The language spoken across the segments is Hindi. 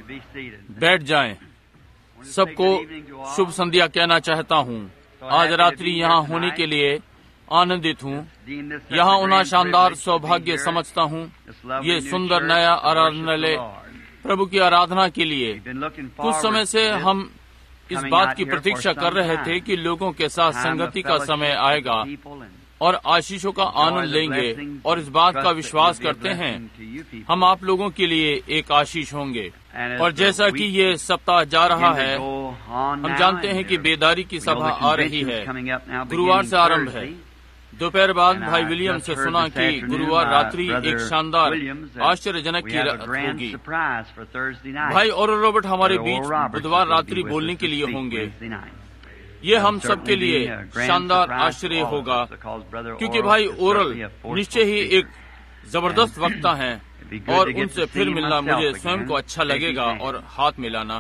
बैठ जाएं। सबको शुभ संध्या कहना चाहता हूँ। आज रात्रि यहाँ होने के लिए आनंदित हूँ। यहाँ होना शानदार सौभाग्य समझता हूँ। ये सुंदर नया आराधनालय प्रभु की आराधना के लिए कुछ समय से हम इस बात की प्रतीक्षा कर रहे थे कि लोगों के साथ संगति का समय आएगा और आशीषों का आनंद लेंगे, और इस बात का विश्वास करते हैं हम आप लोगों के लिए एक आशीष होंगे। और जैसा कि ये सप्ताह जा रहा है, हम जानते हैं कि बेदारी की सभा आ रही है। गुरुवार से आरंभ है। दोपहर बाद भाई विलियम से सुना कि गुरुवार रात्रि एक शानदार आश्चर्यजनक की रात होगी। भाई और रॉबर्ट हमारे बीच बुधवार रात्रि बोलने के लिए होंगे। ये हम सबके लिए शानदार आश्चर्य होगा, क्योंकि भाई ओरल निश्चय ही एक जबरदस्त वक्ता हैं, और उनसे फिर मिलना मुझे स्वयं को अच्छा लगेगा और हाथ मिलाना।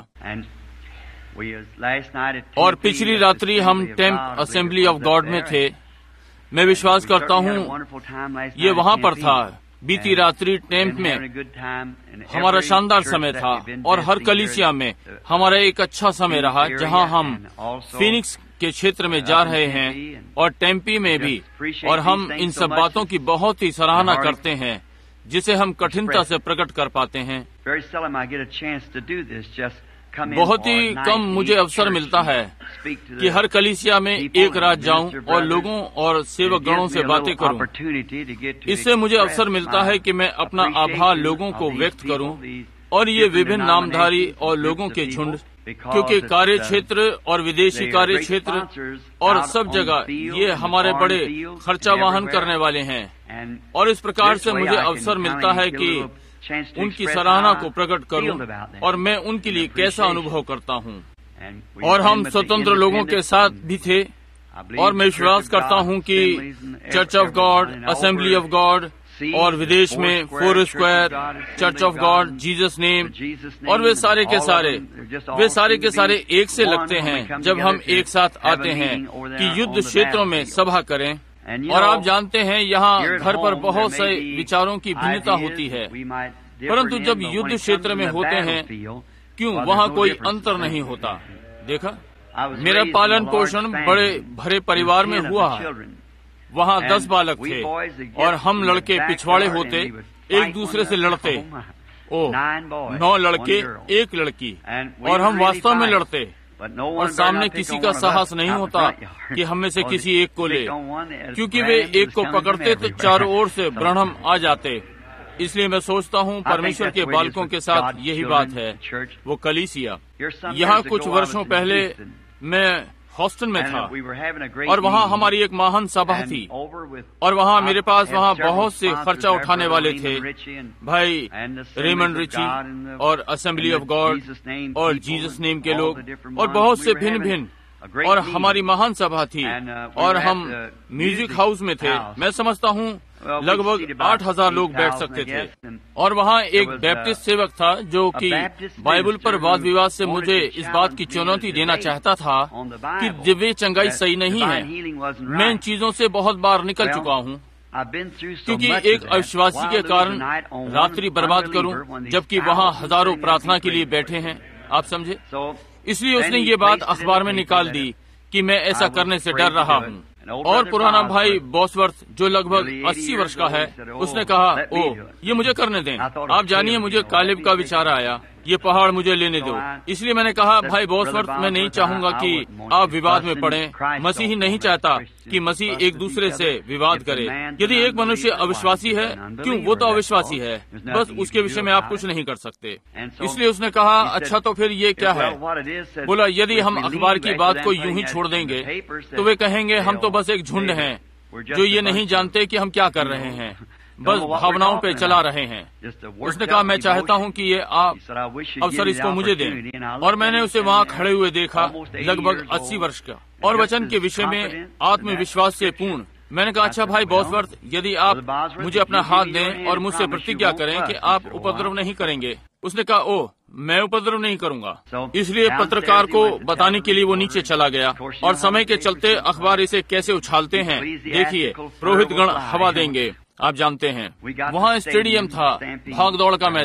और पिछली रात्रि हम टेम्प असेंबली ऑफ गॉड में थे। मैं विश्वास करता हूँ ये वहाँ पर था। बीती रात्रि टेम्प में हमारा शानदार समय था, और हर कलीसिया में हमारा एक अच्छा समय रहा, जहाँ हम फीनिक्स के क्षेत्र में जा रहे हैं और टेम्पी में भी। और हम इन सब बातों की बहुत ही सराहना करते हैं जिसे हम कठिनता से प्रकट कर पाते हैं। बहुत ही कम मुझे अवसर मिलता है कि हर कलीसिया में एक रात जाऊं और लोगों और सेवक गणों से बातें करूं। इससे मुझे अवसर मिलता है कि मैं अपना आभार लोगों को व्यक्त करूं, और ये विभिन्न नामधारी और लोगों के झुंड, क्योंकि कार्य क्षेत्र और विदेशी कार्य क्षेत्र और सब जगह ये हमारे बड़े खर्चा वहन करने वाले हैं। और इस प्रकार से मुझे अवसर मिलता है कि उनकी सराहना को प्रकट करूं और मैं उनके लिए कैसा अनुभव करता हूं। और हम स्वतंत्र लोगों के साथ भी थे, और मैं विश्वास करता हूं कि church of god, assembly of god, और विदेश में four square, church of god, Jesus name, और वे सारे के सारे एक से लगते हैं जब हम एक साथ आते हैं कि युद्ध क्षेत्रों में सभा करें। और आप जानते हैं यहाँ घर पर बहुत से विचारों की भिन्नता होती है, परंतु जब युद्ध क्षेत्र में होते हैं क्यों वहाँ कोई अंतर नहीं होता। देखा, मेरा पालन पोषण बड़े भरे परिवार में हुआ। वहाँ 10 बालक थे, और हम लड़के पिछवाड़े होते, एक दूसरे से लड़ते। 9 लड़के 1 लड़की, और हम वास्तव में लड़ते, और सामने किसी का साहस नहीं होता कि हम में से किसी एक को ले, क्योंकि वे एक को पकड़ते तो चारों ओर से ब्रह्म आ जाते। इसलिए मैं सोचता हूँ परमेश्वर के बालकों के साथ यही बात है, वो कलीसिया। यहाँ कुछ वर्षों पहले मैं हॉस्टन में था, और वहाँ हमारी एक महान सभा थी, और वहाँ मेरे पास वहाँ बहुत से खर्चा उठाने वाले थे, भाई रेमंड रिची और असेंबली ऑफ गॉड और जीसस नेम के लोग, और बहुत से भिन्न भिन्न, और हमारी महान सभा थी, और हम म्यूजिक हाउस में थे। मैं समझता हूँ लगभग 8000 लोग बैठ सकते थे। और वहाँ एक बैप्टिस्ट सेवक था जो कि बाइबल पर वाद विवाद से मुझे इस बात की चुनौती देना चाहता था कि दिव्य चंगाई सही नहीं है। मैं इन चीजों से बहुत बार निकल चुका हूँ, क्योंकि एक अविश्वासी के कारण रात्रि बर्बाद करूं, जबकि वहाँ हजारों प्रार्थना के लिए बैठे हैं। आप समझे? इसलिए उसने ये बात अखबार में निकाल दी कि मैं ऐसा करने से डर रहा हूँ। और पुराना भाई बॉसवर्थ जो लगभग 80 वर्ष का है, उसने कहा, ओह, ये मुझे करने दें। आप जानिए, मुझे कालिब का विचार आया, ये पहाड़ मुझे लेने दो। इसलिए मैंने कहा, भाई बॉसवर्थ, मैं नहीं चाहूंगा कि आप विवाद में पड़ें। मसीह ही नहीं चाहता कि मसीह एक दूसरे से विवाद करे। यदि एक मनुष्य अविश्वासी है, क्यों, वो तो अविश्वासी है, बस उसके विषय में आप कुछ नहीं कर सकते। इसलिए उसने कहा, अच्छा तो फिर ये क्या है? बोला, यदि हम अखबार की बात को यूं ही छोड़ देंगे तो वे कहेंगे हम तो बस एक झुंड हैं जो ये नहीं जानते कि हम क्या कर रहे हैं, बस भावनाओं पे चला रहे हैं। उसने कहा, मैं चाहता हूँ कि ये आप अवसर इसको मुझे दें। और मैंने उसे वहाँ खड़े हुए देखा, लगभग 80 वर्ष का, और वचन के विषय में आत्मविश्वास से पूर्ण। मैंने कहा, अच्छा भाई बॉसवर्थ, यदि आप मुझे अपना हाथ दें और मुझसे प्रतिज्ञा करें कि आप उपद्रव नहीं करेंगे। उसने कहा, ओह, मैं उपद्रव नहीं करूंगा। इसलिए पत्रकार को बताने के लिए वो नीचे चला गया, और समय के चलते अखबार इसे कैसे उछालते हैं, देखिए, पुरोहित गण हवा देंगे। आप जानते हैं, वहाँ स्टेडियम था, भाग दौड़ का मैदान,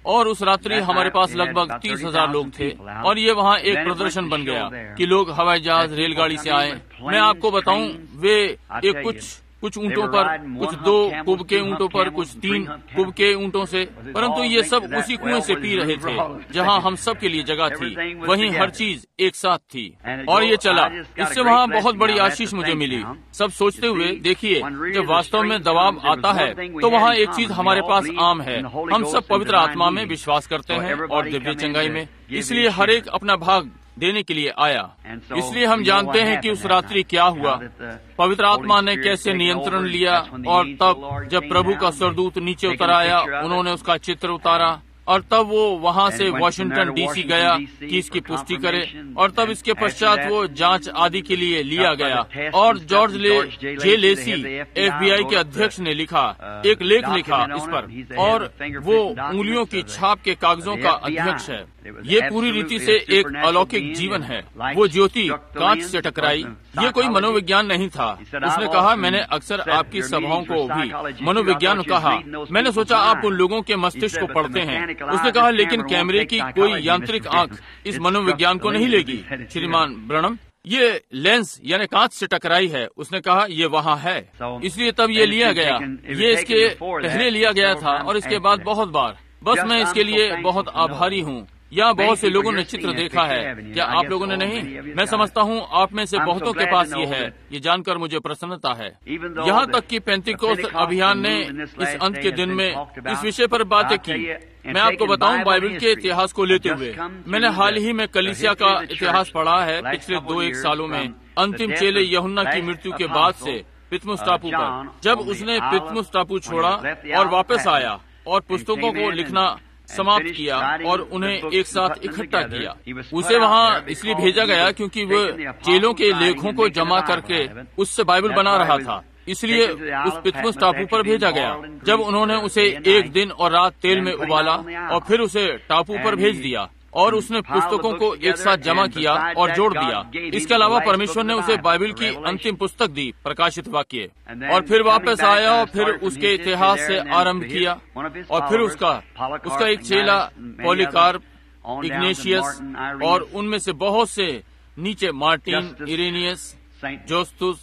और उस रात्रि हमारे पास लगभग 30,000 लोग थे और ये वहाँ एक प्रदर्शन बन गया कि लोग हवाई जहाज रेलगाड़ी से आए। मैं आपको बताऊं, वे एक कुछ ऊंटों पर, कुछ 2 कुब के ऊंटों पर, कुछ 3 कुब के ऊंटों से, परंतु ये सब उसी कुएं से पी रहे थे जहां हम सब के लिए जगह थी। वहीं हर चीज एक साथ थी और ये चला। इससे वहां बहुत बड़ी आशीष मुझे मिली। सब सोचते हुए, देखिए, जब वास्तव में दबाव आता है तो वहाँ एक चीज हमारे पास आम है। हम सब पवित्र आत्मा में विश्वास करते हैं और दिव्य चंगाई में, इसलिए हर एक अपना भाग देने के लिए आया। इसलिए हम जानते हैं कि उस रात्रि क्या हुआ, पवित्र आत्मा ने कैसे नियंत्रण लिया। और तब जब प्रभु का स्वर्गदूत नीचे उतर आया, उन्होंने उसका चित्र उतारा और तब वो वहाँ से वॉशिंगटन डीसी गया कि इसकी पुष्टि करे और तब इसके पश्चात वो जांच आदि के लिए लिया गया। और जॉर्ज जे लेसी FBI के अध्यक्ष ने एक लेख लिखा इस पर, और वो उंगलियों की छाप के कागजों का अध्यक्ष है। ये पूरी रीति से एक अलौकिक जीवन है। वो ज्योति कांच से टकराई। ये कोई मनोविज्ञान नहीं था। उसने कहा, मैंने अक्सर आपकी सभाओं को भी मनोविज्ञान कहा। मैंने सोचा आप उन लोगों के मस्तिष्क को पढ़ते हैं। उसने कहा, लेकिन कैमरे की कोई यांत्रिक आंख इस मनोविज्ञान को नहीं लेगी श्रीमान ब्रनम। ये लेंस यानी कांच से टकराई है। उसने कहा, ये वहाँ है, इसलिए तब ये लिया गया। ये इसके पहले लिया गया था और इसके बाद बहुत बार। बस मैं इसके लिए बहुत आभारी हूँ। यहाँ बहुत से लोगों ने चित्र देखा है, क्या आप लोगों ने नहीं? मैं समझता हूँ आप में से बहुतों के पास ये है। ये जानकर मुझे प्रसन्नता है। यहाँ तक कि पेंतिकोस्त अभियान ने इस अंत के दिन में इस विषय पर बातें की। मैं आपको बताऊं, बाइबल के इतिहास को लेते हुए मैंने हाल ही में कलीसिया का इतिहास पढ़ा है। पिछले 2-1 सालों में अंतिम चेले यूहन्ना की मृत्यु के बाद से पितमुस टापू पर, जब उसने पितमुस टापू छोड़ा और वापस आया और पुस्तकों को लिखना समाप्त किया और उन्हें एक साथ इकट्ठा किया। उसे वहाँ इसलिए भेजा गया क्योंकि वह चेलों के लेखों को जमा करके उससे बाइबल बना रहा था। इसलिए उस पितमुस टापू पर भेजा गया। जब उन्होंने उसे 1 दिन और रात तेल में उबाला और फिर उसे टापू पर भेज दिया और उसने पुस्तकों को एक साथ जमा किया और जोड़ दिया। इसके अलावा परमेश्वर ने उसे बाइबल की अंतिम पुस्तक दी, प्रकाशित वाक्य, और फिर वापस आया और फिर उसके इतिहास से आरंभ किया। और फिर उसका एक चेला पॉलीकार्प, इग्नेशियस और उनमें से बहुत से नीचे मार्टिन, इरेनियस, जोस्तुस,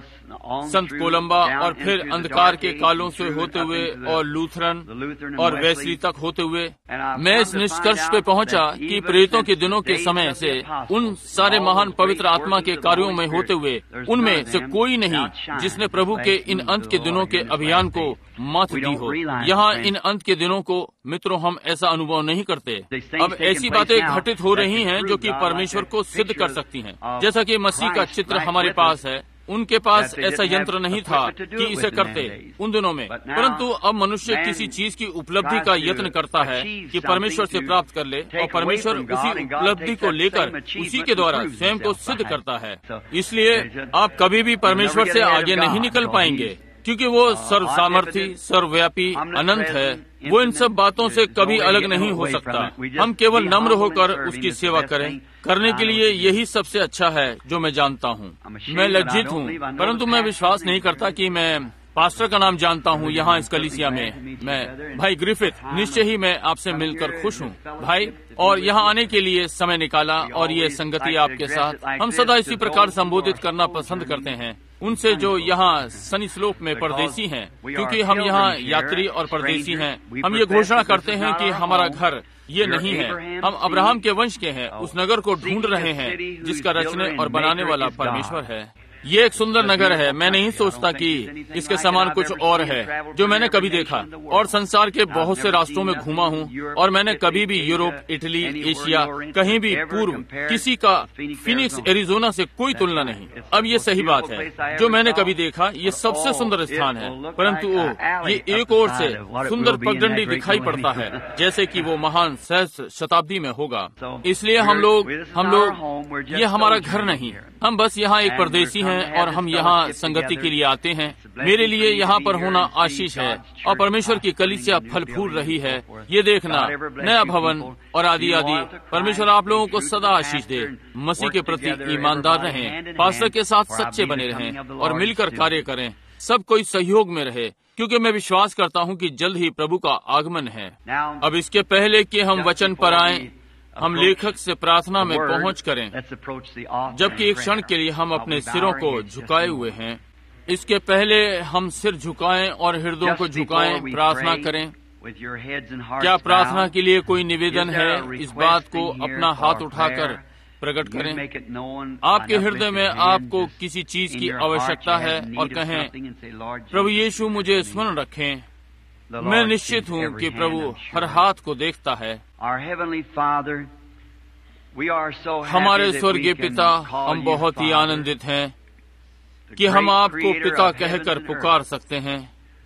संत कोलंबा और फिर अंधकार के कालों से होते हुए और लूथरन और वेस्ली तक होते हुए मैं इस निष्कर्ष पे पहुंचा कि प्रेरितों के दिनों के समय से उन सारे महान पवित्र आत्मा के कार्यों में होते हुए उनमें से कोई नहीं जिसने प्रभु के इन अंत के दिनों के अभियान को मात दी हो। यहाँ इन अंत के दिनों को मित्रों हम ऐसा अनुभव नहीं करते। अब ऐसी बातें घटित हो रही हैं जो कि परमेश्वर को सिद्ध कर सकती हैं। जैसा कि मसीह का चित्र हमारे पास है, उनके पास ऐसा यंत्र नहीं था कि इसे करते उन दिनों में, परंतु अब मनुष्य किसी चीज की उपलब्धि का यत्न करता है कि परमेश्वर से प्राप्त कर ले और परमेश्वर उसी उपलब्धि को लेकर उसी के द्वारा स्वयं को सिद्ध करता है। इसलिए आप कभी भी परमेश्वर से आगे नहीं निकल पाएंगे क्योंकि वो सर्व सामर्थी, सर्वव्यापी, अनंत है। वो इन सब बातों से कभी अलग नहीं हो सकता। हम केवल नम्र होकर उसकी सेवा करें। करने के लिए यही सबसे अच्छा है जो मैं जानता हूँ। मैं लज्जित हूँ, परंतु मैं विश्वास नहीं करता कि मैं पास्टर का नाम जानता हूँ यहाँ इस कलीसिया में। मैं भाई ग्रिफिथ, निश्चय ही मैं आपसे मिलकर खुश हूँ भाई, और यहाँ आने के लिए समय निकाला और ये संगति आपके साथ। हम सदा इसी प्रकार संबोधित करना पसंद करते हैं उनसे जो यहाँ सनी स्लोप में परदेसी हैं, क्योंकि हम यहाँ यात्री और परदेसी हैं। हम ये घोषणा करते हैं कि हमारा घर ये नहीं है। हम अब्राहम के वंश के हैं, उस नगर को ढूंढ रहे हैं जिसका रचने और बनाने वाला परमेश्वर है। ये एक सुंदर नगर है। मैं नहीं सोचता कि इसके समान कुछ और है जो मैंने कभी देखा, और संसार के बहुत से राष्ट्रों में घूमा हूँ और मैंने कभी भी यूरोप, इटली, एशिया, कहीं भी पूर्व किसी का फिनिक्स, एरिजोना से कोई तुलना नहीं। अब ये सही बात है जो मैंने कभी देखा। ये सबसे सुंदर स्थान है, परंतु ये एक ओर से सुंदर पगडंडी दिखाई पड़ता है जैसे कि वो महान सहस्त्र शताब्दी में होगा। इसलिए हम लोग ये हमारा घर नहीं, हम बस यहाँ एक परदेसी हैं और हम यहाँ संगति के लिए आते हैं। मेरे लिए यहाँ पर होना आशीष है और परमेश्वर की कलीसिया फल फूल रही है। ये देखना, नया भवन और आदि आदि। परमेश्वर आप लोगों को सदा आशीष दे। मसीह के प्रति ईमानदार रहें, पास्टर के साथ सच्चे बने रहें और मिलकर कार्य करें। सब कोई सहयोग में रहे, क्योंकि मैं विश्वास करता हूँ कि जल्द ही प्रभु का आगमन है। अब इसके पहले कि हम वचन पर आएं, हम लेखक से प्रार्थना में पहुंच करें, जबकि एक क्षण के लिए हम अपने सिरों को झुकाए हुए हैं। इसके पहले हम सिर झुकाएं और हृदयों को झुकाएं, प्रार्थना करें। क्या प्रार्थना के लिए कोई निवेदन है? इस बात को अपना हाथ उठाकर प्रकट करें। आपके हृदय में आपको किसी चीज की आवश्यकता है और कहें, प्रभु यीशु मुझे स्मरण रखें। मैं निश्चित हूँ कि प्रभु हर हाथ को देखता है। हमारे स्वर्गीय पिता, हम बहुत ही आनंदित हैं कि हम आपको पिता कहकर पुकार सकते हैं।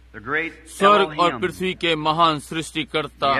स्वर्ग और पृथ्वी के महान सृष्टिकर्ता,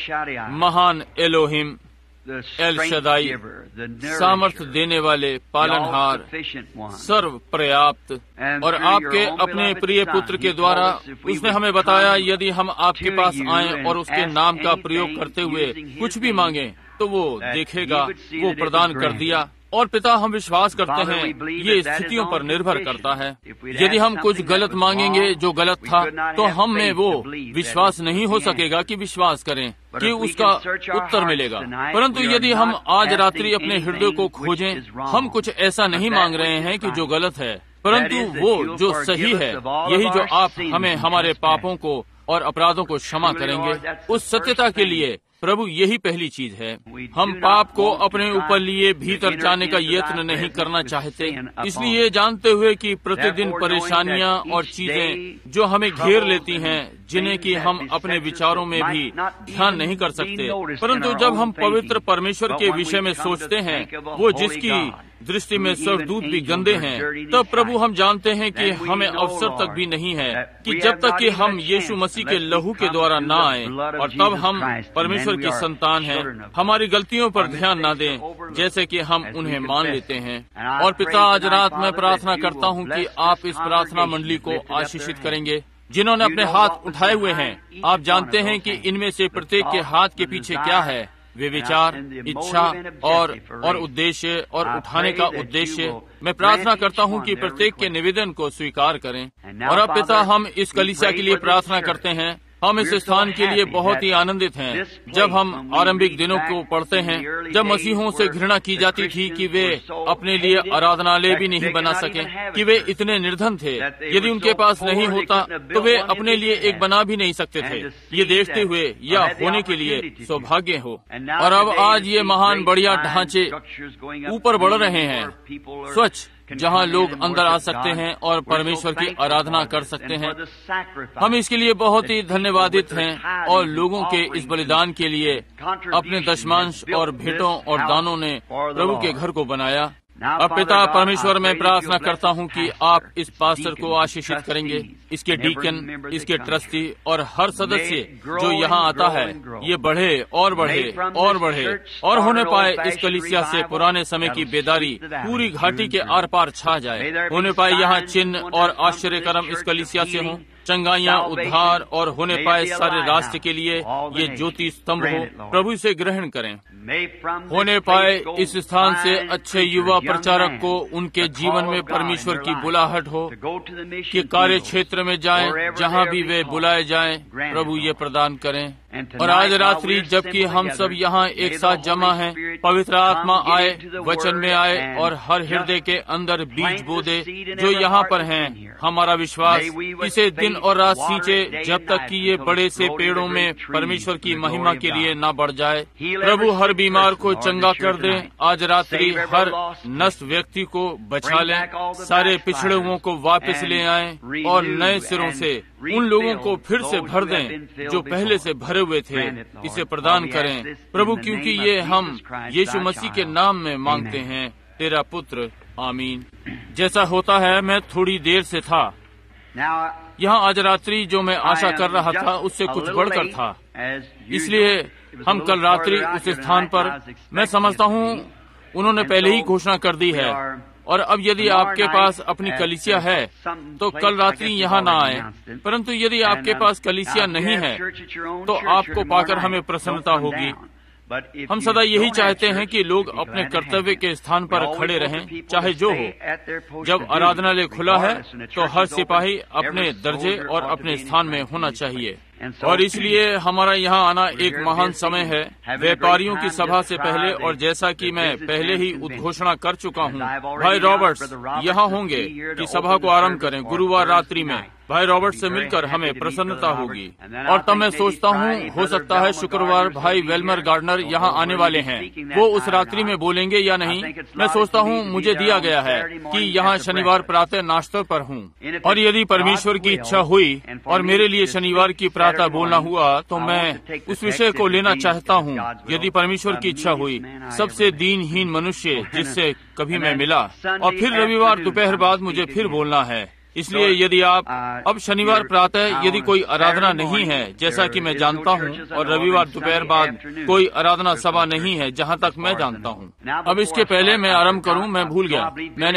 महान एलोहिम, एल शदाई, सामर्थ देने वाले, पालनहार, सर्व पर्याप्त, और आपके अपने प्रिय पुत्र के द्वारा उसने हमें बताया, यदि हम आपके पास आएं और उसके नाम का प्रयोग करते हुए कुछ भी मांगें तो वो देखेगा। वो प्रदान कर दिया। और पिता, हम विश्वास करते हैं ये स्थितियों पर निर्भर करता है। यदि हम कुछ गलत मांगेंगे जो गलत था, तो हम में वो विश्वास नहीं हो सकेगा कि विश्वास करें कि उसका उत्तर मिलेगा। परंतु यदि हम आज रात्रि अपने हृदय को खोजें, हम कुछ ऐसा नहीं मांग रहे हैं कि जो गलत है, परंतु वो जो सही है, यही जो आप हमें हमारे पापों को और अपराधों को क्षमा करेंगे। उस सत्यता के लिए प्रभु यही पहली चीज है। हम पाप को अपने ऊपर लिए भीतर जाने का यत्न नहीं करना चाहते, इसलिए जानते हुए कि प्रतिदिन परेशानियां और चीजें जो हमें घेर लेती हैं, जिन्हें कि हम अपने विचारों में भी ध्यान नहीं कर सकते, परंतु जब हम पवित्र परमेश्वर के विषय में सोचते हैं, वो जिसकी दृष्टि में स्वर्गदूत भी गंदे हैं, तब प्रभु हम जानते हैं कि हमें अवसर तक भी नहीं है कि जब तक कि हम यीशु मसीह के लहू के द्वारा न आए, और तब हम परमेश्वर की संतान हैं, हमारी गलतियों पर ध्यान न दें जैसे कि हम उन्हें मान लेते हैं। और पिता, आज रात मैं प्रार्थना करता हूँ कि आप इस प्रार्थना मंडली को आशीषित करेंगे, जिन्होंने अपने हाथ उठाए हुए हैं। आप जानते हैं कि इनमें से प्रत्येक के हाथ के पीछे क्या है, वे विचार, इच्छा और उद्देश्य और उठाने का उद्देश्य। मैं प्रार्थना करता हूं कि प्रत्येक के निवेदन को स्वीकार करें। और अब पिता, हम इस कलीसिया के लिए प्रार्थना करते हैं। हम इस स्थान के लिए बहुत ही आनंदित हैं। जब हम आरंभिक दिनों को पढ़ते हैं, जब मसीहों से घृणा की जाती थी कि वे अपने लिए आराधनालय भी नहीं बना सके, कि वे इतने निर्धन थे, यदि उनके पास नहीं होता तो वे अपने लिए एक बना भी नहीं सकते थे। ये देखते हुए या होने के लिए सौभाग्य हो। और अब आज ये महान बढ़िया ढांचे ऊपर बढ़ रहे हैं, स्वच्छ, जहाँ लोग अंदर आ सकते हैं और परमेश्वर की आराधना कर सकते हैं। हम इसके लिए बहुत ही धन्यवादित हैं, और लोगों के इस बलिदान के लिए अपने दशमांश और भेंटों और दानों ने प्रभु के घर को बनाया। अब पिता परमेश्वर, मैं प्रार्थना करता हूँ कि आप इस पास्टर को आशीषित करेंगे, इसके डीकन, इसके ट्रस्टी और हर सदस्य जो यहाँ आता है, ये बढ़े और बढ़े और बढ़े, और होने पाए इस कलीसिया से पुराने समय की बेदारी पूरी घाटी के आर पार छा जाए। होने पाए यहाँ चिन्ह और आश्चर्यकर्म इस कलीसिया से हों, चंगाइयाँ, उद्धार, और होने पाए सारे राष्ट्र के लिए ये ज्योति स्तंभ हो। प्रभु इसे ग्रहण करें। होने पाए इस स्थान से अच्छे युवा प्रचारक को उनके जीवन में परमेश्वर की बुलाहट हो कि कार्य क्षेत्र में जाएं, जहां भी वे बुलाए जाएं, प्रभु ये प्रदान करें। और आज रात्रि जबकि हम सब यहाँ एक साथ जमा हैं, पवित्र आत्मा आए, वचन में आए और हर हृदय के अंदर बीज बो दे जो यहाँ पर हैं। हमारा विश्वास इसे दिन और रात सींचे जब तक कि ये बड़े से पेड़ों में परमेश्वर की महिमा के लिए न बढ़ जाए। प्रभु हर बीमार को चंगा कर दे। आज रात्रि हर नष्ट व्यक्ति को बचा लें, सारे पिछड़े हुओं को वापस ले आएं और नए सिरों से उन लोगों को फिर से भर दें जो पहले से भरे हुए थे। इसे प्रदान करें प्रभु, क्योंकि ये हम यीशु मसीह के नाम में मांगते हैं, तेरा पुत्र, आमीन। जैसा होता है, मैं थोड़ी देर से था यहाँ आज रात्रि, जो मैं आशा कर रहा था उससे कुछ बढ़कर था, इसलिए हम कल रात्रि उस स्थान पर, मैं समझता हूँ उन्होंने पहले ही घोषणा कर दी है। और अब यदि आपके पास अपनी कलीसिया है तो कल रात्रि यहाँ न आए, परंतु यदि आपके पास कलीसिया नहीं है तो आपको पाकर हमें प्रसन्नता होगी। हम सदा यही चाहते हैं कि लोग अपने कर्तव्य के स्थान पर खड़े रहें, चाहे जो हो। जब आराधनालय खुला है तो हर सिपाही अपने दर्जे और अपने स्थान में होना चाहिए। और इसलिए हमारा यहाँ आना एक महान समय है व्यापारियों की सभा से पहले। और जैसा कि मैं पहले ही उद्घोषणा कर चुका हूँ, भाई रॉबर्ट्स यहाँ होंगे कि सभा को आरंभ करें गुरुवार रात्रि में। भाई रॉबर्ट्स से मिलकर हमें प्रसन्नता होगी। और तब मैं सोचता हूँ हो सकता है शुक्रवार भाई वेल्मर गार्डनर यहाँ आने वाले हैं। वो उस रात्रि में बोलेंगे या नहीं, मैं सोचता हूँ मुझे दिया गया है कि यहाँ शनिवार प्रातः नाश्ते पर हूँ। और यदि परमेश्वर की इच्छा हुई और मेरे लिए शनिवार की प्रातः बोलना हुआ तो मैं उस विषय को लेना चाहता हूँ। यदि परमेश्वर की इच्छा हुई, सबसे दीनहीन मनुष्य जिससे कभी मैं मिला। और फिर रविवार दोपहर बाद मुझे फिर बोलना है। इसलिए यदि आप अब शनिवार प्रातः यदि कोई आराधना नहीं है, जैसा कि मैं जानता हूँ, और रविवार दोपहर बाद कोई आराधना सभा नहीं है जहाँ तक मैं जानता हूँ। अब इसके पहले मैं आरंभ करूँ, मैं भूल गया।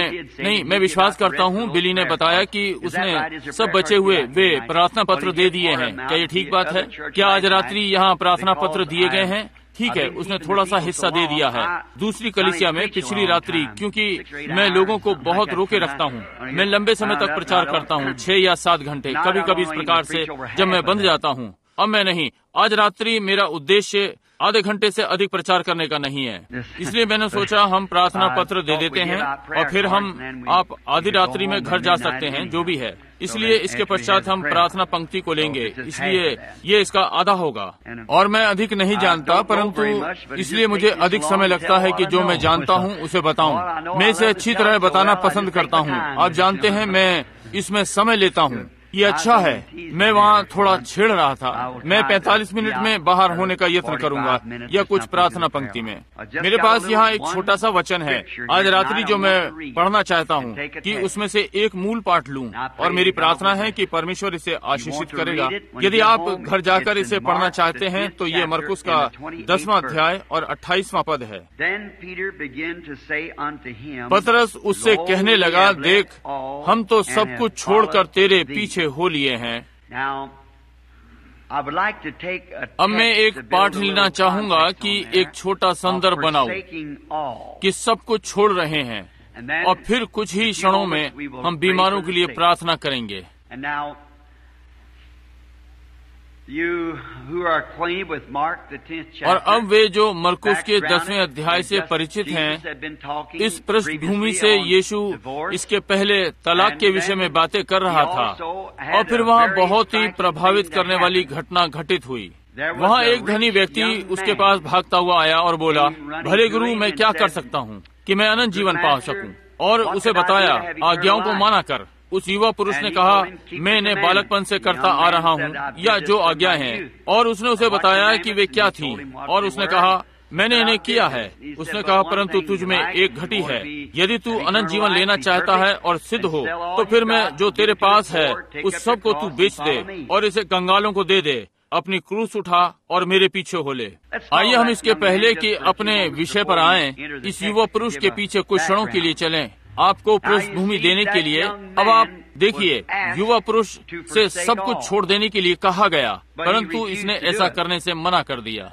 मैं विश्वास करता हूँ बिली ने बताया कि उसने सब बचे हुए वे प्रार्थना पत्र दे दिए हैं। क्या ये ठीक बात है? क्या आज रात्रि यहाँ प्रार्थना पत्र दिए गए हैं? ठीक है, उसने थोड़ा सा हिस्सा दे दिया है। दूसरी कलीसिया में पिछली रात्रि, क्योंकि मैं लोगों को बहुत रोके रखता हूँ। मैं लंबे समय तक प्रचार करता हूँ, 6 या 7 घंटे, कभी कभी इस प्रकार से जब मैं बंध जाता हूँ। अब मैं नहीं, आज रात्रि मेरा उद्देश्य आधे घंटे से अधिक प्रचार करने का नहीं है। इसलिए मैंने सोचा हम प्रार्थना पत्र दे देते हैं और फिर आप आधी रात्रि में घर जा सकते हैं, जो भी है। इसलिए इसके पश्चात हम प्रार्थना पंक्ति को लेंगे, इसलिए ये इसका आधा होगा। और मैं अधिक नहीं जानता, परंतु इसलिए मुझे अधिक समय लगता है कि जो मैं जानता हूँ उसे बताऊँ। मैं इसे अच्छी तरह बताना पसंद करता हूँ। आप जानते हैं मैं इसमें समय लेता हूँ। ये अच्छा है। मैं वहाँ थोड़ा छेड़ रहा था। मैं 45 मिनट में बाहर होने का यत्न करूंगा या कुछ प्रार्थना पंक्ति में। मेरे पास यहाँ एक छोटा सा वचन है आज रात्रि जो मैं पढ़ना चाहता हूँ कि उसमें से एक मूल पाठ लूँ। और मेरी प्रार्थना है कि परमेश्वर इसे आशीषित करेगा। यदि आप घर जाकर इसे पढ़ना चाहते हैं तो ये मरकुस का 10वां अध्याय और 28वां पद है। पतरस उससे कहने लगा, देख हम तो सब कुछ छोड़कर तेरे पीछे हो लिए हैं। अब मैं एक पाठ लेना चाहूंगा कि एक छोटा संदर्भ बनाऊं कि सब कुछ छोड़ रहे हैं और फिर कुछ ही क्षणों में हम बीमारों के लिए प्रार्थना करेंगे। और अब वे जो मरकुस के 10वें अध्याय से परिचित हैं, इस पृष्ठभूमि से यीशु इसके पहले तलाक के विषय में बातें कर रहा था। और फिर वहाँ बहुत ही प्रभावित करने वाली घटना घटित हुई। वहाँ एक धनी व्यक्ति उसके पास भागता हुआ आया और बोला, भले गुरु मैं क्या कर सकता हूँ कि मैं अनंत जीवन पा सकूँ? और उसे बताया, आज्ञाओं को माना कर। उस युवा पुरुष ने कहा, मैं इन्हें बालकपन से करता आ रहा हूँ, या जो आज्ञा है। और उसने उसे बताया कि वे क्या थी। और उसने कहा, मैंने इन्हें किया है। उसने कहा, परंतु तुझ में एक घटी है। यदि तू अनंत जीवन लेना चाहता है और सिद्ध हो, तो फिर मैं जो तेरे पास है उस सब को तू बेच दे और इसे कंगालों को दे दे। अपनी क्रूस उठा और मेरे पीछे हो ले। आइए हम इसके पहले कि अपने विषय पर आएं, इस युवा पुरुष के पीछे कुछ क्षणों के लिए चलें, आपको पृष्ठभूमि देने के लिए। अब आप देखिए, युवा पुरुष से सब कुछ छोड़ देने के लिए कहा गया, परंतु इसने ऐसा करने से मना कर दिया।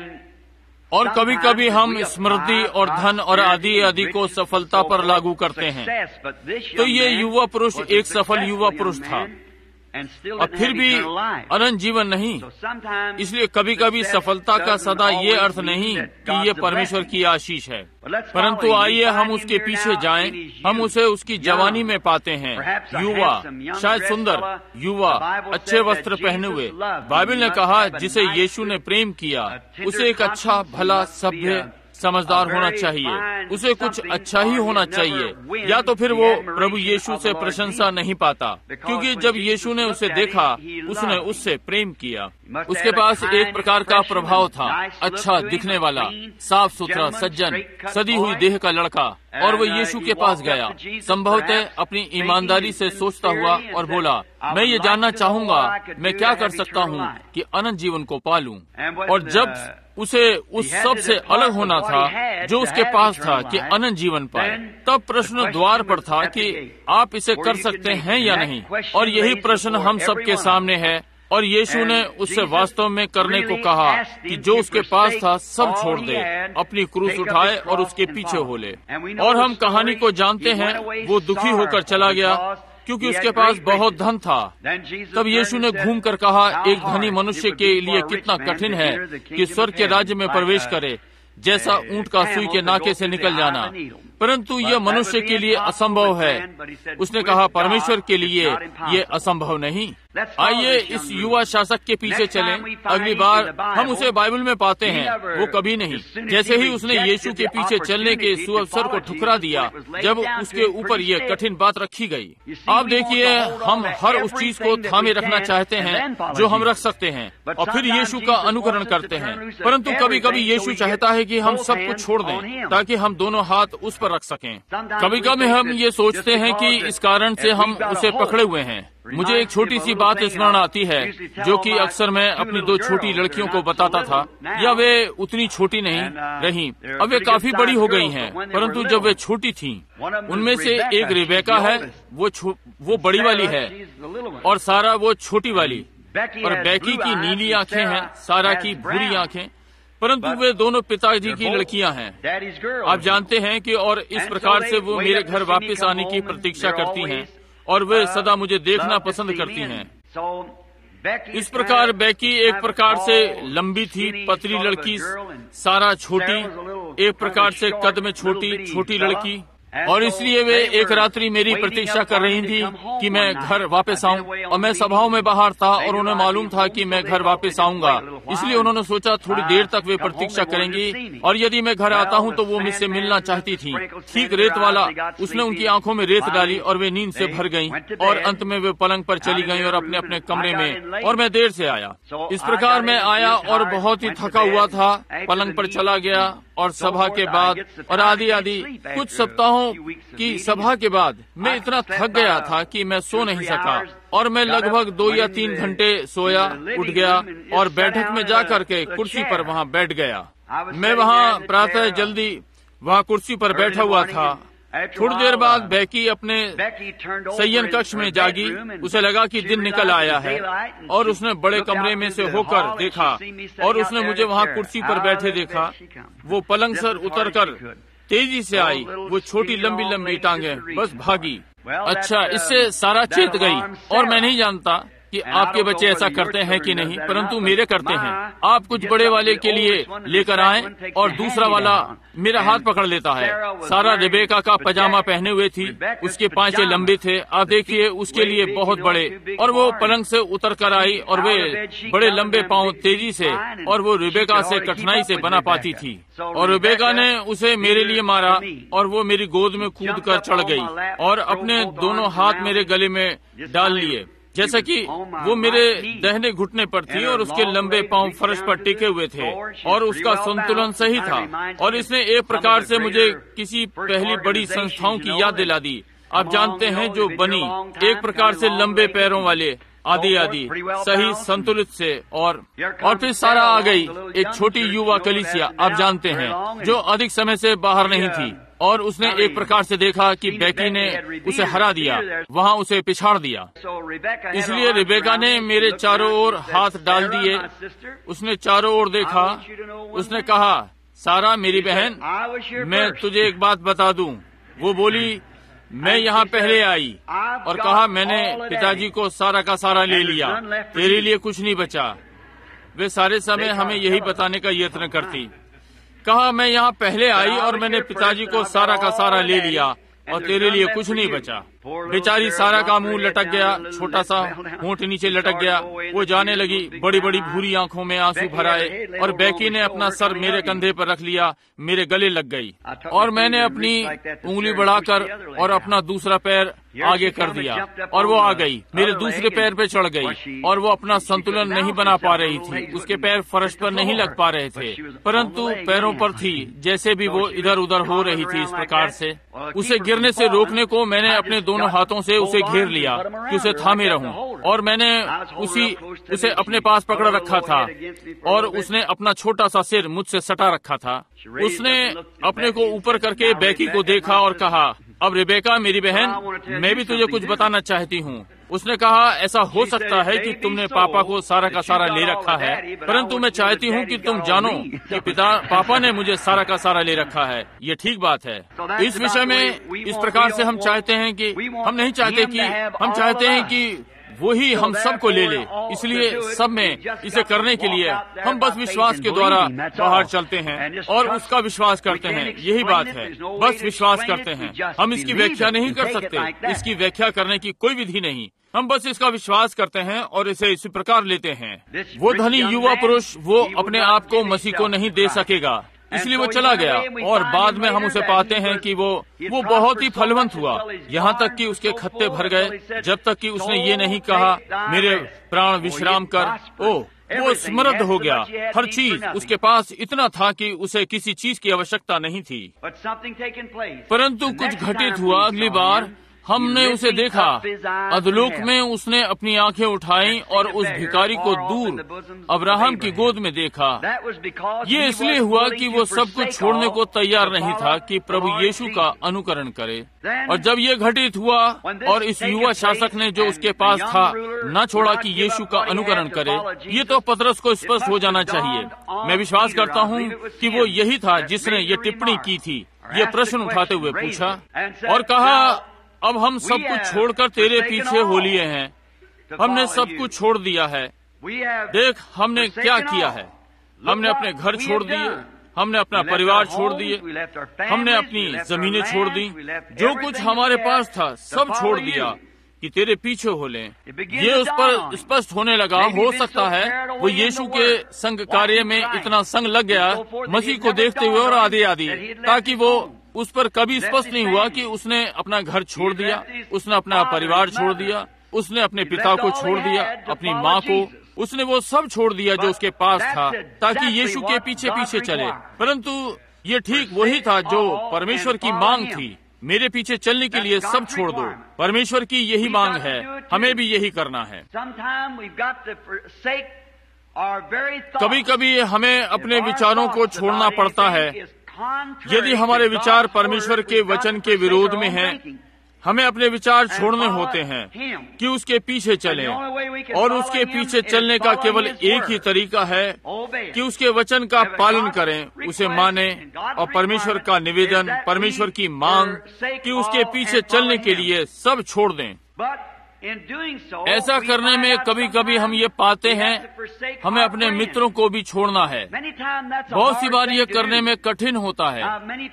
और कभी कभी हम स्मृति और धन और आदि को सफलता पर लागू करते हैं। तो ये युवा पुरुष एक सफल युवा पुरुष था और फिर भी अनंत जीवन नहीं। इसलिए कभी कभी सफलता का सदा ये अर्थ नहीं कि ये परमेश्वर की आशीष है, परंतु आइए हम उसके पीछे जाएं। हम उसे उसकी जवानी में पाते हैं। युवा, शायद सुंदर युवा, अच्छे वस्त्र पहने हुए। बाइबल ने कहा जिसे यीशु ने प्रेम किया, उसे एक अच्छा भला सभ्य समझदार होना चाहिए। उसे कुछ अच्छा ही होना चाहिए, या तो फिर वो प्रभु यीशु से प्रशंसा नहीं पाता, क्योंकि जब यीशु ने उसे देखा उसने उससे प्रेम किया। उसके पास एक प्रकार का प्रभाव था, अच्छा दिखने वाला, साफ सुथरा, सज्जन, सदी हुई देह का लड़का। और वो यीशु के पास गया, संभवतः अपनी ईमानदारी से सोचता हुआ, और बोला, मैं ये जानना चाहूंगा मैं क्या कर सकता हूँ कि अनंत जीवन को पालूं। और जब उसे उस सब से अलग होना था जो उसके पास था कि अनंत जीवन पाए, तब प्रश्न द्वार पर था कि आप इसे कर सकते हैं या नहीं। और यही प्रश्न हम सबके सामने है और यीशु ने उससे वास्तव में करने को कहा कि जो उसके पास था सब छोड़ दे, अपनी क्रूस उठाए और उसके पीछे हो ले। और हम कहानी को जानते हैं, वो दुखी होकर चला गया क्योंकि उसके पास बहुत धन था। तब यीशु ने घूम कर कहा, एक धनी मनुष्य के लिए कितना कठिन है कि स्वर्ग के राज्य में प्रवेश करे, जैसा ऊंट का सुई के नाके से निकल जाना, परंतु यह मनुष्य के लिए असंभव है। उसने कहा, परमेश्वर के लिए ये असंभव नहीं। आइए इस युवा शासक के पीछे चलें। अगली बार हम उसे बाइबल में पाते हैं, वो कभी नहीं। जैसे ही उसने यीशु के पीछे चलने के सुअवसर को ठुकरा दिया, जब उसके ऊपर ये कठिन बात रखी गई। आप देखिए, हम हर उस चीज को थामे रखना चाहते हैं जो हम रख सकते हैं, और फिर यीशु का अनुकरण करते हैं। परंतु कभी कभी यीशु चाहता है कि हम सब कुछ छोड़ दें ताकि हम दोनों हाथ उस पर रख सकें। कभी कभी हम ये सोचते हैं कि इस कारण से हम उसे पकड़े हुए हैं। मुझे एक छोटी सी बात स्मरण आती है, जो कि अक्सर मैं अपनी 2 छोटी लड़कियों को बताता था, या वे उतनी छोटी नहीं रही, अब वे काफी बड़ी हो गई हैं, परंतु जब वे छोटी थीं, उनमें से एक रिबेका है, वो बड़ी वाली है, और सारा वो छोटी वाली। और बैकी की नीली आंखें हैं, सारा की भूरी आंखें, परंतु वे दोनों पिताजी की लड़कियां हैं। आप जानते हैं कि और इस प्रकार से वो मेरे घर वापस आने की प्रतीक्षा करती हैं, और वे सदा मुझे देखना पसंद करती हैं। इस प्रकार बैकी एक प्रकार से लंबी थी, पतली लड़की, सारा छोटी, एक प्रकार से कद में छोटी लड़की, और इसलिए वे एक रात्रि मेरी प्रतीक्षा कर रही थी कि मैं घर वापस आऊं, और मैं सभाओं में बाहर था और उन्हें मालूम था कि मैं घर वापस आऊंगा। इसलिए उन्होंने सोचा थोड़ी देर तक वे प्रतीक्षा करेंगी, और यदि मैं घर आता हूं तो वो मुझसे मिलना चाहती थी। ठीक रेत वाला, उसने उनकी आंखों में रेत डाली और वे नींद से भर गईं, और अंत में वे पलंग पर चली गईं और अपने अपने कमरे में, और मैं देर से आया। इस प्रकार मैं आया और बहुत ही थका हुआ था, पलंग पर चला गया, और सभा के बाद और आदि कुछ सप्ताहों की सभा के बाद मैं इतना थक गया था कि मैं सो नहीं सका, और मैं लगभग 2 या 3 घंटे सोया, उठ गया और बैठक में जाकर के कुर्सी पर वहाँ बैठ गया। मैं वहाँ प्रातः जल्दी वहाँ कुर्सी पर बैठा हुआ था। थोड़ी देर बाद बैकी अपने शयन कक्ष में जागी। उसे लगा कि दिन निकल आया है, और उसने बड़े कमरे में से होकर देखा, और उसने मुझे वहाँ कुर्सी पर बैठे देखा। वो पलंग से उतरकर तेजी से आई, वो छोटी लंबी लंबी टांगे, बस भागी। अच्छा, इससे सारा चेत गई, और मैं नहीं जानता कि आपके बच्चे ऐसा करते हैं कि नहीं, परंतु मेरे करते हैं। आप कुछ बड़े वाले के लिए लेकर आएं, और दूसरा वाला मेरा हाथ पकड़ लेता है। सारा रिबेका का पजामा पहने हुए थी, उसके पांचे लंबे थे, आप देखिए, उसके लिए बहुत बड़े, और वो पलंग से उतर कर आई, और वे बड़े लंबे पांव तेजी से, और वो रिबेका से कठिनाई से बना पाती थी, और रिबेका ने उसे मेरे लिए मारा, और वो मेरी गोद में कूद कर चढ़ गई, और अपने दोनों हाथ मेरे गले में डाल लिए, जैसा कि वो मेरे दाहिने घुटने पर थी, और उसके लंबे पांव फर्श पर टिके हुए थे, और उसका संतुलन सही था। और इसने एक प्रकार से मुझे किसी पहली बड़ी संस्थाओं की याद दिला दी। आप जानते हैं, जो बनी एक प्रकार से लंबे पैरों वाले, आदि सही संतुलित से, और फिर सारा आ गई एक छोटी युवा कलीसिया, आप जानते हैं, जो अधिक समय से बाहर नहीं थी, और उसने एक प्रकार से देखा कि बैकी ने उसे हरा दिया, वहाँ उसे पिछाड़ दिया। इसलिए रिबेका ने मेरे चारों ओर हाथ डाल दिए। उसने चारों ओर देखा, उसने कहा, सारा मेरी बहन, मैं तुझे एक बात बता दूं। वो बोली, मैं यहाँ पहले आई और कहा, मैंने पिताजी को सारा का सारा ले लिया, तेरे लिए कुछ नहीं बचा। वे सारे समय हमें यही बताने का यत्न करती। कहा, मैं यहाँ पहले आई और मैंने पिताजी को सारा का सारा ले लिया, और तेरे लिए कुछ नहीं बचा। बेचारी सारा का मुंह लटक गया, छोटा सा होंठ नीचे लटक गया। वो जाने लगी, बड़ी बड़ी भूरी आंखों में आंसू भर आए, और बैकी ने अपना सर मेरे कंधे पर रख लिया, मेरे गले लग गई, और मैंने अपनी उंगली बढ़ाकर और अपना दूसरा पैर आगे कर दिया, और वो आ गई, मेरे दूसरे पैर पे चढ़ गई, और वो अपना संतुलन नहीं बना पा रही थी। उसके पैर फर्श पर नहीं लग पा रहे थे, परंतु पैरों पर थी, जैसे भी वो इधर उधर हो रही थी। इस प्रकार से उसे गिरने से रोकने को मैंने अपने दोनों हाथों से उसे घेर लिया कि उसे थामे रहूं, और मैंने उसे अपने पास पकड़ रखा था, और उसने अपना छोटा सा सिर मुझसे सटा रखा था। उसने अपने को ऊपर करके बैकी को देखा और कहा, अब रेबेका मेरी बहन, मैं भी तुझे कुछ बताना चाहती हूँ। उसने कहा, ऐसा हो सकता है कि तुमने पापा को सारा का सारा ले रखा है, परंतु मैं चाहती हूँ कि तुम जानो कि पापा ने मुझे सारा का सारा ले रखा है। ये ठीक बात है। इस विषय में इस प्रकार से हम चाहते हैं कि हम नहीं चाहते कि हम चाहते हैं कि वो ही हम सबको ले ले। इसलिए सब में इसे करने के लिए हम बस विश्वास के द्वारा बाहर चलते हैं और उसका विश्वास करते हैं। यही बात है, बस विश्वास करते हैं। हम इसकी व्याख्या नहीं कर सकते, इसकी व्याख्या करने की कोई विधि नहीं। हम बस इसका विश्वास करते हैं और इसे इसी प्रकार लेते हैं। वो धनी युवा पुरुष वो अपने आप को मसीह को नहीं दे सकेगा, इसलिए वो चला गया। और बाद में हम उसे पाते हैं कि वो बहुत ही फलवंत हुआ, यहाँ तक कि उसके खत्ते भर गए, जब तक कि उसने ये नहीं कहा, मेरे प्राण विश्राम कर। वो समृद्ध हो गया। हर चीज उसके पास इतना था कि उसे किसी चीज की आवश्यकता नहीं थी। परंतु कुछ घटित हुआ। अगली बार हमने उसे देखा, अधोलोक में उसने अपनी आंखें उठाई और उस भिखारी को दूर अब्राहम की गोद में देखा। ये इसलिए हुआ कि वो सब कुछ छोड़ने को तैयार नहीं था कि प्रभु यीशु का अनुकरण करे। और जब ये घटित हुआ और इस युवा शासक ने जो उसके पास था न छोड़ा कि यीशु का अनुकरण करे, ये तो पतरस को स्पष्ट हो जाना चाहिए। मैं विश्वास करता हूँ कि वो यही था जिसने ये टिप्पणी की थी। ये प्रश्न उठाते हुए पूछा और कहा, अब हम सब कुछ छोड़कर तेरे पीछे हो लिए हैं। हमने सब कुछ छोड़ दिया है। देख हमने क्या किया है। हमने अपने घर छोड़ दिए, हमने अपना परिवार छोड़ दिए, हमने अपनी जमीनें छोड़ दी, जो कुछ हमारे पास था सब छोड़ दिया कि तेरे पीछे हो लें। ये उस पर स्पष्ट होने लगा। हो सकता है वो यीशु के संग कार्य में इतना संग लग गया, मसीह को देखते हुए और आदि आदि, ताकि वो उस पर कभी स्पष्ट नहीं हुआ कि उसने अपना घर छोड़ दिया, उसने अपना परिवार छोड़ दिया, उसने अपने पिता को छोड़ दिया, अपनी माँ को, उसने वो सब छोड़ दिया जो उसके पास था, ताकि यीशु के पीछे पीछे चले। परंतु ये ठीक वही था जो परमेश्वर की मांग थी। मेरे पीछे चलने के लिए सब छोड़ दो। परमेश्वर की यही मांग है, हमें भी यही करना है। कभी कभी हमें अपने विचारों को छोड़ना पड़ता है। यदि हमारे विचार परमेश्वर के वचन के विरोध में हैं, हमें अपने विचार छोड़ने होते हैं कि उसके पीछे चलें। और उसके पीछे चलने का केवल एक ही तरीका है कि उसके वचन का पालन करें, उसे माने और परमेश्वर का निवेदन, परमेश्वर की मांग कि उसके पीछे चलने के लिए सब छोड़ दें। ऐसा करने में कभी कभी हम ये पाते हैं, हमें अपने मित्रों को भी छोड़ना है। बहुत सी बार ये करने में कठिन होता है।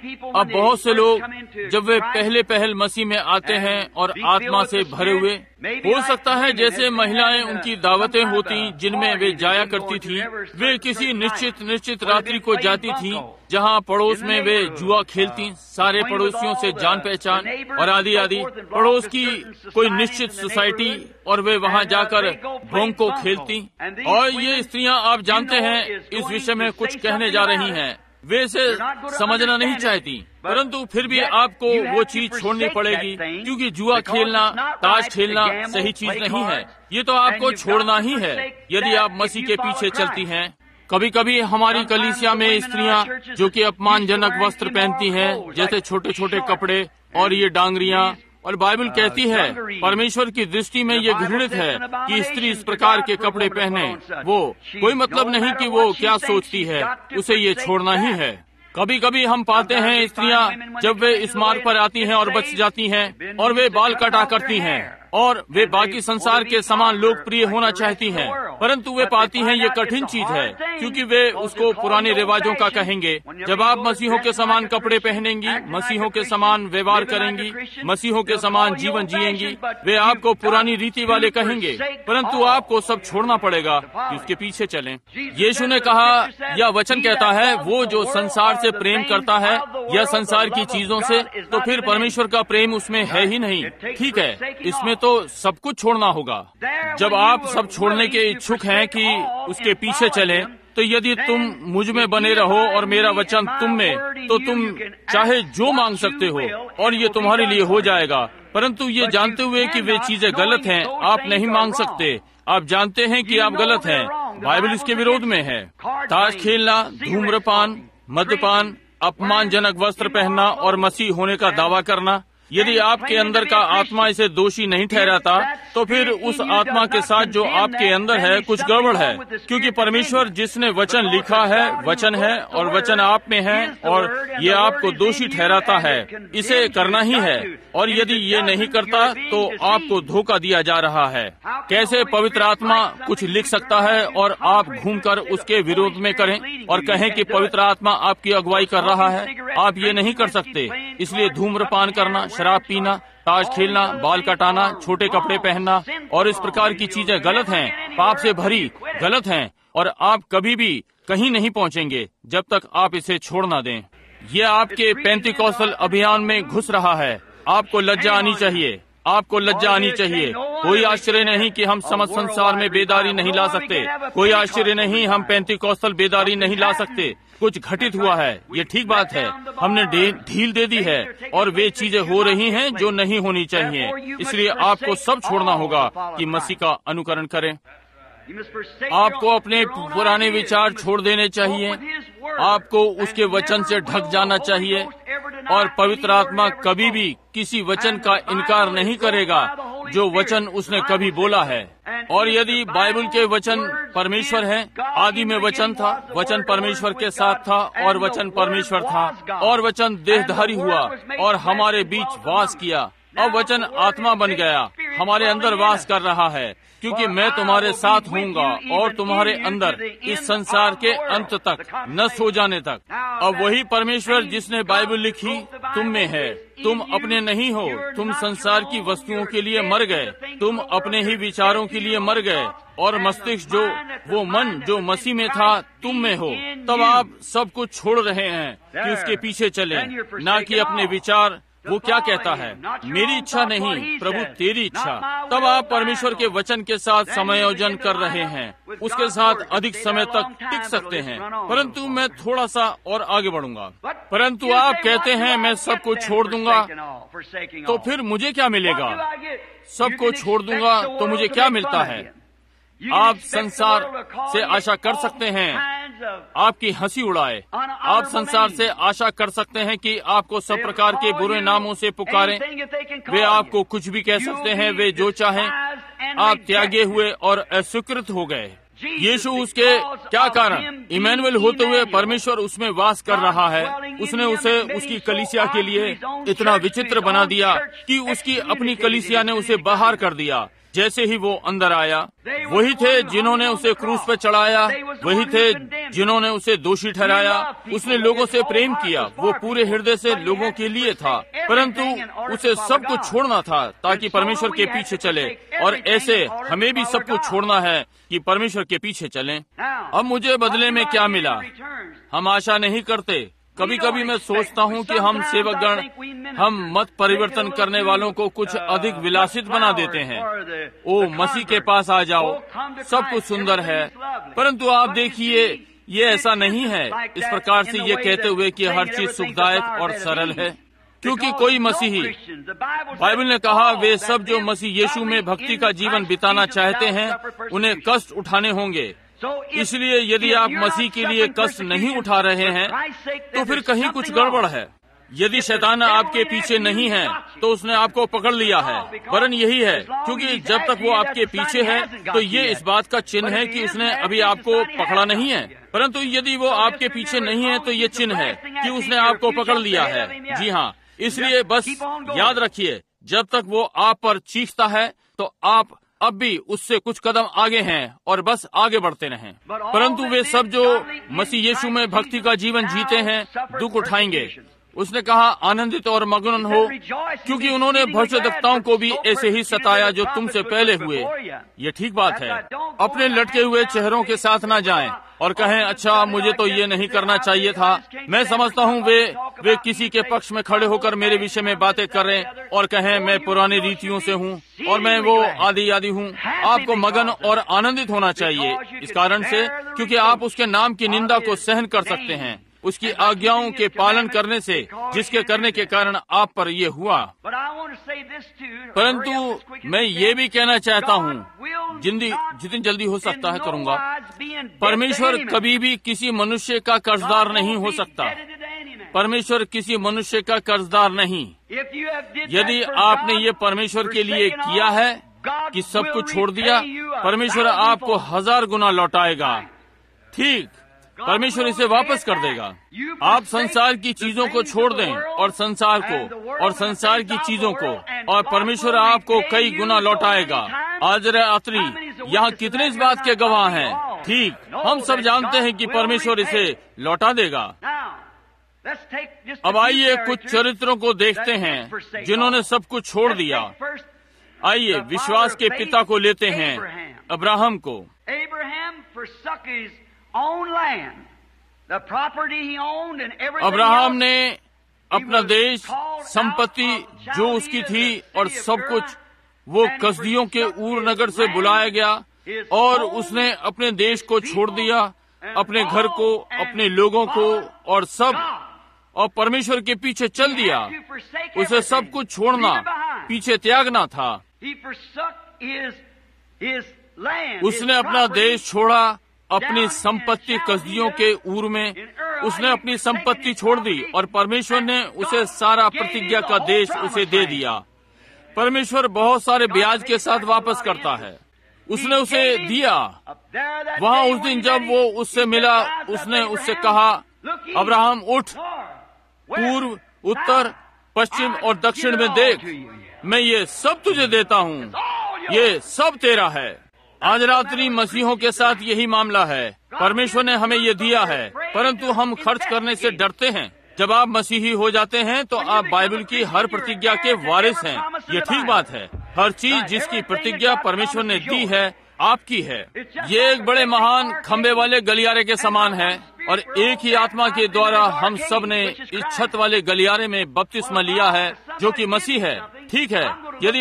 अब बहुत से लोग जब वे पहल मसीह में आते हैं और आत्मा से भरे हुए, हो सकता है जैसे महिलाएं उनकी दावतें होती जिनमें वे जाया करती थी, वे किसी निश्चित रात्रि को जाती थी जहां पड़ोस में वे जुआ खेलती, सारे पड़ोसियों से जान पहचान और आदि आदि, पड़ोस की कोई निश्चित सोसाइटी, और वे वहां जाकर भोंग को खेलती। और ये स्त्रियां, आप जानते हैं, इस विषय में कुछ कहने जा रही हैं। वे इसे समझना नहीं चाहती, परंतु फिर भी आपको वो चीज छोड़नी पड़ेगी, क्योंकि जुआ खेलना, ताश खेलना सही चीज नहीं है। ये तो आपको छोड़ना ही है यदि आप मसीह के पीछे चलती हैं। कभी कभी हमारी कलीसिया में स्त्रियां जो कि अपमानजनक वस्त्र पहनती हैं, जैसे छोटे छोटे कपड़े और ये डांगरियां, और बाइबल कहती है परमेश्वर की दृष्टि में ये घृणित है कि स्त्री इस प्रकार के कपड़े पहने। वो कोई मतलब नहीं कि वो क्या सोचती है, उसे ये छोड़ना ही है। कभी कभी हम पाते हैं स्त्रियां जब वे इस मार्ग पर आती हैं और बच जाती हैं और वे बाल कटा करती हैं और वे बाकी संसार के समान लोकप्रिय होना चाहती हैं, परंतु वे पाती हैं ये कठिन चीज है, क्योंकि वे उसको पुराने रिवाजों का कहेंगे। जब आप मसीहों के समान कपड़े पहनेंगी, मसीहों के समान व्यवहार करेंगी, मसीहों के समान जीवन जिएंगी, वे आपको पुरानी रीति वाले कहेंगे, परंतु आपको सब छोड़ना पड़ेगा कि उसके पीछे चलें। यीशु ने कहा, यह वचन कहता है, वो जो संसार से प्रेम करता है या संसार की चीजों से, तो फिर परमेश्वर का प्रेम उसमें है ही नहीं। ठीक है, इसमें तो सब कुछ छोड़ना होगा। जब आप सब छोड़ने के इच्छुक हैं कि उसके पीछे चलें, तो यदि तुम मुझ में बने रहो और मेरा वचन तुम में, तो तुम चाहे जो मांग सकते हो और ये तुम्हारे लिए हो जाएगा। परंतु ये जानते हुए कि वे चीजें गलत हैं, आप नहीं मांग सकते। आप जानते हैं कि आप गलत हैं, बाइबल इसके विरोध में है। ताश खेलना, धूम्रपान, मद्यपान, अपमानजनक वस्त्र पहनना और मसीह होने का दावा करना, यदि आपके अंदर का आत्मा इसे दोषी नहीं ठहराता, तो फिर उस आत्मा के साथ जो आपके अंदर है कुछ गड़बड़ है, क्योंकि परमेश्वर जिसने वचन लिखा है वचन है और वचन आप में है और ये आपको दोषी ठहराता है। इसे करना ही है, और यदि ये नहीं करता तो आपको धोखा दिया जा रहा है। कैसे पवित्र आत्मा कुछ लिख सकता है और आप घूमकर उसके विरोध में करें और कहें कि पवित्र आत्मा आपकी अगुवाई कर रहा है? आप ये नहीं कर सकते। इसलिए धूम्रपान करना, शराब पीना, ताश खेलना, बाल कटाना, छोटे कपड़े पहनना और इस प्रकार की चीजें गलत हैं, पाप से भरी गलत हैं, और आप कभी भी कहीं नहीं पहुंचेंगे जब तक आप इसे छोड़ न दें। ये आपके पेंतिकोस्टल अभियान में घुस रहा है। आपको लज्जा आनी चाहिए, आपको लज्जा आनी चाहिए। कोई आश्चर्य नहीं कि हम समस्त संसार में बेदारी नहीं ला सकते। कोई आश्चर्य नहीं हम पेंतिकोस्टल बेदारी नहीं ला सकते। कुछ घटित हुआ है, ये ठीक बात है। हमने ढील दे दी है और वे चीजें हो रही हैं जो नहीं होनी चाहिए। इसलिए आपको सब छोड़ना होगा कि मसीह का अनुकरण करें। आपको अपने पुराने विचार छोड़ देने चाहिए। आपको उसके वचन से ढक जाना चाहिए, और पवित्र आत्मा कभी भी किसी वचन का इनकार नहीं करेगा जो वचन उसने कभी बोला है। और यदि बाइबल के वचन परमेश्वर है, आदि में वचन था, वचन परमेश्वर के साथ था और वचन परमेश्वर था, और वचन देहधारी हुआ और हमारे बीच वास किया। अब वचन आत्मा बन गया, हमारे अंदर वास कर रहा है, क्योंकि मैं तुम्हारे साथ हूँगा और तुम्हारे अंदर इस संसार के अंत तक, नष्ट हो जाने तक। अब वही परमेश्वर जिसने बाइबल लिखी तुम में है। तुम अपने नहीं हो, तुम संसार की वस्तुओं के लिए मर गए, तुम अपने ही विचारों के लिए मर गए, और मस्तिष्क जो वो मन जो मसीह में था तुम में हो। तब आप सब कुछ छोड़ रहे हैं कि उसके पीछे चले, न कि अपने विचार। वो क्या कहता है? मेरी इच्छा नहीं प्रभु तेरी इच्छा। तब आप परमेश्वर के वचन के साथ समायोजन कर रहे हैं, उसके साथ अधिक समय तक टिक सकते हैं। परंतु मैं थोड़ा सा और आगे बढ़ूंगा। परंतु आप कहते हैं मैं सब कुछ छोड़ दूंगा, तो फिर मुझे क्या मिलेगा? सब कुछ छोड़ दूंगा तो मुझे क्या मिलता है? आप संसार से आशा कर सकते हैं आपकी हंसी उड़ाए। आप संसार से आशा कर सकते हैं कि आपको सब प्रकार के बुरे नामों से पुकारें। वे आपको कुछ भी कह सकते हैं, वे जो चाहें। आप त्यागे हुए और अस्वीकृत हो गए। यीशु उसके क्या कारण? इमैनुअल होते हुए परमेश्वर उसमें वास कर रहा है। उसने उसे उसकी कलीसिया के लिए इतना विचित्र बना दिया कि उसकी अपनी कलीसिया ने उसे बाहर कर दिया। जैसे ही वो अंदर आया, वही थे जिन्होंने उसे क्रूस पर चढ़ाया, वही थे जिन्होंने उसे दोषी ठहराया। उसने लोगों से प्रेम किया, वो पूरे हृदय से लोगों के लिए था, परंतु उसे सब कुछ छोड़ना था ताकि परमेश्वर के पीछे चले। और ऐसे हमें भी सब कुछ छोड़ना है कि परमेश्वर के पीछे चलें। अब मुझे बदले में क्या मिला? हम आशा नहीं करते। कभी कभी मैं सोचता हूँ कि हम सेवकगण हम मत परिवर्तन करने वालों को कुछ अधिक विलासित बना देते हैं। ओ मसीह के पास आ जाओ, सब कुछ सुंदर है। परंतु आप देखिए, ये ऐसा नहीं है इस प्रकार से ये कहते हुए कि हर चीज सुखदायक और सरल है, क्योंकि कोई मसीही, बाइबल ने कहा, वे सब जो मसीह यीशु में भक्ति का जीवन बिताना चाहते हैं उन्हें कष्ट उठाने होंगे। इसलिए यदि आप मसीह के लिए कष्ट नहीं उठा रहे हैं तो फिर कहीं कुछ गड़बड़ है। यदि शैतान आपके पीछे नहीं है तो उसने आपको पकड़ लिया है। वरन यही है, क्योंकि जब तक वो आपके पीछे है तो ये इस बात का चिन्ह है कि उसने अभी आपको पकड़ा नहीं है। परंतु यदि वो आपके पीछे नहीं है तो ये चिन्ह है कि उसने आपको पकड़ लिया है। जी हाँ, इसलिए बस याद रखिए, जब तक वो आप पर चीखता है तो आप अब भी उससे कुछ कदम आगे हैं और बस आगे बढ़ते रहें। परंतु वे सब जो मसीह यीशु में भक्ति का जीवन जीते हैं दुख उठाएंगे। उसने कहा, आनंदित और मगन हो, क्योंकि उन्होंने भविष्यद्वक्ताओं को भी ऐसे ही सताया जो तुमसे पहले हुए। ये ठीक बात है। अपने लटके हुए चेहरों के साथ ना जाएं और कहें, अच्छा मुझे तो ये नहीं करना चाहिए था। मैं समझता हूँ वे किसी के पक्ष में खड़े होकर मेरे विषय में बातें कर रहे और कहें मैं पुरानी रीतियों से हूँ और मैं वो आदि हूँ। आपको मगन और आनंदित होना चाहिए इस कारण से, क्योंकि आप उसके नाम की निंदा को सहन कर सकते हैं, उसकी आज्ञाओं के पालन करने से, जिसके करने के कारण आप पर ये हुआ। परंतु मैं ये भी कहना चाहता हूँ, जितनी जल्दी हो सकता है करूँगा, परमेश्वर कभी भी किसी मनुष्य का कर्जदार नहीं हो सकता। परमेश्वर किसी मनुष्य का कर्जदार नहीं। यदि आपने ये परमेश्वर के लिए किया है कि सब कुछ छोड़ दिया, परमेश्वर आपको 1000 गुना लौटाएगा। ठीक, परमेश्वर इसे वापस कर देगा। आप संसार की चीजों को छोड़ दें और संसार की चीजों को, और परमेश्वर आपको कई गुना लौटाएगा। आज रात्रि यहाँ कितने इस बात के गवाह हैं? ठीक, हम सब जानते हैं कि परमेश्वर इसे लौटा देगा। अब आइए कुछ चरित्रों को देखते हैं जिन्होंने सब कुछ छोड़ दिया। आइए विश्वास के पिता को लेते हैं, अब्राहम को। अब्राहम ने अपना देश, संपत्ति जो उसकी थी और सब कुछ, वो कसदियों के ऊर नगर से बुलाया गया और उसने अपने देश को छोड़ दिया, अपने घर को, अपने लोगों को और सब, और परमेश्वर के पीछे चल दिया। उसे सब कुछ छोड़ना, पीछे त्यागना था। उसने अपना देश छोड़ा, अपनी संपत्ति कसदियों के ऊर में उसने अपनी संपत्ति छोड़ दी और परमेश्वर ने उसे सारा प्रतिज्ञा का देश उसे दे दिया। परमेश्वर बहुत सारे ब्याज के साथ वापस करता है। उसने उसे दिया। वहाँ उस दिन जब वो उससे मिला, उसने उससे कहा, अब्राहम उठ, पूर्व, उत्तर, पश्चिम और दक्षिण में देख, मैं ये सब तुझे देता हूँ, ये सब तेरा है। आज रात्रि मसीहों के साथ यही मामला है। परमेश्वर ने हमें ये दिया है, परंतु हम खर्च करने से डरते हैं। जब आप मसीही हो जाते हैं तो आप बाइबल की हर प्रतिज्ञा के वारिस हैं। ये ठीक बात है। हर चीज जिसकी प्रतिज्ञा परमेश्वर ने दी है आपकी है। ये एक बड़े महान खंबे वाले गलियारे के समान है और एक ही आत्मा के द्वारा हम सब ने इस छत वाले गलियारे में बपतिस्मा लिया है जो कि मसीह है। ठीक है,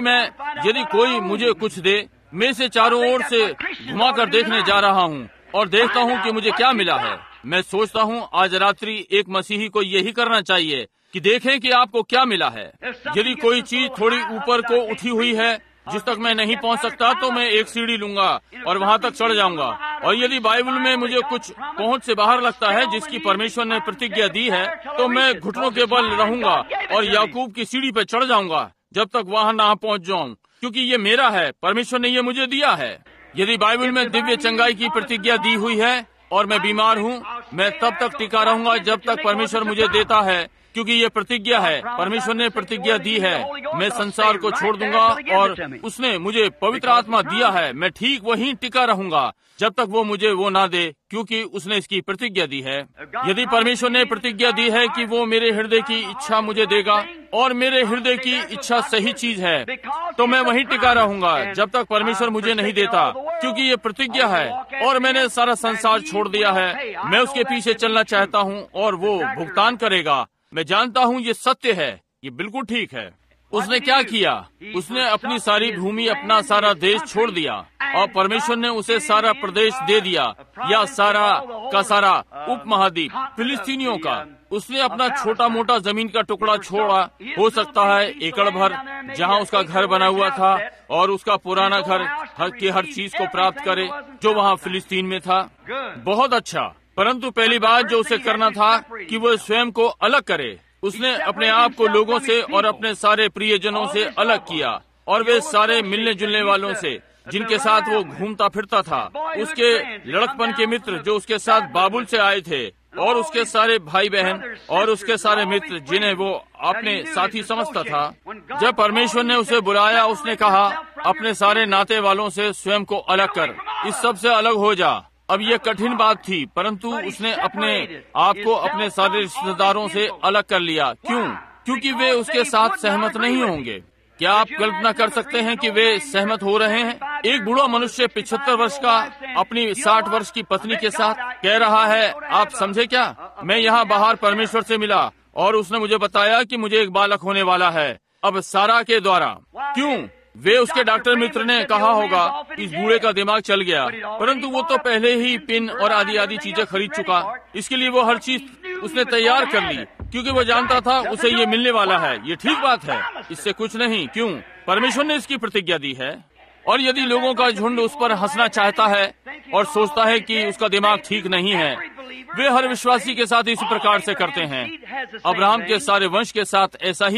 यदि कोई मुझे कुछ दे, मैं इसे चारों ओर से घुमाकर देखने जा रहा हूँ और देखता हूँ कि मुझे क्या मिला है। मैं सोचता हूँ आज रात्रि एक मसीही को यही करना चाहिए कि देखें कि आपको क्या मिला है। यदि कोई चीज थोड़ी ऊपर को उठी हुई है जिस तक मैं नहीं पहुँच सकता, तो मैं एक सीढ़ी लूंगा और वहाँ तक चढ़ जाऊंगा। और यदि बाइबल में मुझे कुछ पहुँच से बाहर लगता है जिसकी परमेश्वर ने प्रतिज्ञा दी है, तो मैं घुटनों के बल रहूंगा और याकूब की सीढ़ी पर चढ़ जाऊंगा जब तक वहाँ ना पहुँच जाऊं, क्योंकि ये मेरा है, परमेश्वर ने ये मुझे दिया है। यदि बाइबल में दिव्य चंगाई की प्रतिज्ञा दी हुई है और मैं बीमार हूँ, मैं तब तक टिका रहूंगा जब तक परमेश्वर मुझे देता है, क्योंकि ये प्रतिज्ञा है। परमेश्वर ने प्रतिज्ञा दी है, मैं संसार को छोड़ दूंगा और उसने मुझे पवित्र आत्मा दिया है। मैं ठीक वहीं टिका रहूंगा जब तक वो मुझे वो ना दे, क्योंकि उसने इसकी प्रतिज्ञा दी है। यदि परमेश्वर ने प्रतिज्ञा दी है कि वो मेरे हृदय की इच्छा मुझे देगा और मेरे हृदय की इच्छा सही चीज है, तो मैं वहीं टिका रहूंगा जब तक परमेश्वर मुझे नहीं देता, क्योंकि ये प्रतिज्ञा है और मैंने सारा संसार छोड़ दिया है। मैं उसके पीछे चलना चाहता हूँ और वो भुगतान करेगा। मैं जानता हूँ ये सत्य है, ये बिल्कुल ठीक है। उसने क्या किया? उसने अपनी सारी भूमि, अपना सारा देश छोड़ दिया और परमेश्वर ने उसे सारा प्रदेश दे दिया, या सारा का सारा उपमहाद्वीप फिलिस्तीनियों का। उसने अपना छोटा मोटा जमीन का टुकड़ा छोड़ा, हो सकता है एकड़ भर, जहाँ उसका घर बना हुआ था, और उसका पुराना घर हर चीज को प्राप्त करे जो वहाँ फिलिस्तीन में था। बहुत अच्छा। परंतु पहली बात जो उसे करना था कि वो स्वयं को अलग करे। उसने अपने आप को लोगों से और अपने सारे प्रियजनों से अलग किया, और वे सारे मिलने जुलने वालों से जिनके साथ वो घूमता फिरता था, उसके लड़कपन के मित्र जो उसके साथ बाबुल से आए थे, और उसके सारे भाई बहन और उसके सारे मित्र जिन्हें वो अपने साथी समझता था। जब परमेश्वर ने उसे बुलाया, उसने कहा, अपने सारे नाते वालों से स्वयं को अलग कर, इस सब से अलग हो जा। अब ये कठिन बात थी, परंतु उसने अपने आप को अपने सारे रिश्तेदारों से अलग कर लिया। क्यों? क्योंकि वे उसके साथ सहमत नहीं होंगे। क्या आप कल्पना कर सकते हैं कि वे सहमत हो रहे हैं? एक बूढ़ा मनुष्य 75 वर्ष का अपनी 60 वर्ष की पत्नी के साथ कह रहा है, आप समझे क्या? मैं यहाँ बाहर परमेश्वर से मिला और उसने मुझे बताया कि मुझे एक बालक होने वाला है, अब सारा के द्वारा। क्यों? वे उसके डॉक्टर मित्र ने कहा होगा इस बूढ़े का दिमाग चल गया, परंतु वो तो पहले ही पिन और आदि चीजें खरीद चुका। इसके लिए वो हर चीज उसने तैयार कर ली, क्योंकि वो जानता था उसे ये मिलने वाला है। ये ठीक बात है, इससे कुछ नहीं। क्यों? परमेश्वर ने इसकी प्रतिज्ञा दी है। और यदि लोगों का झुंड उस पर हंसना चाहता है और सोचता है कि उसका दिमाग ठीक नहीं है, वे हर विश्वासी के साथ इसी प्रकार से करते हैं। अब्राहम के सारे वंश के साथ ऐसा ही है।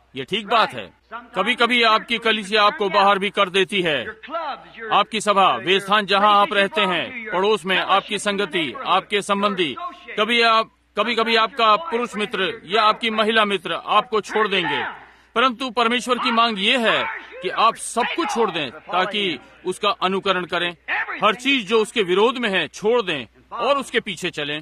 ये ठीक बात है। कभी कभी आपकी कलीसिया आपको बाहर भी कर देती है। आपकी सभा, वे स्थान जहां आप रहते हैं, पड़ोस में आपकी संगति, आपके संबंधी, कभी कभी आपका पुरुष मित्र या आपकी महिला मित्र आपको छोड़ देंगे। परंतु परमेश्वर की मांग ये है कि आप सब कुछ छोड़ दें ताकि उसका अनुकरण करें। हर चीज जो उसके विरोध में है छोड़ दें और उसके पीछे चलें।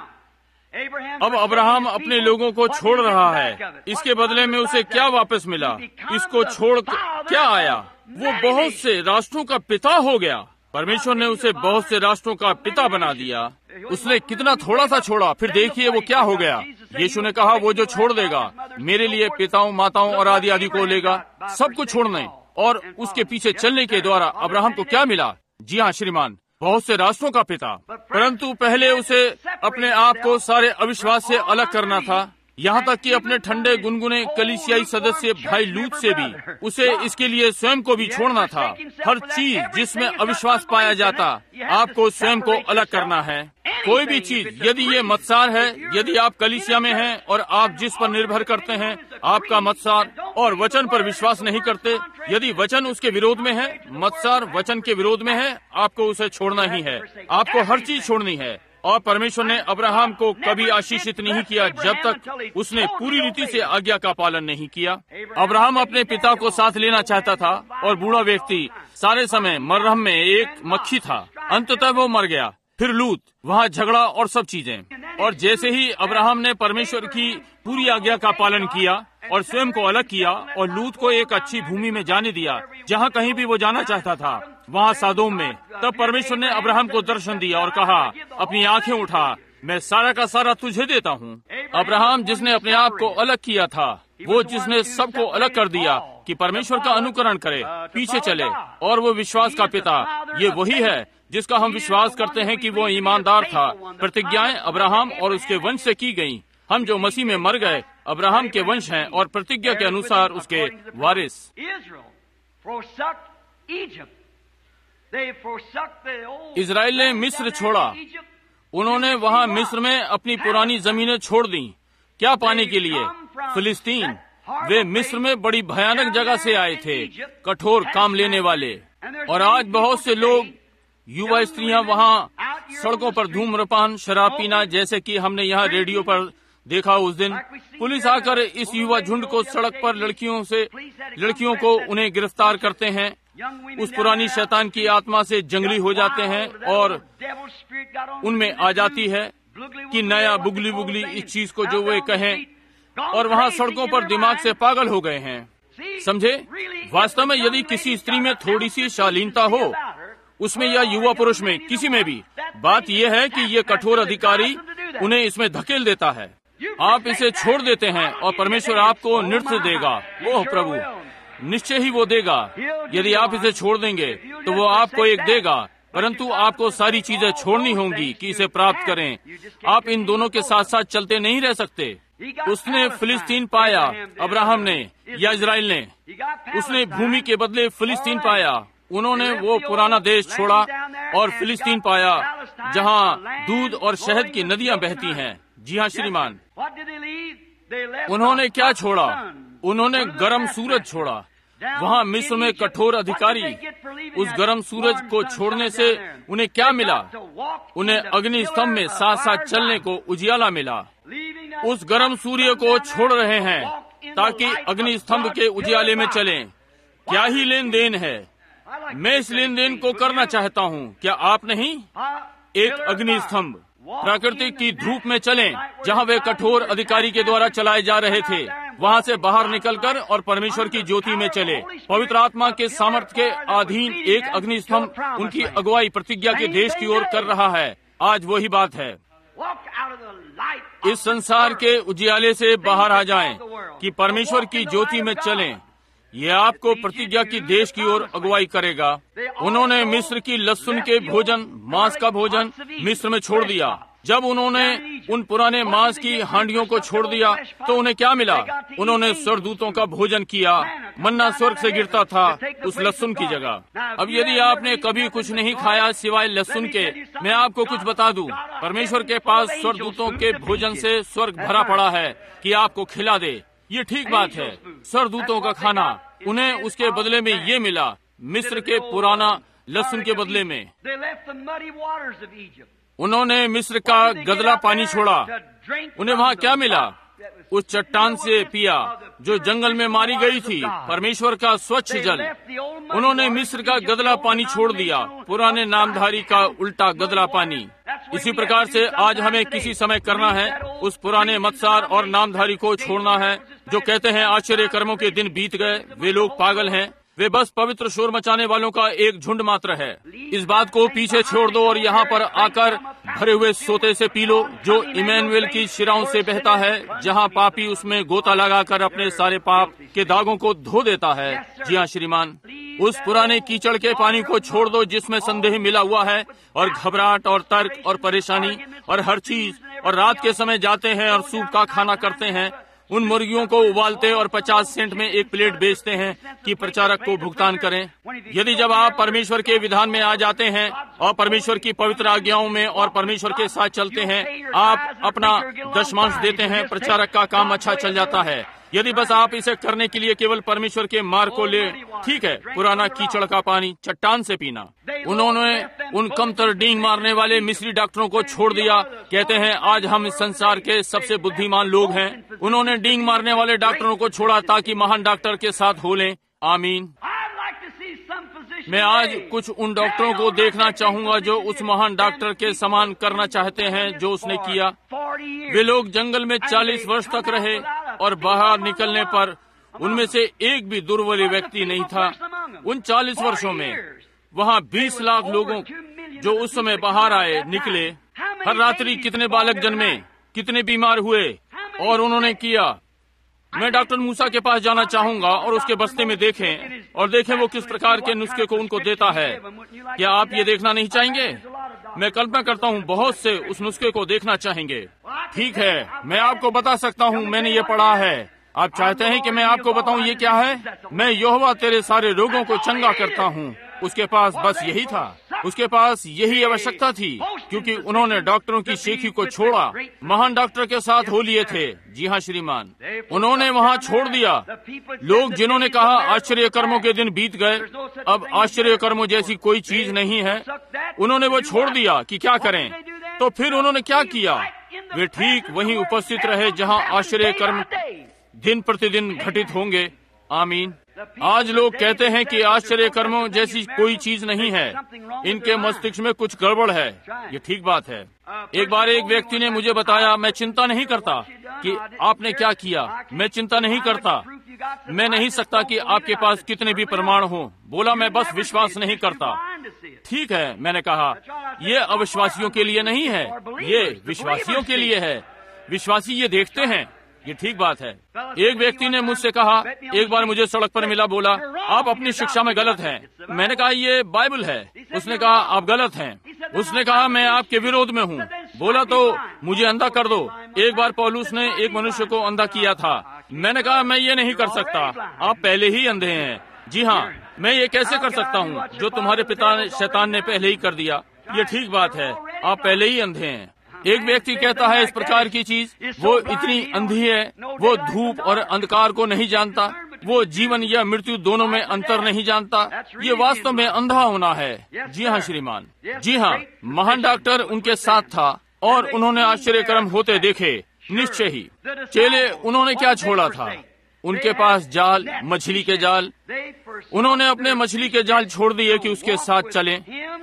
अब अब्राहम अपने लोगों को छोड़ रहा है। इसके बदले में उसे क्या वापस मिला? इसको छोड़ क्या आया? वो बहुत से राष्ट्रों का पिता हो गया। परमेश्वर ने उसे बहुत से राष्ट्रों का पिता बना दिया। उसने कितना थोड़ा सा छोड़ा, फिर देखिए वो क्या हो गया। यीशु ने कहा, वो जो छोड़ देगा मेरे लिए पिताओं, माताओं और आदि आदि को लेगा, सब कुछ छोड़ने और उसके पीछे चलने के द्वारा अब्राहम को क्या मिला? जी हाँ श्रीमान, बहुत से राष्ट्रों का पिता। परंतु पहले उसे अपने आप को सारे अविश्वास से अलग करना था, यहाँ तक कि अपने ठंडे गुनगुने कलीसियाई सदस्य भाई लूत से भी उसे इसके लिए स्वयं को भी छोड़ना था। हर चीज जिसमें अविश्वास पाया जाता, आपको स्वयं को अलग करना है। कोई भी चीज, यदि ये मत्सार है, यदि आप कलीसिया में हैं और आप जिस पर निर्भर करते हैं आपका मत्सार और वचन पर विश्वास नहीं करते, यदि वचन उसके विरोध में है, मत्सार वचन के विरोध में है, आपको उसे छोड़ना ही है। आपको हर चीज छोड़नी है। और परमेश्वर ने अब्राहम को कभी आशीषित नहीं किया जब तक उसने पूरी रीति से आज्ञा का पालन नहीं किया। अब्राहम अपने पिता को साथ लेना चाहता था और बूढ़ा व्यक्ति सारे समय मरहम में एक मक्खी था। अंततः वो मर गया। फिर लूत, वहाँ झगड़ा और सब चीजें। और जैसे ही अब्राहम ने परमेश्वर की पूरी आज्ञा का पालन किया और स्वयं को अलग किया और लूत को एक अच्छी भूमि में जाने दिया जहाँ कहीं भी वो जाना चाहता था, वहाँ सादोम में, तब परमेश्वर ने अब्राहम को दर्शन दिया और कहा, अपनी आंखें उठा, मैं सारा का सारा तुझे देता हूँ। अब्राहम जिसने अपने आप को अलग किया था, वो जिसने सबको अलग कर दिया कि परमेश्वर का अनुकरण करे, पीछे चले, और वो विश्वास का पिता, ये वही है जिसका हम विश्वास करते हैं कि वो ईमानदार था। प्रतिज्ञाएं अब्राहम और उसके वंश से की गयी। हम जो मसीह में मर गए अब्राहम के वंश हैं और प्रतिज्ञा के अनुसार उसके वारिस। इजराइल ने मिस्र छोड़ा। उन्होंने वहाँ मिस्र में अपनी पुरानी जमीनें छोड़ दी। क्या पाने के लिए? फिलिस्तीन। वे मिस्र में बड़ी भयानक जगह से आए थे, कठोर काम लेने वाले। और आज बहुत से लोग, युवा स्त्रियां वहाँ सड़कों पर धूम्रपान, शराब पीना, जैसे कि हमने यहाँ रेडियो पर देखा उस दिन। पुलिस आकर इस युवा झुंड को सड़क पर लड़कियों को उन्हें गिरफ्तार करते हैं। उस पुरानी शैतान की आत्मा से जंगली हो जाते हैं और उनमें आ जाती है कि नया बुगली बुगली इस चीज को जो वे कहें, और वहाँ सड़कों पर दिमाग से पागल हो गए हैं। समझे? वास्तव में यदि किसी स्त्री में थोड़ी सी शालीनता हो, उसमें या युवा पुरुष में, किसी में भी, बात यह है कि ये कठोर अधिकारी उन्हें इसमें धकेल देता है। आप इसे छोड़ देते हैं और परमेश्वर आपको नृत्य देगा। ओह प्रभु, निश्चय ही वो देगा। यदि आप इसे छोड़ देंगे तो वो आपको एक देगा, परंतु आपको सारी चीजें छोड़नी होंगी कि इसे प्राप्त करें। आप इन दोनों के साथ साथ चलते नहीं रह सकते। उसने फिलिस्तीन पाया, अब्राहम ने या इजराइल ने। उसने भूमि के बदले फिलिस्तीन पाया। उन्होंने वो पुराना देश छोड़ा और फिलिस्तीन पाया जहाँ दूध और शहद की नदियाँ बहती हैं। जी हाँ श्रीमान। उन्होंने क्या छोड़ा? उन्होंने गर्म सूरज छोड़ा। वहाँ मिस्र में कठोर अधिकारी, उस गर्म सूरज को छोड़ने से उन्हें क्या मिला? उन्हें अग्नि स्तंभ में साथ साथ चलने को उजियाला मिला। उस गर्म सूर्य को छोड़ रहे हैं ताकि अग्नि स्तंभ के उजियाले में चलें। क्या ही लेन देन है। मैं इस लेन देन को करना चाहता हूँ, क्या आप नहीं? एक अग्नि स्तंभ, प्राकृतिक की धूप में चलें, जहाँ वे कठोर अधिकारी के द्वारा चलाए जा रहे थे, वहाँ से बाहर निकलकर और परमेश्वर की ज्योति में चले। पवित्र आत्मा के सामर्थ्य के अधीन एक अग्नि स्तंभ उनकी अगुवाई प्रतिज्ञा के देश की ओर कर रहा है। आज वही बात है। इस संसार के उजियाले से बाहर आ जाएं कि परमेश्वर की ज्योति में चलें। ये आपको प्रतिज्ञा की देश की ओर अगुवाई करेगा। उन्होंने मिस्र की लहसुन के भोजन, मांस का भोजन मिस्र में छोड़ दिया। जब उन्होंने उन पुराने मांस की हांडियों को छोड़ दिया तो उन्हें क्या मिला? उन्होंने स्वर्गदूतों का भोजन किया। मन्ना स्वर्ग से गिरता था उस लहसुन की जगह। अब यदि आपने कभी कुछ नहीं खाया सिवाय लहसुन के, मैं आपको कुछ बता दूं, परमेश्वर के पास स्वर्गदूतों के भोजन से स्वर्ग भरा पड़ा है कि आपको खिला दे। ये ठीक बात है, सरदूतों का खाना। उन्हें उसके बदले में ये मिला, मिस्र के पुराना लहसुन के बदले में। उन्होंने मिस्र का गदला पानी छोड़ा। उन्हें वहाँ क्या मिला? उस चट्टान से पिया जो जंगल में मारी गई थी, परमेश्वर का स्वच्छ जल। उन्होंने मिस्र का गदला पानी छोड़ दिया, पुराने नामधारी का उल्टा गदला पानी। इसी प्रकार से आज हमें किसी समय करना है, उस पुराने मत्सार और नामधारी को छोड़ना है जो कहते हैं आश्चर्य कर्मों के दिन बीत गए। वे लोग पागल हैं, वे बस पवित्र शोर मचाने वालों का एक झुंड मात्र है। इस बात को पीछे छोड़ दो और यहाँ पर आकर भरे हुए सोते से पी लो जो इमैनुएल की शिराओं से बहता है, जहाँ पापी उसमें गोता लगाकर अपने सारे पाप के दागों को धो देता है। जी हाँ श्रीमान, उस पुराने कीचड़ के पानी को छोड़ दो जिसमें संदेह मिला हुआ है और घबराहट और तर्क और परेशानी और हर चीज। और रात के समय जाते हैं और सूप का खाना करते हैं, उन मुर्गियों को उबालते और 50 सेंट में एक प्लेट बेचते हैं कि प्रचारक को भुगतान करें। यदि जब आप परमेश्वर के विधान में आ जाते हैं और परमेश्वर की पवित्र आज्ञाओं में और परमेश्वर के साथ चलते हैं, आप अपना दशमांश देते हैं, प्रचारक का काम अच्छा चल जाता है। यदि बस आप इसे करने के लिए केवल परमेश्वर के मार्ग को ले, ठीक है, पुराना कीचड़ का पानी चट्टान से पीना। उन्होंने उन कमतर डींग मारने वाले मिस्री डॉक्टरों को छोड़ दिया। कहते हैं आज हम इस संसार के सबसे बुद्धिमान लोग हैं। उन्होंने डींग मारने वाले डॉक्टरों को छोड़ा ताकि महान डॉक्टर के साथ हो लें। आमीन। मैं आज कुछ उन डॉक्टरों को देखना चाहूंगा जो उस महान डॉक्टर के समान करना चाहते हैं जो उसने किया। वे लोग जंगल में 40 वर्ष तक रहे और बाहर निकलने पर उनमें से एक भी दुर्बल व्यक्ति नहीं था। उन 40 वर्षों में वहाँ 20 लाख लोगों जो उस समय बाहर आए निकले। हर रात्रि कितने बालक जन्मे, कितने बीमार हुए और उन्होंने किया। मैं डॉक्टर मूसा के पास जाना चाहूंगा और उसके बस्ते में देखें वो किस प्रकार के नुस्खे को उनको देता है। क्या आप ये देखना नहीं चाहेंगे? मैं कल्पना करता हूँ बहुत से उस नुस्खे को देखना चाहेंगे। ठीक है, मैं आपको बता सकता हूँ, मैंने ये पढ़ा है। आप चाहते हैं कि मैं आपको बताऊँ ये क्या है? मैं यहोवा तेरे सारे रोगों को चंगा करता हूँ। उसके पास बस यही था, उसके पास यही आवश्यकता थी, क्योंकि उन्होंने डॉक्टरों की शेखी को छोड़ा, महान डॉक्टर के साथ हो लिए थे। जी हाँ श्रीमान, उन्होंने वहाँ छोड़ दिया। लोग जिन्होंने कहा आश्चर्य कर्मों के दिन बीत गए, अब आश्चर्य कर्मों जैसी कोई चीज नहीं है, उन्होंने वो छोड़ दिया कि क्या करें। तो फिर उन्होंने क्या किया? वे ठीक वहीं उपस्थित रहे जहाँ आश्चर्य कर्म दिन प्रतिदिन घटित होंगे। आमीन। आज लोग कहते हैं कि आश्चर्य कर्मों जैसी कोई चीज नहीं है, इनके मस्तिष्क में कुछ गड़बड़ है। ये ठीक बात है। एक बार एक व्यक्ति ने मुझे बताया, मैं चिंता नहीं करता कि आपने क्या किया, मैं चिंता नहीं करता, मैं नहीं सकता कि आपके पास कितने भी प्रमाण हो। बोला मैं बस विश्वास नहीं करता। ठीक है, मैंने कहा ये अविश्वासियों के लिए नहीं है, ये विश्वासियों के लिए है। विश्वासी ये देखते हैं। ये ठीक बात है। एक व्यक्ति ने मुझसे कहा, एक बार मुझे सड़क पर मिला, बोला आप अपनी शिक्षा में गलत हैं। मैंने कहा ये बाइबल है। उसने कहा आप गलत हैं। उसने कहा मैं आपके विरोध में हूँ। बोला तो मुझे अंधा कर दो। एक बार पौलुस ने एक मनुष्य को अंधा किया था। मैंने कहा मैं ये नहीं कर सकता, आप पहले ही अंधे हैं। जी हाँ, मैं ये कैसे कर सकता हूँ जो तुम्हारे पिता शैतान ने पहले ही कर दिया। ये ठीक बात है, आप पहले ही अंधे हैं। एक व्यक्ति कहता है इस प्रकार की चीज, वो इतनी अंधी है, वो धूप और अंधकार को नहीं जानता, वो जीवन या मृत्यु दोनों में अंतर नहीं जानता। ये वास्तव में अंधा होना है। जी हाँ श्रीमान, जी हाँ, महान डॉक्टर उनके साथ था और उन्होंने आश्चर्य कर्म होते देखे। निश्चय ही चेले, उन्होंने क्या छोड़ा था? उनके पास जाल, मछली के जाल। उन्होंने अपने मछली के जाल छोड़ दिए कि उसके साथ चलें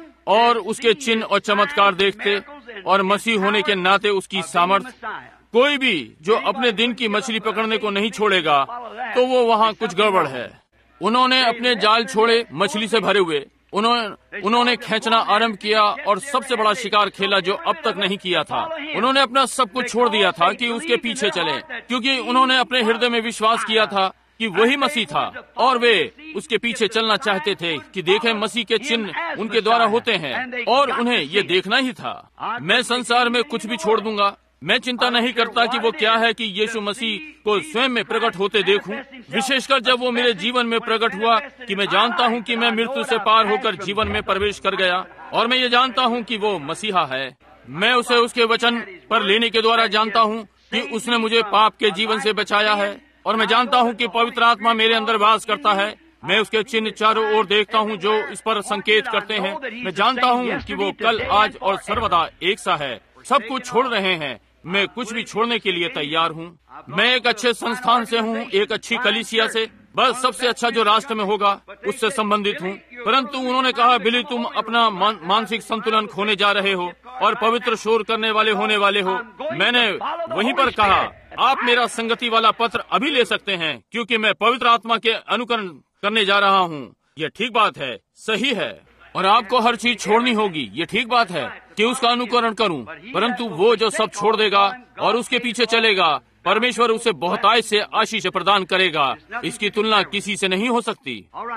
और उसके चिन्ह और चमत्कार देखते और मसीह होने के नाते उसकी सामर्थ। कोई भी जो अपने दिन की मछली पकड़ने को नहीं छोड़ेगा तो वो वहाँ कुछ गड़बड़ है। उन्होंने अपने जाल छोड़े मछली से भरे हुए। उन्होंने खींचना आरंभ किया और सबसे बड़ा शिकार खेला जो अब तक नहीं किया था। उन्होंने अपना सब कुछ छोड़ दिया था कि उसके पीछे चले, क्योंकि उन्होंने अपने हृदय में विश्वास किया था कि वही मसीह था और वे उसके पीछे चलना चाहते थे कि देखें मसीह के चिन्ह उनके द्वारा होते हैं और उन्हें ये देखना ही था। मैं संसार में कुछ भी छोड़ दूंगा। मैं चिंता नहीं करता कि वो क्या है कि यीशु मसीह को स्वयं में प्रकट होते देखूं, विशेषकर जब वो मेरे जीवन में प्रकट हुआ कि मैं जानता हूं कि मैं मृत्यु से पार होकर जीवन में प्रवेश कर गया और मैं ये जानता हूं कि वो मसीहा है। मैं उसे उसके वचन पर लेने के द्वारा जानता हूं कि उसने मुझे पाप के जीवन से बचाया है और मैं जानता हूँ कि पवित्र आत्मा मेरे अंदर वास करता है। मैं उसके चिन्ह चारों ओर देखता हूँ जो इस पर संकेत करते हैं। मैं जानता हूँ कि वो कल, आज और सर्वदा एक सा है। सब कुछ छोड़ रहे हैं। मैं कुछ भी छोड़ने के लिए तैयार हूँ। मैं एक अच्छे संस्थान से हूँ, एक अच्छी कलीसिया से, बस सबसे अच्छा जो राष्ट्र में होगा उससे संबंधित हूँ। परंतु उन्होंने कहा, बिली, तुम अपना मानसिक संतुलन खोने जा रहे हो और पवित्र शोर करने वाले होने वाले हो। मैंने वहीं पर कहा, आप मेरा संगति वाला पत्र अभी ले सकते हैं, क्योंकि मैं पवित्र आत्मा के अनुकरण करने जा रहा हूँ। ये ठीक बात है, सही है, और आपको हर चीज छोड़नी होगी। ये ठीक बात है कि उसका अनुकरण करूं, परंतु वो जो सब छोड़ देगा और उसके पीछे चलेगा, परमेश्वर उसे बहुतायत से आशीष प्रदान करेगा। इसकी तुलना किसी से नहीं हो सकती।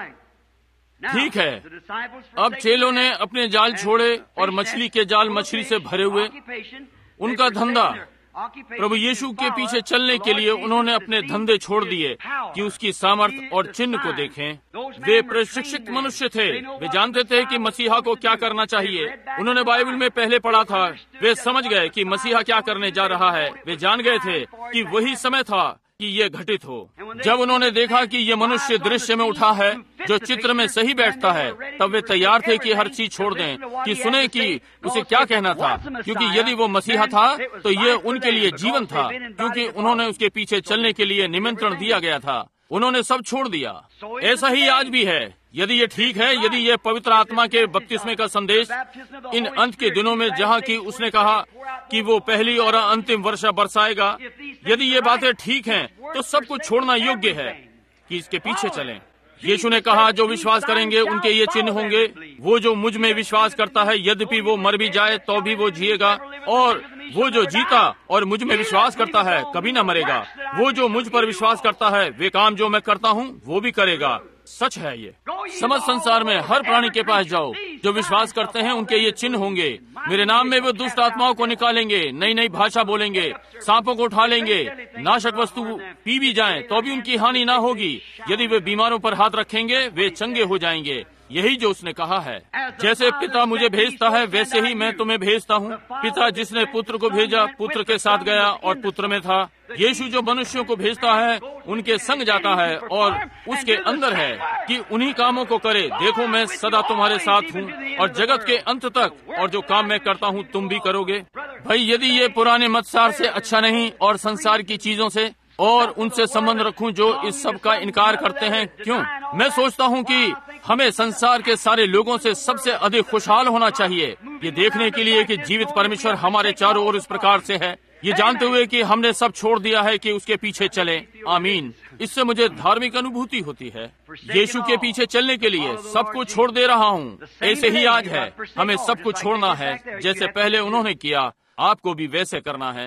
ठीक है, अब चेलों ने अपने जाल छोड़े और मछली के जाल मछली से भरे हुए। उनका धंधा, प्रभु यीशु के पीछे चलने के लिए उन्होंने अपने धंधे छोड़ दिए कि उसकी सामर्थ और चिन्ह को देखें। वे प्रशिक्षित मनुष्य थे। वे जानते थे कि मसीहा को क्या करना चाहिए। उन्होंने बाइबल में पहले पढ़ा था। वे समझ गए कि मसीहा क्या करने जा रहा है। वे जान गए थे कि वही समय था कि ये घटित हो। जब उन्होंने देखा कि ये मनुष्य दृश्य में उठा है जो चित्र में सही बैठता है, तब वे तैयार थे कि हर चीज छोड़ दें, कि सुने कि उसे क्या कहना था। क्योंकि यदि वो मसीहा था तो ये उनके लिए जीवन था, क्योंकि उन्होंने उसके पीछे चलने के लिए निमंत्रण दिया गया था। उन्होंने सब छोड़ दिया। ऐसा ही आज भी है। यदि ये ठीक है, यदि ये पवित्र आत्मा के बपतिस्मे का संदेश इन अंत के दिनों में, जहाँ की उसने कहा कि वो पहली और अंतिम वर्षा बरसाएगा, यदि ये बातें ठीक हैं, तो सब कुछ छोड़ना योग्य है कि इसके पीछे चलें। यीशु ने कहा, जो विश्वास करेंगे उनके ये चिन्ह होंगे। वो जो मुझ में विश्वास करता है, यद्यपि वो मर भी जाए तो भी वो जिएगा, और वो जो जीता और मुझ में विश्वास करता है कभी न मरेगा। वो जो मुझ पर विश्वास करता है, वे काम जो मैं करता हूँ वो भी करेगा। सच है ये। समस्त संसार में हर प्राणी के पास जाओ। जो विश्वास करते हैं उनके ये चिन्ह होंगे। मेरे नाम में वे दुष्ट आत्माओं को निकालेंगे, नई नई भाषा बोलेंगे, सांपों को उठा लेंगे, नाशक वस्तु पी भी जाएं तो भी उनकी हानि ना होगी। यदि वे बीमारों पर हाथ रखेंगे वे चंगे हो जाएंगे। यही जो उसने कहा है। जैसे पिता मुझे भेजता है वैसे ही मैं तुम्हें भेजता हूँ। पिता जिसने पुत्र को भेजा पुत्र के साथ गया और पुत्र में था। यीशु जो मनुष्यों को भेजता है उनके संग जाता है और उसके अंदर है कि उन्हीं कामों को करे। देखो मैं सदा तुम्हारे साथ हूँ और जगत के अंत तक, और जो काम मैं करता हूँ तुम भी करोगे। भाई, यदि ये पुराने मत्सार से अच्छा नहीं और संसार की चीजों से और उनसे संबंध रखूं जो इस सब का इनकार करते हैं, क्यों? मैं सोचता हूं कि हमें संसार के सारे लोगों से सबसे अधिक खुशहाल होना चाहिए, ये देखने के लिए कि जीवित परमेश्वर हमारे चारों ओर इस प्रकार से है, ये जानते हुए कि हमने सब छोड़ दिया है कि उसके पीछे चलें। आमीन। इससे मुझे धार्मिक अनुभूति होती है। यीशु के पीछे चलने के लिए सब कुछ छोड़ दे रहा हूँ। ऐसे ही आज है, हमें सब कुछ छोड़ना है। जैसे पहले उन्होंने किया, आपको भी वैसे करना है।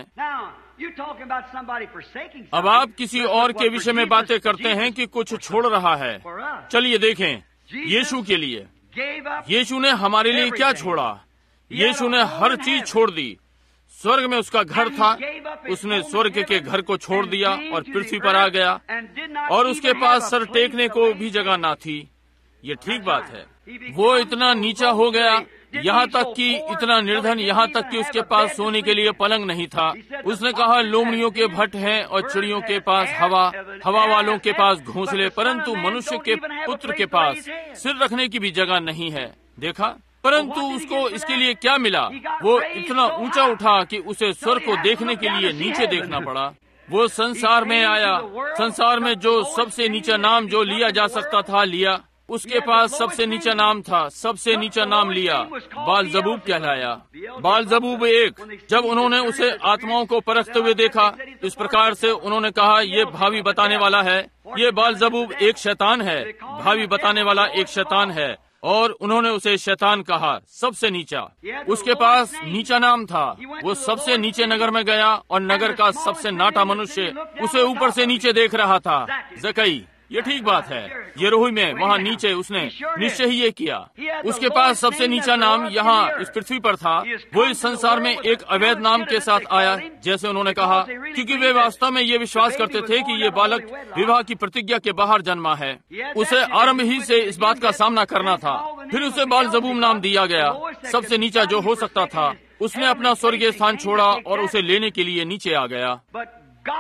अब आप किसी और के विषय में बातें करते हैं कि कुछ छोड़ रहा है। चलिए देखें, यीशु के लिए, यीशु ने हमारे लिए क्या छोड़ा? यीशु ने हर चीज छोड़ दी। स्वर्ग में उसका घर था, उसने स्वर्ग के घर को छोड़ दिया और पृथ्वी पर आ गया, और उसके पास सर टेकने को भी जगह ना थी। ये ठीक बात है। वो इतना नीचा हो गया, यहाँ तक कि इतना निर्धन, यहाँ तक कि उसके पास सोने के लिए पलंग नहीं था। उसने कहा, लोमड़ियों के भट्ट हैं और चिड़ियों के पास हवा वालों के पास घोंसले, परंतु मनुष्य के पुत्र के पास सिर रखने की भी जगह नहीं है। देखा, परंतु उसको इसके लिए क्या मिला? वो इतना ऊंचा उठा कि उसे स्वर्ग को देखने के लिए नीचे देखना पड़ा। वो संसार में आया, संसार में जो सबसे नीचा नाम जो लिया जा सकता था लिया। उसके पास सबसे नीचा नाम था, सबसे नीचा नाम लिया, बालजबूब कहलाया। बालजबूब एक। जब उन्होंने उसे आत्माओं को परखते हुए देखा, इस प्रकार से उन्होंने कहा, ये भावी बताने वाला है। ये बालजबूब एक शैतान है, भावी बताने वाला एक शैतान है, और उन्होंने उसे शैतान कहा, सबसे नीचा। उसके पास नीचा नाम था। वो सबसे नीचे नगर में गया और नगर का सबसे नाटा मनुष्य उसे ऊपर से नीचे देख रहा था। जकई, ये ठीक बात है। यरूही में वहाँ नीचे उसने निश्चय ही ये किया। उसके पास सबसे नीचा नाम यहाँ इस पृथ्वी पर था। वो इस संसार में एक अवैध नाम के साथ आया, जैसे उन्होंने कहा, क्योंकि वे वास्तव में ये विश्वास करते थे कि ये बालक विवाह की प्रतिज्ञा के बाहर जन्मा है। उसे आरंभ ही से इस बात का सामना करना था। फिर उसे बालजबूब नाम दिया गया, सबसे नीचा जो हो सकता था। उसने अपना स्वर्गीय स्थान छोड़ा और उसे लेने के लिए नीचे आ गया।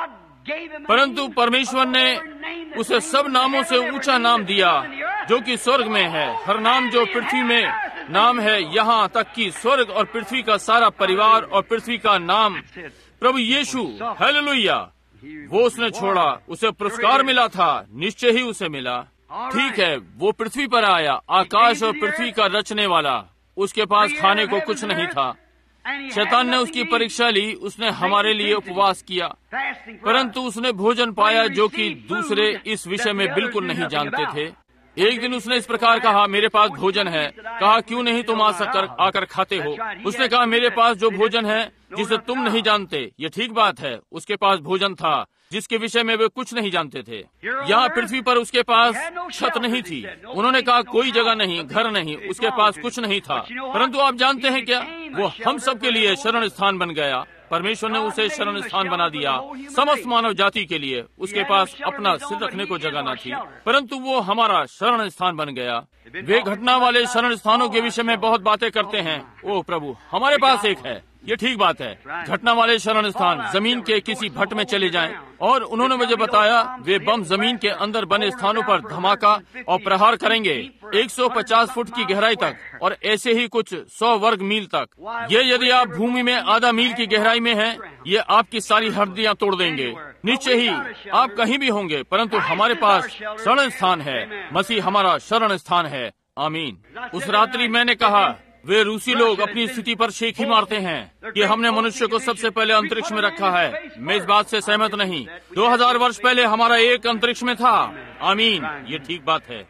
परंतु परमेश्वर ने उसे सब नामों से ऊंचा नाम दिया जो कि स्वर्ग में है, हर नाम जो पृथ्वी में नाम है, यहाँ तक कि स्वर्ग और पृथ्वी का सारा परिवार और पृथ्वी का नाम प्रभु यीशु। हालेलुया। वो उसने छोड़ा, उसे पुरस्कार मिला था, निश्चय ही उसे मिला। ठीक है, वो पृथ्वी पर आया, आकाश और पृथ्वी का रचने वाला। उसके पास खाने को कुछ नहीं था। शैतान ने उसकी परीक्षा ली, उसने हमारे लिए उपवास किया, परंतु उसने भोजन पाया जो कि दूसरे इस विषय में बिल्कुल नहीं जानते थे। एक दिन उसने इस प्रकार कहा, मेरे पास भोजन है। कहा, क्यों नहीं तुम आकर खाते हो? उसने कहा, मेरे पास जो भोजन है जिसे तुम नहीं जानते। ये ठीक बात है, उसके पास भोजन था जिसके विषय में वे कुछ नहीं जानते थे। यहाँ पृथ्वी पर उसके पास छत नहीं थी। उन्होंने कहा, कोई जगह नहीं, घर नहीं, उसके पास कुछ नहीं था। परंतु आप जानते हैं क्या, वो हम सब के लिए शरण स्थान बन गया। परमेश्वर ने उसे शरण स्थान बना दिया समस्त मानव जाति के लिए। उसके पास अपना सिर रखने को जगह न थी, परंतु वो हमारा शरण स्थान बन गया। वे घटना वाले शरण स्थानों के विषय में बहुत बातें करते हैं। ओ प्रभु, हमारे पास एक है। ये ठीक बात है। घटना वाले शरण स्थान जमीन के किसी भट्ट में चले जाएं, और उन्होंने मुझे बताया वे बम जमीन के अंदर बने स्थानों पर धमाका और प्रहार करेंगे 150 फुट की गहराई तक, और ऐसे ही कुछ 100 वर्ग मील तक। ये यदि आप भूमि में आधा मील की गहराई में हैं, ये आपकी सारी हड्डियां तोड़ देंगे। निश्चय ही आप कहीं भी होंगे, परंतु हमारे पास शरण स्थान है। मसीह हमारा शरण स्थान है। आमीन। उस रात्रि मैंने कहा, वे रूसी लोग अपनी स्थिति पर शेख ही मारते हैं कि हमने मनुष्य को सबसे पहले अंतरिक्ष में रखा है। मैं इस बात से सहमत नहीं। 2000 वर्ष पहले हमारा एक अंतरिक्ष में था। आमीन। ये ठीक बात है।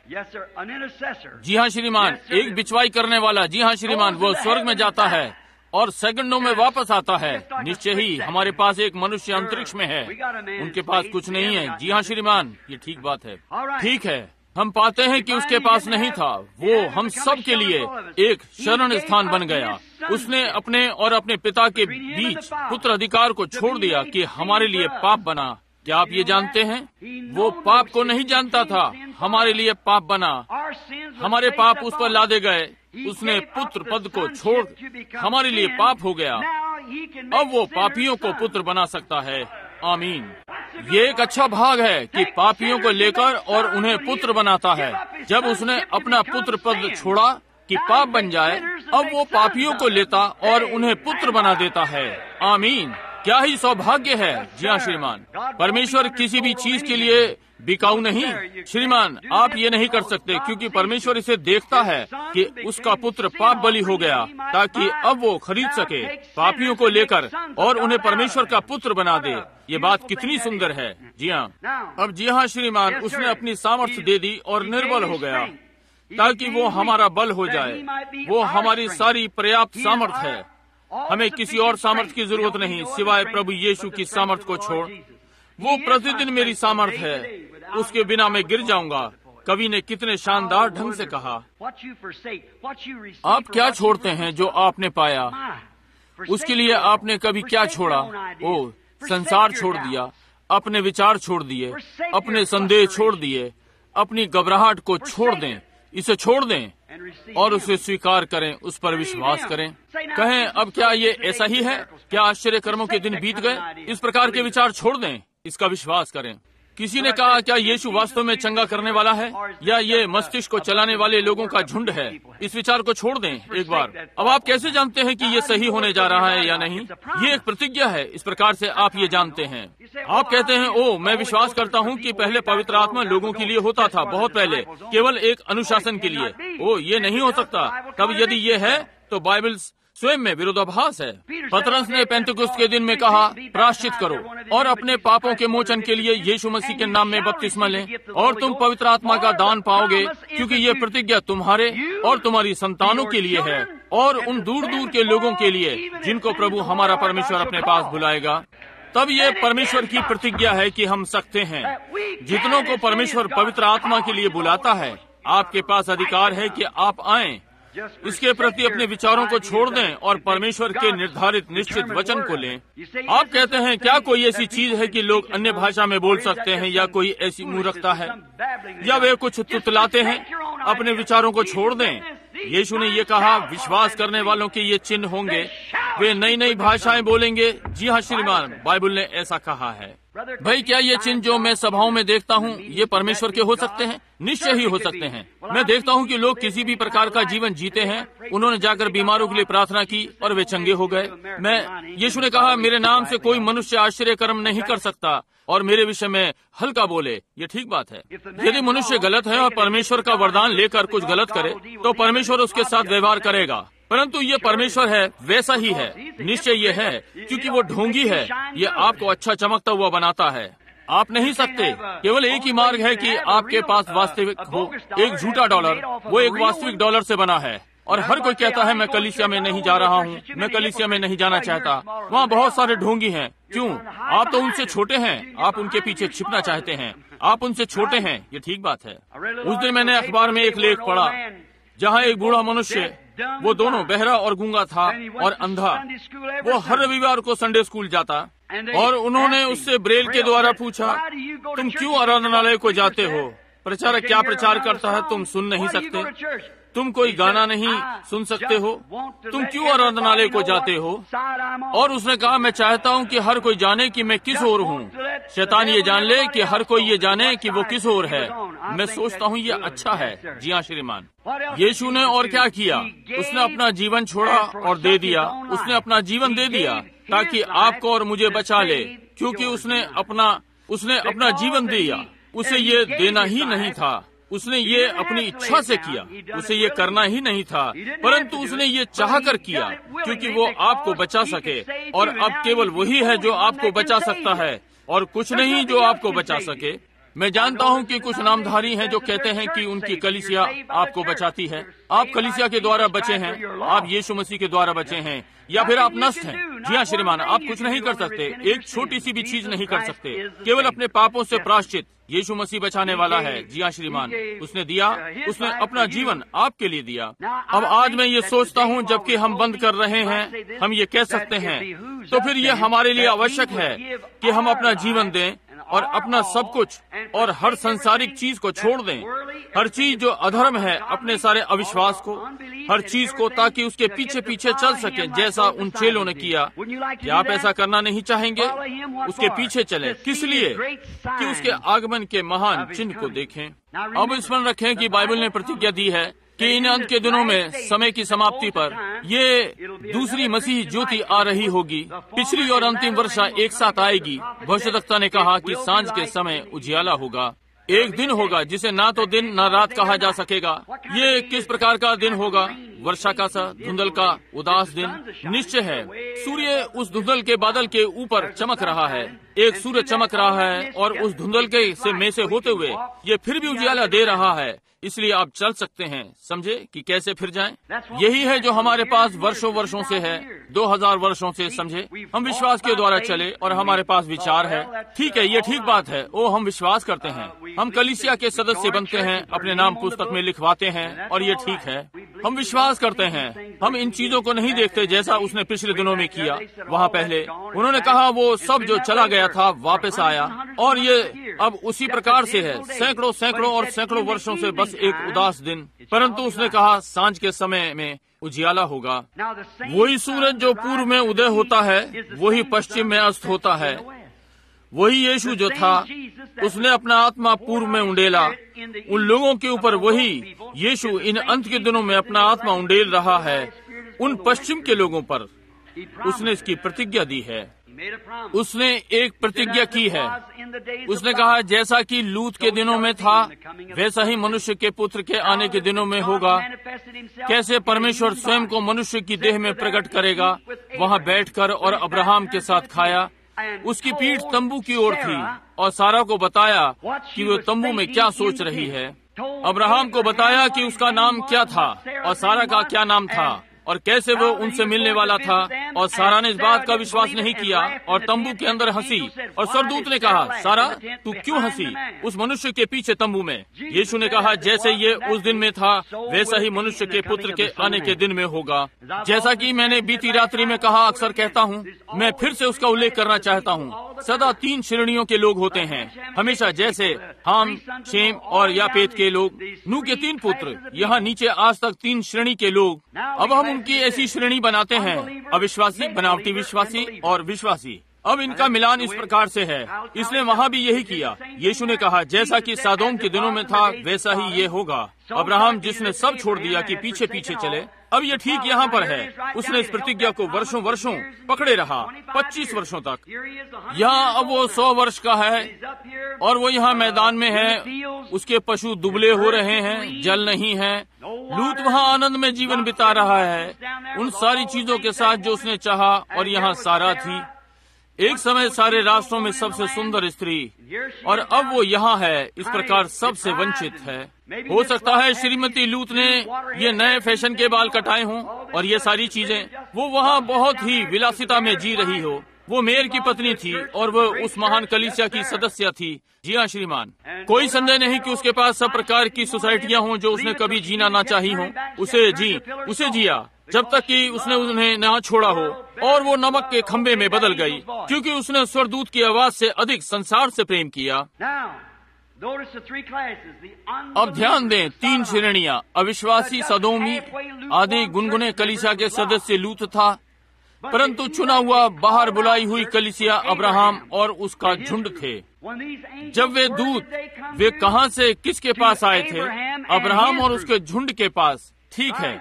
जी हाँ श्रीमान, एक बिचवाई करने वाला। जी हाँ श्रीमान, वो स्वर्ग में जाता है और सेकंडों में वापस आता है। निश्चय ही हमारे पास एक मनुष्य अंतरिक्ष में है, उनके पास कुछ नहीं है। जी हाँ श्रीमान, ये ठीक बात है। ठीक है, हम पाते हैं कि उसके पास नहीं था। वो हम सब के लिए एक शरण स्थान बन गया। उसने अपने और अपने पिता के बीच पुत्र अधिकार को छोड़ दिया कि हमारे लिए पाप बना। क्या आप ये जानते हैं? वो पाप को नहीं जानता था, हमारे लिए पाप बना। हमारे पाप उस पर लादे गए। उसने पुत्र पद को छोड़ हमारे लिए पाप हो गया। अब वो पापियों को पुत्र बना सकता है। आमीन। ये एक अच्छा भाग है कि पापियों को लेकर और उन्हें पुत्र बनाता है। जब उसने अपना पुत्र पद छोड़ा कि पाप बन जाए, अब वो पापियों को लेता और उन्हें पुत्र बना देता है। आमीन। क्या ही सौभाग्य है। जी हाँ श्रीमान, परमेश्वर किसी भी चीज के लिए बिकाऊ नहीं। श्रीमान, आप ये नहीं कर सकते, क्योंकि परमेश्वर इसे देखता है कि उसका पुत्र पाप बलि हो गया, ताकि अब वो खरीद सके पापियों को लेकर और उन्हें परमेश्वर का पुत्र बना दे। ये बात कितनी सुंदर है। जी हाँ। अब जी हाँ श्रीमान, उसने अपनी सामर्थ्य दे दी और निर्बल हो गया ताकि वो हमारा बल हो जाए। वो हमारी सारी पर्याप्त सामर्थ्य है। हमें किसी और सामर्थ्य की जरूरत नहीं सिवाय प्रभु यीशु की सामर्थ्य को छोड़। वो प्रतिदिन मेरी सामर्थ्य है, उसके बिना मैं गिर जाऊंगा। कवि ने कितने शानदार ढंग से कहा, आप क्या छोड़ते हैं जो आपने पाया? उसके लिए आपने कभी क्या छोड़ा? ओ, संसार छोड़ दिया, अपने विचार छोड़ दिए, अपने संदेह छोड़ दिए, अपनी घबराहट को छोड़ दें। इसे छोड़ दें और उसे स्वीकार करें, उस पर विश्वास करें। कहें, अब क्या ये ऐसा ही है? क्या आश्चर्य कर्मों के दिन बीत गए? इस प्रकार के विचार छोड़ दें, इसका विश्वास करें। किसी ने कहा, क्या यीशु वास्तव में चंगा करने वाला है या ये मस्तिष्क को चलाने वाले लोगों का झुंड है? इस विचार को छोड़ दें एक बार। अब आप कैसे जानते हैं कि ये सही होने जा रहा है या नहीं? ये एक प्रतिज्ञा है। इस प्रकार से आप ये जानते हैं। आप कहते हैं, ओ, मैं विश्वास करता हूँ कि पहले पवित्र आत्मा लोगों के लिए होता था, बहुत पहले, केवल एक अनुशासन के लिए। ओ, ये नहीं हो सकता। तब यदि ये है तो बाइबल स्वयं में विरोधाभास है। पतरस ने पेंतुकुस्त के दिन में कहा, प्रायश्चित करो और अपने पापों के मोचन के लिए यीशु मसीह के नाम में बपतिस्मा लें और तुम पवित्र आत्मा का दान पाओगे, क्योंकि ये प्रतिज्ञा तुम्हारे और तुम्हारी संतानों के लिए है और उन दूर दूर के लोगों के लिए जिनको प्रभु हमारा परमेश्वर अपने पास बुलाएगा। तब ये परमेश्वर की प्रतिज्ञा है कि हम सकते हैं। जितनों को परमेश्वर पवित्र आत्मा के लिए बुलाता है, आपके पास अधिकार है कि आप आएं। इसके प्रति अपने विचारों को छोड़ दें और परमेश्वर के निर्धारित निश्चित वचन को लें। आप कहते हैं, क्या कोई ऐसी चीज है कि लोग अन्य भाषा में बोल सकते हैं या कोई ऐसी मूर्खता है या वे कुछ तुतलाते हैं? अपने विचारों को छोड़ दें। यीशु ने ये कहा, विश्वास करने वालों के ये चिन्ह होंगे, वे नई नई भाषाएं बोलेंगे। जी हाँ श्रीमान, बाइबल ने ऐसा कहा है। भाई, क्या ये चिन्ह जो मैं सभाओं में देखता हूँ ये परमेश्वर के हो सकते हैं? निश्चय ही हो सकते हैं। मैं देखता हूँ कि लोग किसी भी प्रकार का जीवन जीते हैं। उन्होंने जाकर बीमारों के लिए प्रार्थना की और वे चंगे हो गए। यीशु ने कहा, मेरे नाम से कोई मनुष्य आश्चर्य कर्म नहीं कर सकता और मेरे विषय में हल्का बोले। ये ठीक बात है। यदि मनुष्य गलत है और परमेश्वर का वरदान लेकर कुछ गलत करे तो परमेश्वर उसके साथ व्यवहार करेगा। परंतु ये परमेश्वर है, वैसा ही है। निश्चय ये है, क्योंकि वो ढोंगी है। ये आपको अच्छा चमकता हुआ बनाता है। आप नहीं सकते। केवल एक ही मार्ग है कि आपके पास वास्तविक हो। एक झूठा डॉलर वो एक वास्तविक डॉलर से बना है। और हर कोई कहता है मैं कलीसिया में नहीं जा रहा हूँ, मैं कलीसिया में नहीं जाना चाहता। वहाँ बहुत सारे ढोंगी हैं। क्यों? आप तो उनसे छोटे हैं। आप उनके पीछे छिपना चाहते हैं। आप उनसे छोटे हैं। ये ठीक बात है। उस दिन मैंने अखबार में एक लेख पढ़ा जहाँ एक बूढ़ा मनुष्य, वो दोनों बहरा और गूंगा था और अंधा, वो हर रविवार को संडे स्कूल जाता और उन्होंने उससे ब्रेल के द्वारा पूछा, तुम क्यों आराधनालय को जाते हो? प्रचारक क्या प्रचार करता है तुम सुन नहीं सकते? तुम कोई गाना नहीं सुन सकते हो? तुम क्यों आराधनालय को जाते हो? और उसने कहा, मैं चाहता हूँ कि हर कोई जाने कि मैं किस ओर हूँ। शैतान ये जान ले कि हर कोई ये जाने कि वो किस ओर है। मैं सोचता हूँ ये अच्छा है। जी हाँ श्रीमान। यीशु ने और क्या किया? उसने अपना जीवन छोड़ा और दे दिया। उसने अपना जीवन दे दिया ताकि आपको और मुझे बचा ले, क्योंकि उसने अपना जीवन दिया। उसे ये देना ही नहीं था, उसने ये अपनी इच्छा से किया। उसे ये करना ही नहीं था, परंतु उसने ये चाहकर किया, क्योंकि वो आपको बचा सके। और अब केवल वही है जो आपको बचा सकता है और कुछ नहीं जो आपको बचा सके। मैं जानता हूँ कि कुछ नामधारी हैं जो कहते हैं कि उनकी कलीसिया आपको बचाती है। आप कलीसिया के द्वारा बचे हैं, आप यीशु मसीह के द्वारा बचे हैं, या फिर आप नष्ट हैं। जी हाँ श्रीमान, आप कुछ नहीं कर सकते। एक छोटी सी भी चीज नहीं कर सकते, केवल अपने पापों से प्रायश्चित। यीशु मसीह बचाने वाला है। जी हाँ श्रीमान, उसने दिया, उसने अपना जीवन आपके लिए दिया। अब आज मैं ये सोचता हूँ, जबकि हम बंद कर रहे हैं, हम ये कह सकते हैं, तो फिर ये हमारे लिए आवश्यक है कि हम अपना जीवन दें और अपना सब कुछ और हर संसारिक चीज को छोड़ दें। हर चीज जो अधर्म है, अपने सारे अविश्वास को, हर चीज को, ताकि उसके पीछे पीछे चल सके, जैसा उन चेलों ने किया। क्या आप ऐसा करना नहीं चाहेंगे? उसके पीछे चलें। किस लिए? कि उसके आगमन के महान चिन्ह को देखें। अब स्मरण रखें कि बाइबल ने प्रतिज्ञा दी है कि इन अंत के दिनों में, समय की समाप्ति पर, ये दूसरी मसीह ज्योति आ रही होगी। पिछली और अंतिम वर्षा एक साथ आएगी। भविष्यद्वक्ता ने कहा कि सांझ के समय उजियाला होगा। एक दिन होगा जिसे ना तो दिन न रात कहा जा सकेगा। ये किस प्रकार का दिन होगा? वर्षा का सा, धुंधल का, उदास दिन। निश्चय है सूर्य उस धुंधल के बादल के ऊपर चमक रहा है। एक सूर्य चमक रहा है और उस धुंधल के से में से होते हुए ये फिर भी उजियाला दे रहा है। इसलिए आप चल सकते हैं। समझे कि कैसे फिर जाएं? यही है जो हमारे पास वर्षों वर्षों से है, 2000 वर्षों से। समझे, हम विश्वास के द्वारा चले और हमारे पास विचार है। ठीक है, ये ठीक बात है। ओ, हम विश्वास करते हैं, हम कलीसिया के सदस्य बनते हैं, अपने नाम पुस्तक में लिखवाते हैं, और ये ठीक है। हम विश्वास करते हैं। हम इन चीजों को नहीं देखते जैसा उसने पिछले दिनों में किया। वहाँ पहले उन्होंने कहा वो सब जो चला गया था वापस आया, और ये अब उसी प्रकार से है। सैकड़ों सैकड़ों और सैकड़ों वर्षों से बस एक उदास दिन, परंतु उसने कहा सांझ के समय में उजियाला होगा। वही सूरज जो पूर्व में उदय होता है, वही पश्चिम में अस्त होता है। वही यीशु जो था, उसने अपना आत्मा पूर्व में उंडेला उन लोगों के ऊपर। वही यीशु इन अंत के दिनों में अपना आत्मा उंडेल रहा है उन पश्चिम के लोगों पर। उसने इसकी प्रतिज्ञा दी है। उसने एक प्रतिज्ञा की है। उसने कहा जैसा कि लूत के दिनों में था, वैसा ही मनुष्य के पुत्र के आने के दिनों में होगा। कैसे परमेश्वर स्वयं को मनुष्य की देह में प्रकट करेगा। वहाँ बैठकर और अब्राहम के साथ खाया। उसकी पीठ तंबू की ओर थी और सारा को बताया कि वो तंबू में क्या सोच रही है। अब्राहम को बताया कि उसका नाम क्या था और सारा का क्या नाम था और कैसे वो उनसे मिलने वाला था। और सारा ने इस बात का विश्वास नहीं किया और तंबू के अंदर हंसी। और स्वर्गदूत ने कहा, सारा तू क्यों हंसी उस मनुष्य के पीछे तंबू में? यीशु ने कहा, जैसे ये उस दिन में था, वैसा ही मनुष्य के पुत्र के आने के दिन में होगा। जैसा कि मैंने बीती रात्रि में कहा, अक्सर कहता हूँ, मैं फिर से उसका उल्लेख करना चाहता हूँ। सदा 3 श्रेणियों के लोग होते हैं हमेशा, जैसे हाम, शेम और यापेत के लोग, नूह के 3 पुत्र। यहाँ नीचे आज तक 3 श्रेणी के लोग। अब हम लोगों की ऐसी श्रेणी बनाते हैं, अविश्वासी, बनावटी विश्वासी और विश्वासी। अब इनका मिलान इस प्रकार से है। इसने वहाँ भी यही किया। यीशु ने कहा, जैसा कि सदोम के दिनों में था वैसा ही ये होगा। अब्राहम जिसने सब छोड़ दिया कि पीछे पीछे चले, अब ये ठीक यहाँ पर है। उसने इस प्रतिज्ञा को वर्षों वर्षों पकड़े रहा, 25 वर्षों तक। यहाँ अब वो 100 वर्ष का है और वो यहाँ मैदान में है। उसके पशु दुबले हो रहे हैं, जल नहीं है। लूत वहाँ आनंद में जीवन बिता रहा है उन सारी चीजों के साथ जो उसने चाहा। और यहाँ सारा थी, एक समय सारे राष्ट्रों में सबसे सुंदर स्त्री, और अब वो यहाँ है, इस प्रकार सबसे वंचित है। हो सकता है श्रीमती लूत ने ये नए फैशन के बाल कटाए हों और ये सारी चीजें। वो वहाँ बहुत ही विलासिता में जी रही हो। वो मेयर की पत्नी थी और वो उस महान कलीसिया की सदस्य थी। जी हाँ श्रीमान, कोई संदेह नहीं कि उसके पास सब प्रकार की सोसाइटियाँ हों जो उसने कभी जीना ना चाही हो। उसे जिया जब तक कि उसने उन्हें ना छोड़ा हो, और वो नमक के खंबे में बदल गई क्योंकि उसने स्वरदूत की आवाज से अधिक संसार से प्रेम किया। अब ध्यान दें, 3 श्रेणियां। अविश्वासी सदोमी आदि गुनगुने कलीसिया के सदस्य लूत था, परंतु चुना हुआ बाहर बुलाई हुई कलीसिया अब्राहम और उसका झुंड थे। जब वे दूत, वे कहां से किसके पास आए थे? अब्राहम और उसके झुंड के पास। ठीक है,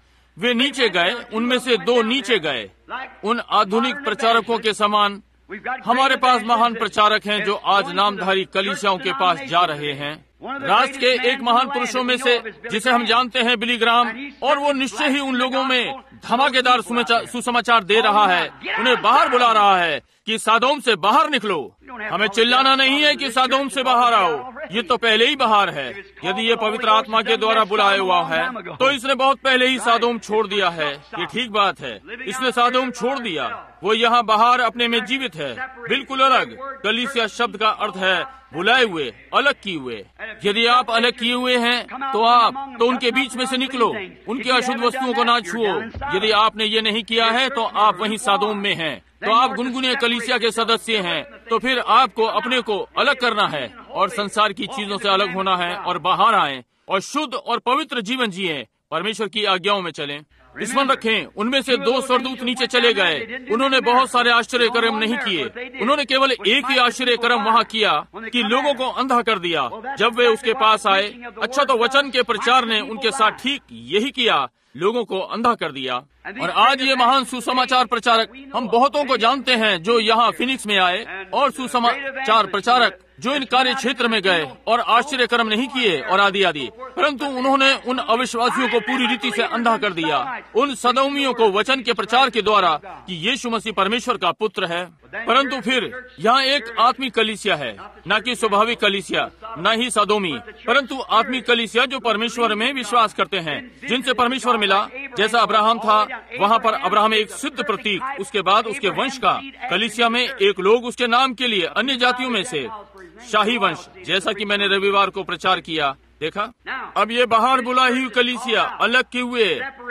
वे नीचे गए, उनमें से 2 नीचे गए। उन आधुनिक प्रचारकों के समान हमारे पास महान प्रचारक हैं जो आज नामधारी कलीसियाओं के पास जा रहे हैं। राष्ट्र के एक महान पुरुषों में से जिसे हम जानते हैं बिली ग्राम, और वो निश्चय ही उन लोगों में धमाकेदार सुसमाचार दे रहा है, उन्हें बाहर बुला रहा है कि सदोम से बाहर निकलो। हमें चिल्लाना नहीं है कि सदोम से बाहर आओ, ये तो पहले ही बाहर है। यदि ये पवित्र आत्मा के द्वारा बुलाया हुआ है तो इसने बहुत पहले ही सदोम छोड़ दिया है। ये ठीक बात है, इसने सदोम छोड़ दिया। वो यहाँ बाहर अपने में जीवित है, बिल्कुल अलग। कलीसिया शब्द का अर्थ है बुलाए हुए, अलग किए हुए। यदि आप अलग किए हुए हैं तो उनके बीच में से निकलो, उनकी अशुद्ध वस्तुओं को ना छुओ। यदि आपने ये नहीं किया है तो आप वहीं सदोम में हैं, तो आप गुनगुने कलीसिया के सदस्य हैं। तो फिर आपको अपने को अलग करना है और संसार की चीजों से अलग होना है और बाहर आएं और शुद्ध और पवित्र जीवन जिएं, परमेश्वर की आज्ञाओं में चलें। स्मरण रखें, उनमें से 2 स्वर्गदूत नीचे चले गए। उन्होंने बहुत सारे आश्चर्य कर्म नहीं किए, उन्होंने केवल एक ही आश्चर्य कर्म वहाँ किया कि लोगों को अंधा कर दिया। जब वे उसके पास आए, अच्छा तो वचन के प्रचार ने उनके साथ ठीक यही किया, लोगों को अंधा कर दिया। और आज ये महान सुसमाचार प्रचारक, हम बहुतों को जानते हैं जो यहाँ फिनिक्स में आए, और सुसमाचार प्रचारक जो इन कार्य क्षेत्र में गए और आश्चर्य कर्म नहीं किए और आदि आदि, परंतु उन्होंने उन अविश्वासियों को पूरी रीति से अंधा कर दिया, उन सदोमियों को वचन के प्रचार के द्वारा कि यीशु मसीह परमेश्वर का पुत्र है। परंतु फिर यहाँ एक आत्मिक कलीसिया है, न कि स्वाभाविक कलीसिया, न ही सदोमी, परंतु आत्मिक कलीसिया जो परमेश्वर में विश्वास करते हैं, जिनसे परमेश्वर मिला। जैसा अब्राहम था, वहाँ पर अब्राहम एक सिद्ध प्रतीक, उसके बाद उसके वंश का। कलीसिया में एक लोग उसके नाम के लिए अन्य जातियों में से शाही वंश, जैसा कि मैंने रविवार को प्रचार किया, देखा। अब ये बाहर बुलाई हुई कलीसिया अलग किए हुए,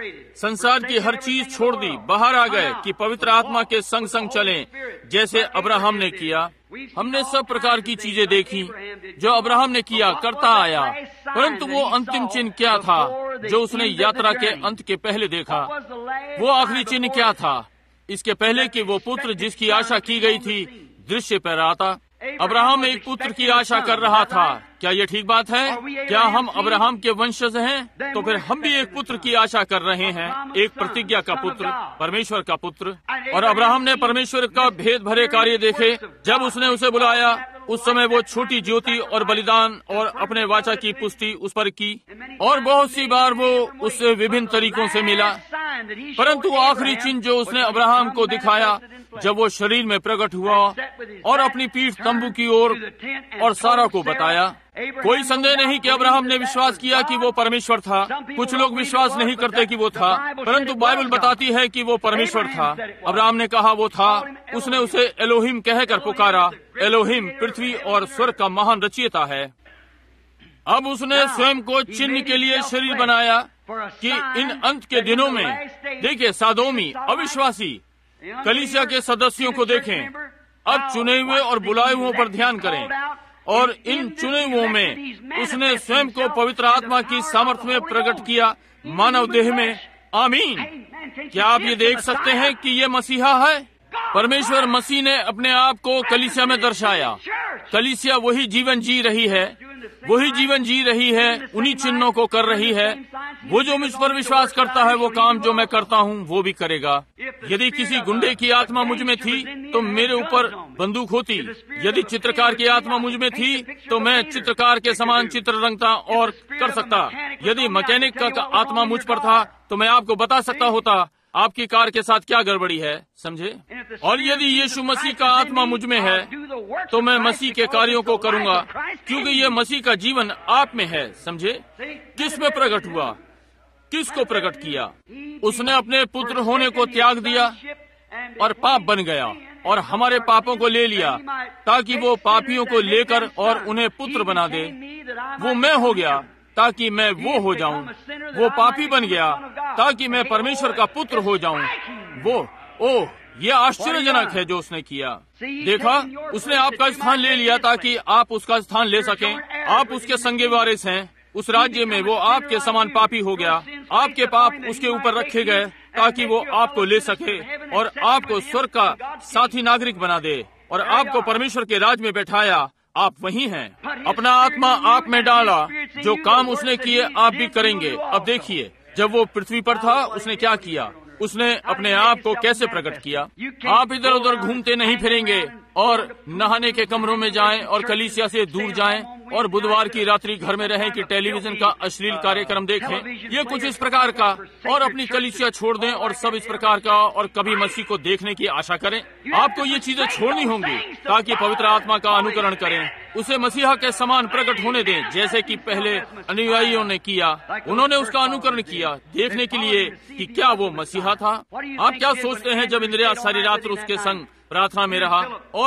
संसार की हर चीज छोड़ दी, बाहर आ गए कि पवित्र आत्मा के संग संग चलें, जैसे अब्राहम ने किया। हमने सब प्रकार की चीजें देखी जो अब्राहम ने किया, करता आया, परंतु वो अंतिम चिन्ह क्या था जो उसने यात्रा के अंत के पहले देखा? वो आखिरी चिन्ह क्या था इसके पहले कि वो पुत्र जिसकी आशा की गई थी दृश्य पर आता? अब्राहम एक पुत्र की आशा कर रहा था। क्या ये ठीक बात है? क्या हम अब्राहम के वंशज हैं? तो फिर हम भी एक पुत्र की आशा कर रहे हैं, एक प्रतिज्ञा का पुत्र, परमेश्वर का पुत्र। और अब्राहम ने परमेश्वर का भेद भरे कार्य देखे। जब उसने उसे बुलाया, उस समय वो छोटी ज्योति और बलिदान और अपने वाचा की पुष्टि उस पर की, और बहुत सी बार वो उससे विभिन्न तरीकों से मिला। परंतु आखिरी चिन्ह जो उसने अब्राहम को दिखाया जब वो शरीर में प्रकट हुआ और अपनी पीठ तंबू की ओर और सारा को बताया। कोई संदेह नहीं कि अब्राहम ने विश्वास किया कि वो परमेश्वर था। कुछ लोग विश्वास नहीं करते कि वो था, परंतु बाइबल बताती है कि वो परमेश्वर था। अब्राहम ने कहा वो था। उसने उसे एलोहिम कहकर पुकारा। एलोहिम पृथ्वी और स्वर्ग का महान रचयिता है। अब उसने स्वयं को चिन्ह के लिए शरीर बनाया कि इन अंत के दिनों में, देखिए, सादोमी अविश्वासी कलीसिया के सदस्यों को देखें। अब चुने हुए और बुलाए हुओं पर ध्यान करें, और इन चुने हुओं में उसने स्वयं को पवित्र आत्मा की सामर्थ्य में प्रकट किया, मानव देह में, आमीन। क्या आप ये देख सकते हैं कि ये मसीहा है? परमेश्वर मसीह ने अपने आप को कलीसिया में दर्शाया। कलीसिया वही जीवन जी रही है, वही जीवन जी रही है, उन्हीं चिन्हों को कर रही है। वो जो मुझ पर विश्वास करता है वो काम जो मैं करता हूँ वो भी करेगा। यदि किसी गुंडे की आत्मा मुझ में थी तो मेरे ऊपर बंदूक होती। यदि चित्रकार की आत्मा मुझ में थी तो मैं चित्रकार के समान चित्र रंगता और कर सकता। यदि मैकेनिक का आत्मा मुझ पर था तो मैं आपको बता सकता होता आपकी कार के साथ क्या गड़बड़ी है, समझे। और यदि यीशु मसीह का आत्मा मुझ में है तो मैं मसीह के कार्यों को करूंगा, क्योंकि ये मसीह का जीवन आप में है, समझे। किस में प्रकट हुआ? किसको प्रकट किया? उसने अपने पुत्र होने को त्याग दिया और पाप बन गया और हमारे पापों को ले लिया ताकि वो पापियों को लेकर और उन्हें पुत्र बना दे। वो मैं हो गया ताकि मैं वो हो जाऊं। वो पापी बन गया ताकि मैं परमेश्वर का पुत्र हो जाऊं। ये आश्चर्यजनक है जो उसने किया। देखा, उसने आपका स्थान ले लिया ताकि आप उसका स्थान ले सकें। आप उसके संगे वारिस हैं। उस राज्य में वो आपके समान पापी हो गया। आपके पाप उसके ऊपर रखे गए ताकि वो आपको ले सके और आपको स्वर्ग का साथी नागरिक बना दे और आपको परमेश्वर के राज में बैठाया। आप वही हैं। अपना आत्मा आप में डाला। जो काम उसने किए आप भी करेंगे। अब देखिए, जब वो पृथ्वी पर था उसने क्या किया? उसने अपने आप को कैसे प्रकट किया? आप इधर उधर घूमते नहीं फिरेंगे और नहाने के कमरों में जाएं और कलीसिया से दूर जाएं और बुधवार की रात्रि घर में रहें कि टेलीविजन का अश्लील कार्यक्रम देखें। ये कुछ इस प्रकार का, और अपनी कलीसिया छोड़ दें और सब इस प्रकार का, और कभी मसीह को देखने की आशा करें। आपको ये चीजें छोड़नी होंगी ताकि पवित्र आत्मा का अनुकरण करें, उसे मसीहा के समान प्रकट होने दें, जैसे कि पहले अनुयायियों ने किया। उन्होंने उसका अनुकरण किया देखने के लिए कि क्या वो मसीहा था। आप क्या सोचते हैं जब इंद्रिया सारी रात उसके संग प्रार्थना में रहा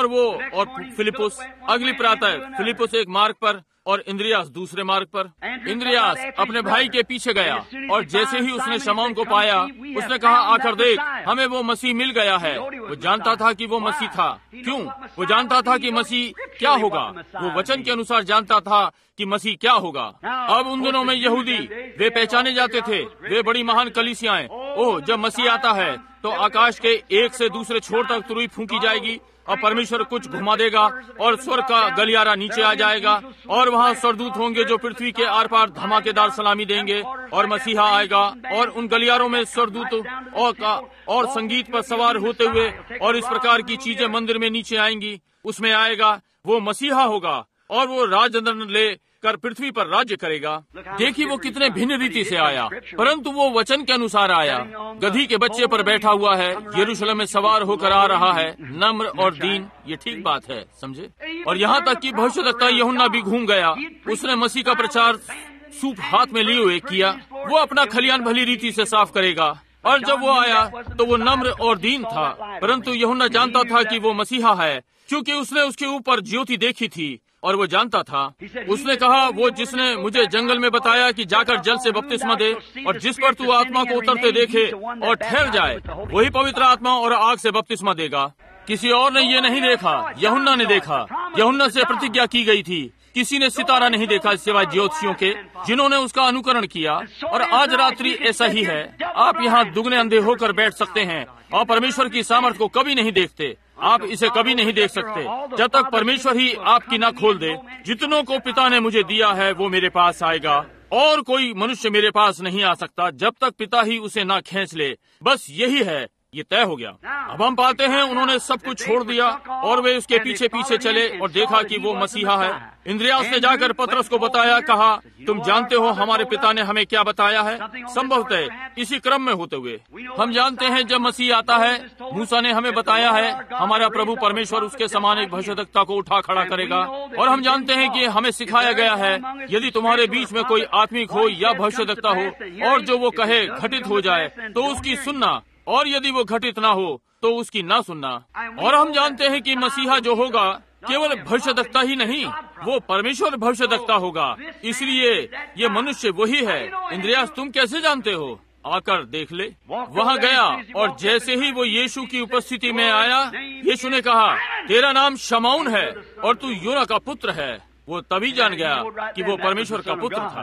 और फिलिपुस अगली प्रातः, फिलिपुस एक मार्ग पर और इंद्रियास दूसरे मार्ग पर। इंद्रियास अपने भाई के पीछे गया और जैसे ही उसने शमौन को पाया उसने कहा, आकर देख, हमें वो मसीह मिल गया है। वो जानता था कि वो मसीह था। क्यों? वो जानता था कि मसीह क्या होगा। वो वचन के अनुसार जानता था कि मसीह क्या होगा। अब उन दिनों में यहूदी वे पहचाने जाते थे, वे बड़ी महान कलीसियाएं। जब मसीह आता है तो आकाश के एक से दूसरे छोर तक तुरही फूंकी जाएगी और परमेश्वर कुछ घुमा देगा और स्वर्ग का गलियारा नीचे आ जाएगा और वहाँ स्वर्गदूत होंगे जो पृथ्वी के आर पार धमाकेदार सलामी देंगे और मसीहा आएगा और उन गलियारों में स्वर्गदूत और संगीत पर सवार होते हुए और इस प्रकार की चीजें मंदिर में नीचे आएंगी। उसमें आएगा, वो मसीहा होगा और वो राजदंड ले कर पृथ्वी पर राज्य करेगा। देखिए वो कितने भिन्न रीति से आया, परंतु वो वचन के अनुसार आया। गधी के बच्चे पर बैठा हुआ है, यरूशलेम में सवार होकर आ रहा है, नम्र और दीन। ये ठीक बात है, समझे। और यहाँ तक कि भविष्यद्वक्ता यूहन्ना भी घूम गया। उसने मसीह का प्रचार सूप हाथ में लिए हुए किया। वो अपना खलियान भली रीति से साफ करेगा। और जब वो आया तो वो नम्र और दीन था, परंतु यूहन्ना जानता था कि वो मसीहा है, क्योंकि उसने उसके ऊपर ज्योति देखी थी और वो जानता था। उसने कहा, वो जिसने मुझे जंगल में बताया कि जाकर जल से बपतिस्मा दे और जिस पर तू आत्मा को उतरते देखे और ठहर जाए, वही पवित्र आत्मा और आग से बपतिस्मा देगा। किसी और ने ये नहीं देखा, यूहन्ना ने देखा। यूहन्ना से प्रतिज्ञा की गई थी। किसी ने सितारा नहीं देखा सिवाय ज्योतिषियों के, जिन्होंने उसका अनुकरण किया। और आज रात्रि ऐसा ही है। आप यहाँ दुगने अंधे होकर बैठ सकते हैं और परमेश्वर की सामर्थ को कभी नहीं देखते। आप इसे कभी नहीं देख सकते जब तक परमेश्वर ही आपकी ना खोल दे। जितनों को पिता ने मुझे दिया है वो मेरे पास आएगा और कोई मनुष्य मेरे पास नहीं आ सकता जब तक पिता ही उसे ना खींच ले। बस यही है, ये तय हो गया। अब हम पाते हैं उन्होंने सब कुछ छोड़ दिया और वे उसके पीछे पीछे चले और देखा कि वो मसीहा है। इंद्रियास ने जाकर पतरस को बताया, कहा, तुम जानते हो हमारे पिता ने हमें क्या बताया है। संभवतः इसी क्रम में होते हुए हम जानते हैं जब मसीह आता है, मूसा ने हमें बताया है हमारा प्रभु परमेश्वर उसके समान एक भविष्यद्वक्ता को उठा खड़ा करेगा। और हम जानते हैं कि हमें सिखाया गया है, यदि तुम्हारे बीच में कोई आत्मिक हो या भविष्यद्वक्ता हो और जो वो कहे घटित हो जाए तो उसकी सुनना, और यदि वो घटित ना हो तो उसकी ना सुनना। और हम जानते हैं कि मसीहा जो होगा केवल भविष्यद्वक्ता ही नहीं, वो परमेश्वर भविष्यद्वक्ता होगा। इसलिए ये मनुष्य वही है। इंद्रियास, तुम कैसे जानते हो? आकर देख ले। वहाँ गया और जैसे ही वो यीशु की उपस्थिति में आया, यीशु ने कहा, तेरा नाम शमौन है और तू योना का पुत्र है। वो तभी जान गया कि वो परमेश्वर का पुत्र था।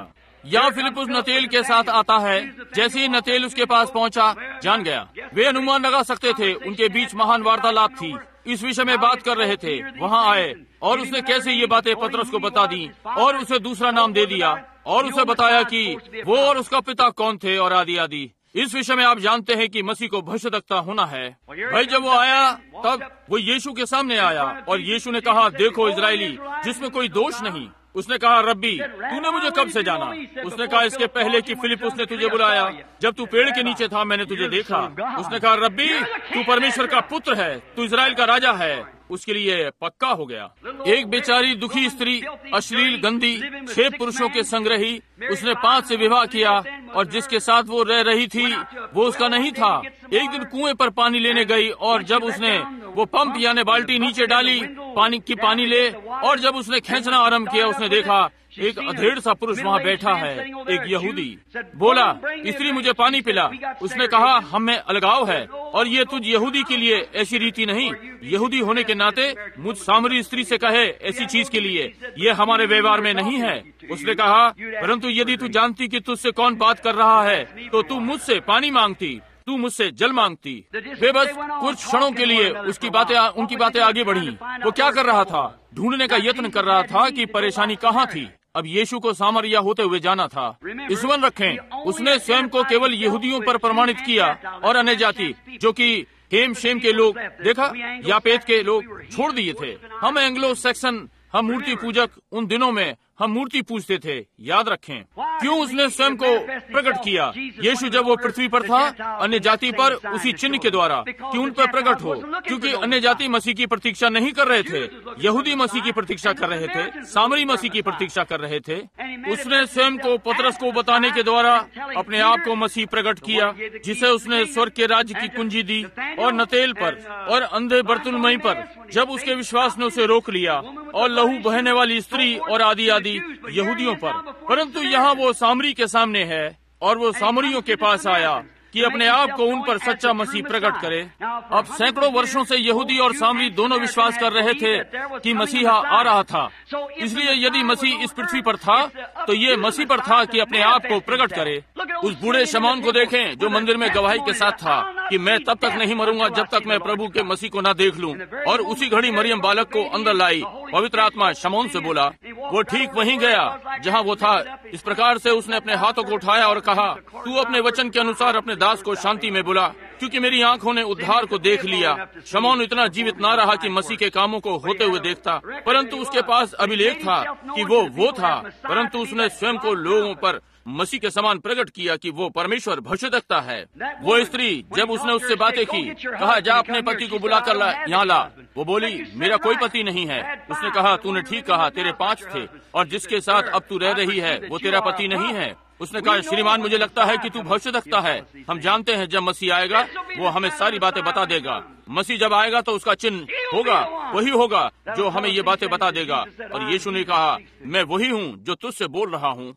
यहाँ फिलिपुस नतेल के साथ आता है। जैसे ही नतेल उसके पास पहुँचा, जान गया। वे अनुमान लगा सकते थे, उनके बीच महान वार्तालाप थी, इस विषय में बात कर रहे थे। वहाँ आए और उसने कैसे ये बातें पतरस को बता दी और उसे दूसरा नाम दे दिया और उसे बताया कि वो और उसका पिता कौन थे और आदि आदि। इस विषय में आप जानते हैं कि मसीह को भविष्यद्वक्ता होना है। भाई जब वो आया तब वो यीशु के सामने आया और यीशु ने कहा, देखो इजरायली जिसमें कोई दोष नहीं। उसने कहा, रब्बी तूने मुझे कब से जाना? उसने कहा, इसके पहले कि फिलिपुस ने तुझे बुलाया, जब तू पेड़ के नीचे था मैंने तुझे देखा। उसने कहा, रब्बी तू परमेश्वर का पुत्र है, तू इजराइल का राजा है। उसके लिए पक्का हो गया। एक बेचारी दुखी स्त्री, अश्लील गंदी, 6 पुरुषों के संग्रही, उसने 5 से विवाह किया और जिसके साथ वो रह रही थी वो उसका नहीं था। एक दिन कुएं पर पानी लेने गई और जब उसने वो पंप यानी बाल्टी नीचे डाली पानी ले, और जब उसने खींचना आरंभ किया उसने देखा एक अधेड़ सा पुरुष वहाँ बैठा है, एक यहूदी। बोला, स्त्री मुझे पानी पिला। उसने कहा, हम में अलगाव है और ये तुझ यहूदी के लिए ऐसी रीति नहीं। यहूदी होने के नाते मुझ सामरी स्त्री से कहे ऐसी चीज के लिए, ये हमारे व्यवहार में नहीं है। उसने कहा, परंतु यदि तू जानती कि तुझसे कौन बात कर रहा है तो तू मुझसे पानी मांगती, तू मुझसे जल मांगती। वे बस कुछ क्षणों के लिए उनकी बातें आगे बढ़ी। वो क्या कर रहा था? ढूंढने का यत्न कर रहा था कि परेशानी कहाँ थी। अब यीशु को सामरिया होते हुए जाना था। स्मरण रखें, उसने स्वयं को केवल यहूदियों पर प्रमाणित किया और अन्य जाति जो कि हेम शेम के लोग, देखा, यापेत के लोग छोड़ दिए थे। हम एंग्लो सैक्सन, हम मूर्ति पूजक, उन दिनों में हम मूर्ति पूजते थे। याद रखें क्यों उसने स्वयं को प्रकट किया। यीशु जब वो पृथ्वी पर था अन्य जाति पर उसी चिन्ह के द्वारा कि उन पर प्रकट हो, क्योंकि अन्य जाति मसीह की प्रतीक्षा नहीं कर रहे थे, यहूदी मसीह की प्रतीक्षा कर रहे थे, सामरी मसीह की प्रतीक्षा कर रहे थे। उसने स्वयं को पतरस को बताने के द्वारा अपने आप को मसीह प्रकट किया, जिसे उसने स्वर्ग के राज्य की कुंजी दी। और नतेल पर और अंधे बर्तुलमई पर जब उसके विश्वास ने उसे रोक लिया, और लहू बहने वाली स्त्री और आदि आदि यहूदियों पर। परंतु यहाँ वो सामरी के सामने है और वो सामरियों के पास आया कि अपने आप को उन पर सच्चा मसीह प्रकट करे। अब सैकड़ों वर्षों से यहूदी और सामरी दोनों विश्वास कर रहे थे कि मसीहा आ रहा था। इसलिए यदि मसीह इस पृथ्वी पर था तो ये मसीह पर था कि अपने आप को प्रकट करे। उस बूढ़े शमौन को देखें जो मंदिर में गवाही के साथ था कि मैं तब तक नहीं मरूंगा जब तक मैं प्रभु के मसीह को न देख लूं। और उसी घड़ी मरियम बालक को अंदर लाई। पवित्र आत्मा शमौन से बोला, वो ठीक वहीं गया जहां वो था। इस प्रकार से उसने अपने हाथों को उठाया और कहा, तू अपने वचन के अनुसार अपने दास को शांति में बुला, क्योंकि मेरी आंखों ने उद्धार को देख लिया। शमौन इतना जीवित ना रहा कि मसीह के कामों को होते हुए देखता, परंतु उसके पास अभिलेख था कि वो था। परंतु उसने स्वयं को लोगों पर मसीह के समान प्रकट किया कि वो परमेश्वर भविष्यद्वक्ता है। वो स्त्री जब उसने उससे बातें की, कहा, जा अपने पति को बुलाकर यहाँ ला। वो बोली, मेरा कोई पति नहीं है। उसने कहा, तूने ठीक कहा, तेरे 5 थे और जिसके साथ अब तू रह रही है वो तेरा पति नहीं है। उसने कहा, श्रीमान मुझे लगता है कि तू भविष्यद्वक्ता है। हम जानते हैं जब मसीह आएगा वो हमें सारी बातें बता देगा। मसीह जब आएगा तो उसका चिन्ह होगा, वही होगा जो हमें ये बातें बता देगा। और यीशु ने कहा, मैं वही हूँ जो तुझसे बोल रहा हूँ।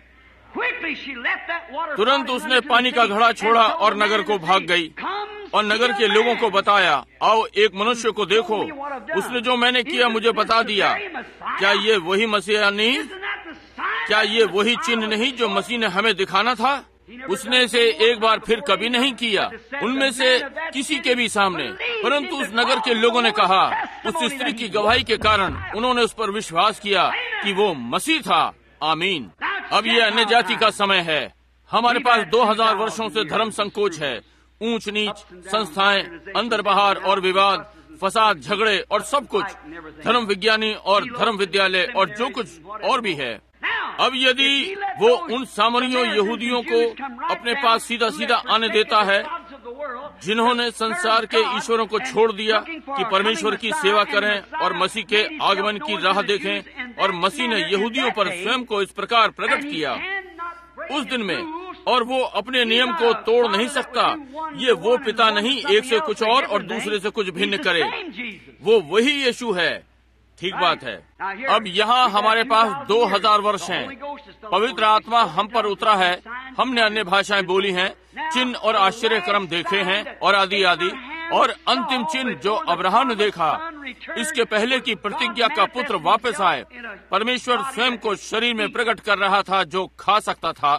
तुरंत उसने पानी का घड़ा छोड़ा और नगर को भाग गई और नगर के लोगों को बताया, आओ एक मनुष्य को देखो, उसने जो मैंने किया मुझे बता दिया। क्या ये वही मसीहा नहीं? क्या ये वही चिन्ह नहीं जो मसीह ने हमें दिखाना था? उसने इसे एक बार फिर कभी नहीं किया उनमें से किसी के भी सामने, परंतु उस नगर के लोगों ने कहा, उस स्त्री की गवाही के कारण उन्होंने उस पर विश्वास किया कि वो मसीह था। आमीन। अब ये अन्य जाति का समय है। हमारे पास 2000 वर्षों से धर्म संकोच है, ऊंच नीच, संस्थाएं, अंदर बाहर और विवाद, फसाद, झगड़े और सब कुछ, धर्म विज्ञानी और धर्म विद्यालय और जो कुछ और भी है। अब यदि वो उन सामरियों यहूदियों को अपने पास सीधा सीधा आने देता है जिन्होंने संसार के ईश्वरों को छोड़ दिया कि परमेश्वर की सेवा करें और मसीह के आगमन की राह देखें, और मसीह ने यहूदियों पर स्वयं को इस प्रकार प्रकट किया उस दिन में, और वो अपने नियम को तोड़ नहीं सकता। ये वो पिता नहीं एक से कुछ और दूसरे से कुछ भिन्न करे, वो वही यीशु है। ठीक बात है। अब यहाँ हमारे पास 2000 वर्ष हैं। पवित्र आत्मा हम पर उतरा है, हमने अन्य भाषाएं बोली हैं, चिन्ह और आश्चर्य कर्म देखे हैं और आदि आदि। और अंतिम चिन्ह जो अब्राहम ने देखा, इसके पहले की प्रतिज्ञा का पुत्र वापस आए, परमेश्वर स्वयं को शरीर में प्रकट कर रहा था जो खा सकता था,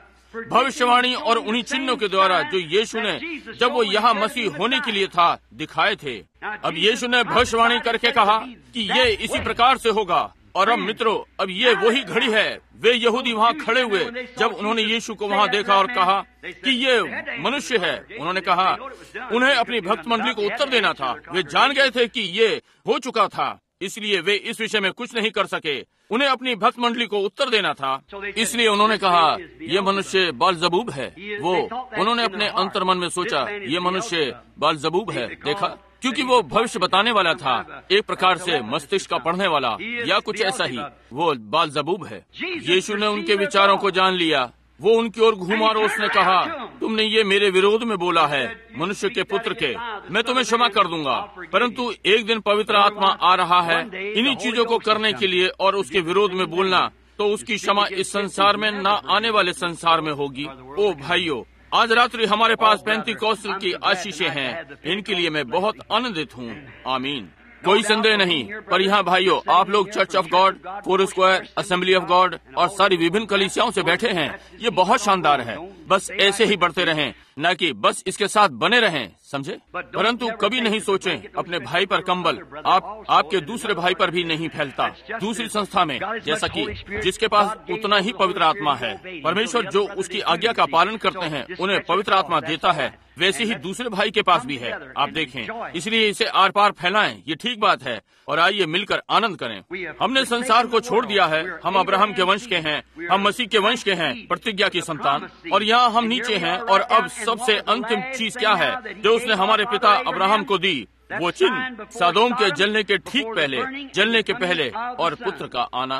भविष्यवाणी और उन्हीं चिन्हों के द्वारा जो यीशु ने जब वो यहाँ मसीह होने के लिए था दिखाए थे। अब यीशु ने भविष्यवाणी करके कहा कि ये इसी प्रकार से होगा। और अब मित्रों, अब ये वही घड़ी है। वे यहूदी वहाँ खड़े हुए जब उन्होंने यीशु को वहाँ देखा और कहा कि ये मनुष्य है, उन्होंने कहा, उन्हें अपनी भक्त मंडली को उत्तर देना था। वे जान गए थे कि ये हो चुका था, इसलिए वे इस विषय में कुछ नहीं कर सके। उन्हें अपनी भक्त मंडली को उत्तर देना था, इसलिए उन्होंने कहा ये मनुष्य बालजबूब है। उन्होंने अपने अंतर्मन में सोचा ये मनुष्य बालजबूब है। देखा, क्योंकि वो भविष्य बताने वाला था, एक प्रकार से मस्तिष्क का पढ़ने वाला या कुछ ऐसा ही, वो बालजबूब है। यीशु ने उनके विचारों को जान लिया। वो उनकी ओर घूमा और उसने कहा, तुमने ये मेरे विरोध में बोला है, मनुष्य के पुत्र के, मैं तुम्हें क्षमा कर दूंगा, परंतु एक दिन पवित्र आत्मा आ रहा है इन्हीं चीजों को करने के लिए, और उसके विरोध में बोलना, तो उसकी क्षमा इस संसार में न आने वाले संसार में होगी। ओ भाइयों, आज रात्रि हमारे पास पेंतीकोस्tal की आशीषें हैं, इनके लिए मैं बहुत आनंदित हूँ। आमीन, कोई संदेह नहीं। पर यहाँ भाइयों, आप लोग church of god, four square, assembly of god और सारी विभिन्न कलीसियाओं से बैठे हैं। ये बहुत शानदार है। बस ऐसे ही बढ़ते रहें, न कि बस इसके साथ बने रहें, समझे। परंतु कभी नहीं सोचें अपने भाई पर कंबल आपके दूसरे भाई पर भी नहीं फैलता। दूसरी संस्था में, जैसा कि जिसके पास उतना ही पवित्र आत्मा है, परमेश्वर जो उसकी आज्ञा का पालन करते हैं उन्हें पवित्र आत्मा देता है, वैसे ही दूसरे भाई के पास भी है। आप देखें, इसलिए इसे आर पार फैलाएं, ये ठीक बात है। और आइए मिलकर आनंद करें। हमने संसार को छोड़ दिया है। हम अब्राहम के वंश के हैं, हम मसीह के वंश के हैं, प्रतिज्ञा की संतान, और यहाँ हम नीचे हैं। और अब सबसे अंतिम चीज क्या है जो उसने हमारे पिता अब्राहम को दी? वो चिन्ह सदोम के जलने के ठीक पहले, जलने के पहले और पुत्र का आना।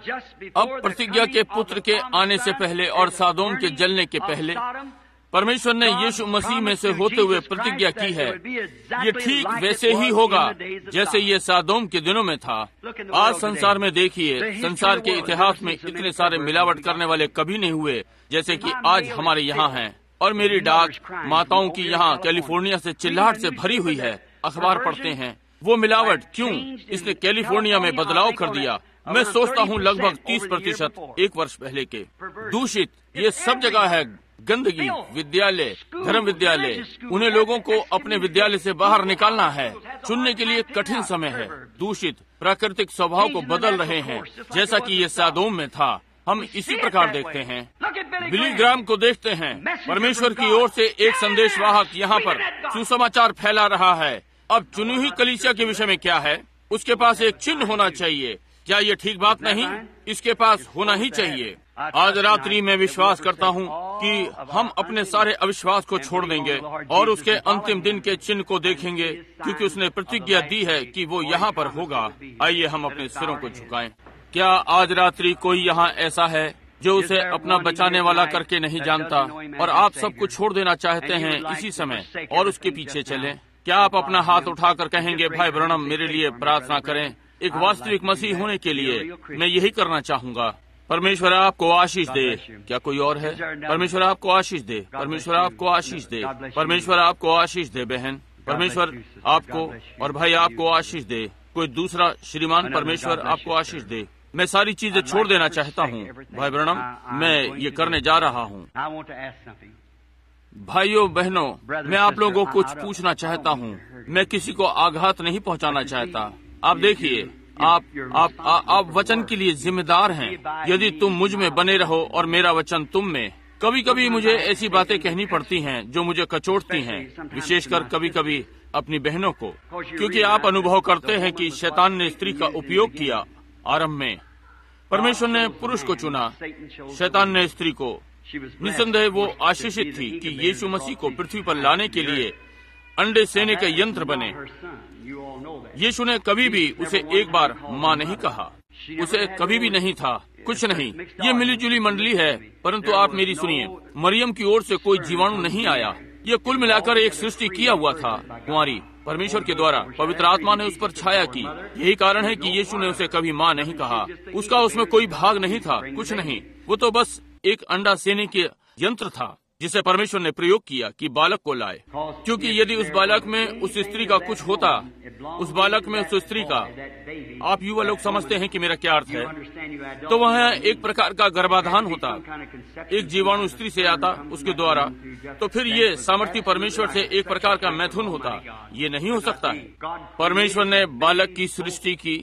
अब प्रतिज्ञा के पुत्र के आने से पहले और सदोम के जलने के पहले परमेश्वर ने यीशु मसीह में से होते हुए प्रतिज्ञा की है। ये ठीक वैसे ही होगा जैसे ये सदोम के दिनों में था। आज संसार में देखिए, संसार के इतिहास में इतने सारे मिलावट करने वाले कभी नहीं हुए जैसे कि आज हमारे यहाँ हैं। और मेरी डाक माताओं की यहाँ कैलिफोर्निया से चिल्लाहट से भरी हुई है। अखबार पढ़ते हैं, वो मिलावट क्यों? इसने कैलिफोर्निया में बदलाव कर दिया। मैं सोचता हूँ लगभग 30% एक वर्ष पहले के। दूषित ये सब जगह है, गंदगी, विद्यालय, धर्म विद्यालय, उन्हें लोगों को अपने विद्यालय से बाहर निकालना है। चुनने के लिए कठिन समय है। दूषित प्राकृतिक स्वभाव को बदल रहे हैं, जैसा कि ये सदोम में था। हम इसी प्रकार देखते हैं। बिली ग्राम को देखते हैं। परमेश्वर की ओर से एक संदेशवाहक यहाँ पर सुसमाचार फैला रहा है। अब चुनी हुई कलीसिया के विषय में क्या है? उसके पास एक चिन्ह होना चाहिए। क्या ये ठीक बात नहीं? इसके पास होना ही चाहिए। आज रात्रि में विश्वास करता हूँ कि हम अपने सारे अविश्वास को छोड़ देंगे और उसके अंतिम दिन के चिन्ह को देखेंगे, क्योंकि उसने प्रतिज्ञा दी है कि वो यहाँ पर होगा। आइए हम अपने सिरों को झुकाएं। क्या आज रात्रि कोई यहाँ ऐसा है जो उसे अपना बचाने वाला करके नहीं जानता और आप सबको छोड़ देना चाहते हैं इसी समय और उसके पीछे चलें? क्या आप अपना हाथ उठाकर कहेंगे, भाई ब्रनम मेरे लिए प्रार्थना करें? एक वास्तविक मसीह होने के लिए मैं यही करना चाहूँगा। परमेश्वर आपको आशीष दे। क्या कोई और है? परमेश्वर आपको आशीष दे। परमेश्वर आपको आशीष दे। परमेश्वर आपको आशीष दे बहन। परमेश्वर आपको और भाई आपको आशीष दे। कोई दूसरा श्रीमान, परमेश्वर आपको आशीष दे। मैं सारी चीजें छोड़ देना चाहता हूँ भाई ब्रनम, मैं ये करने जा रहा हूँ। भाइयों बहनों, मैं आप लोगों को कुछ पूछना चाहता हूँ। मैं किसी को आघात नहीं पहुँचाना चाहता। आप देखिए, आप वचन के लिए जिम्मेदार हैं। यदि तुम मुझ में बने रहो और मेरा वचन तुम में। कभी कभी मुझे ऐसी बातें कहनी पड़ती हैं जो मुझे कचोटती हैं, विशेषकर कभी कभी अपनी बहनों को, क्योंकि आप अनुभव करते हैं कि शैतान ने स्त्री का उपयोग किया। आरंभ में परमेश्वर ने पुरुष को चुना, शैतान ने स्त्री को। निसंदेह वो आशीषित थी कि यीशु मसीह को पृथ्वी पर लाने के लिए अंडे सेने के यंत्र बने। यीशु ने कभी भी उसे एक बार माँ नहीं कहा। उसे कभी भी नहीं था, कुछ नहीं। ये मिलीजुली मंडली है, परंतु आप मेरी सुनिए, मरियम की ओर से कोई जीवाणु नहीं आया। ये कुल मिलाकर एक सृष्टि किया हुआ था कुंवारी, परमेश्वर के द्वारा। पवित्र आत्मा ने उस पर छाया की। यही कारण है कि यीशु ने उसे कभी माँ नहीं कहा। उसका उसमें कोई भाग नहीं था, कुछ नहीं। वो तो बस एक अंडा सेने के यंत्र था। जिसे परमेश्वर ने प्रयोग किया कि बालक को लाए, क्योंकि यदि उस बालक में उस स्त्री का कुछ होता, उस बालक में उस स्त्री का, आप युवा लोग समझते हैं कि मेरा क्या अर्थ है, तो वह एक प्रकार का गर्भाधान होता, एक जीवाणु स्त्री से आता उसके द्वारा, तो फिर ये सामर्थ्य परमेश्वर से एक प्रकार का मैथुन होता। ये नहीं हो सकता है। परमेश्वर ने बालक की सृष्टि की,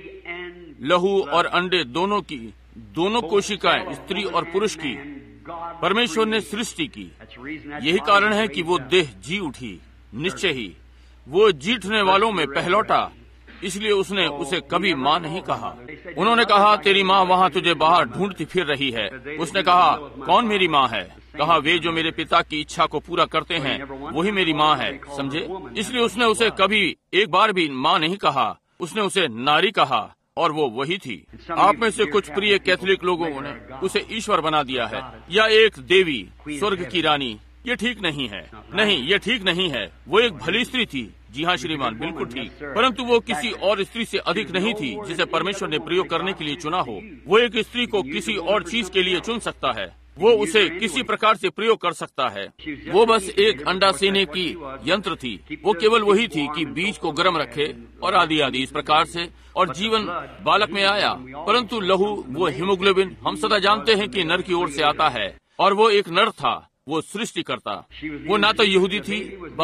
लहू और अंडे दोनों की, दोनों कोशिकाएं स्त्री और पुरुष की परमेश्वर ने सृष्टि की। यही कारण है कि वो देह जी उठी। निश्चय ही वो जीठने वालों में पहलौटा, इसलिए उसने उसे कभी माँ नहीं कहा। उन्होंने कहा तेरी माँ वहाँ तुझे बाहर ढूंढती फिर रही है। उसने कहा कौन मेरी माँ है? कहा वे जो मेरे पिता की इच्छा को पूरा करते हैं वही मेरी माँ है। समझे? इसलिए उसने उसे कभी एक बार भी माँ नहीं कहा, उसने उसे नारी कहा, और वो वही थी। आप में से कुछ प्रिय कैथोलिक लोगों ने उसे ईश्वर बना दिया है, या एक देवी, स्वर्ग की रानी। ये ठीक नहीं है। नहीं, ये ठीक नहीं है। वो एक भली स्त्री थी। जी हाँ श्रीमान, बिल्कुल ठीक। परंतु वो किसी और स्त्री से अधिक नहीं थी जिसे परमेश्वर ने प्रयोग करने के लिए चुना हो। वो एक स्त्री को किसी और चीज के लिए चुन सकता है। वो उसे किसी प्रकार से प्रयोग कर सकता है। वो बस एक अंडा सेने की यंत्र थी। वो केवल वही थी कि बीज को गर्म रखे और आदि आदि इस प्रकार से, और जीवन बालक में आया। परंतु लहू, वो हीमोग्लोबिन, हम सदा जानते हैं कि नर की ओर से आता है, और वो एक नर था। वो सृष्टि करता। वो ना तो यहूदी थी,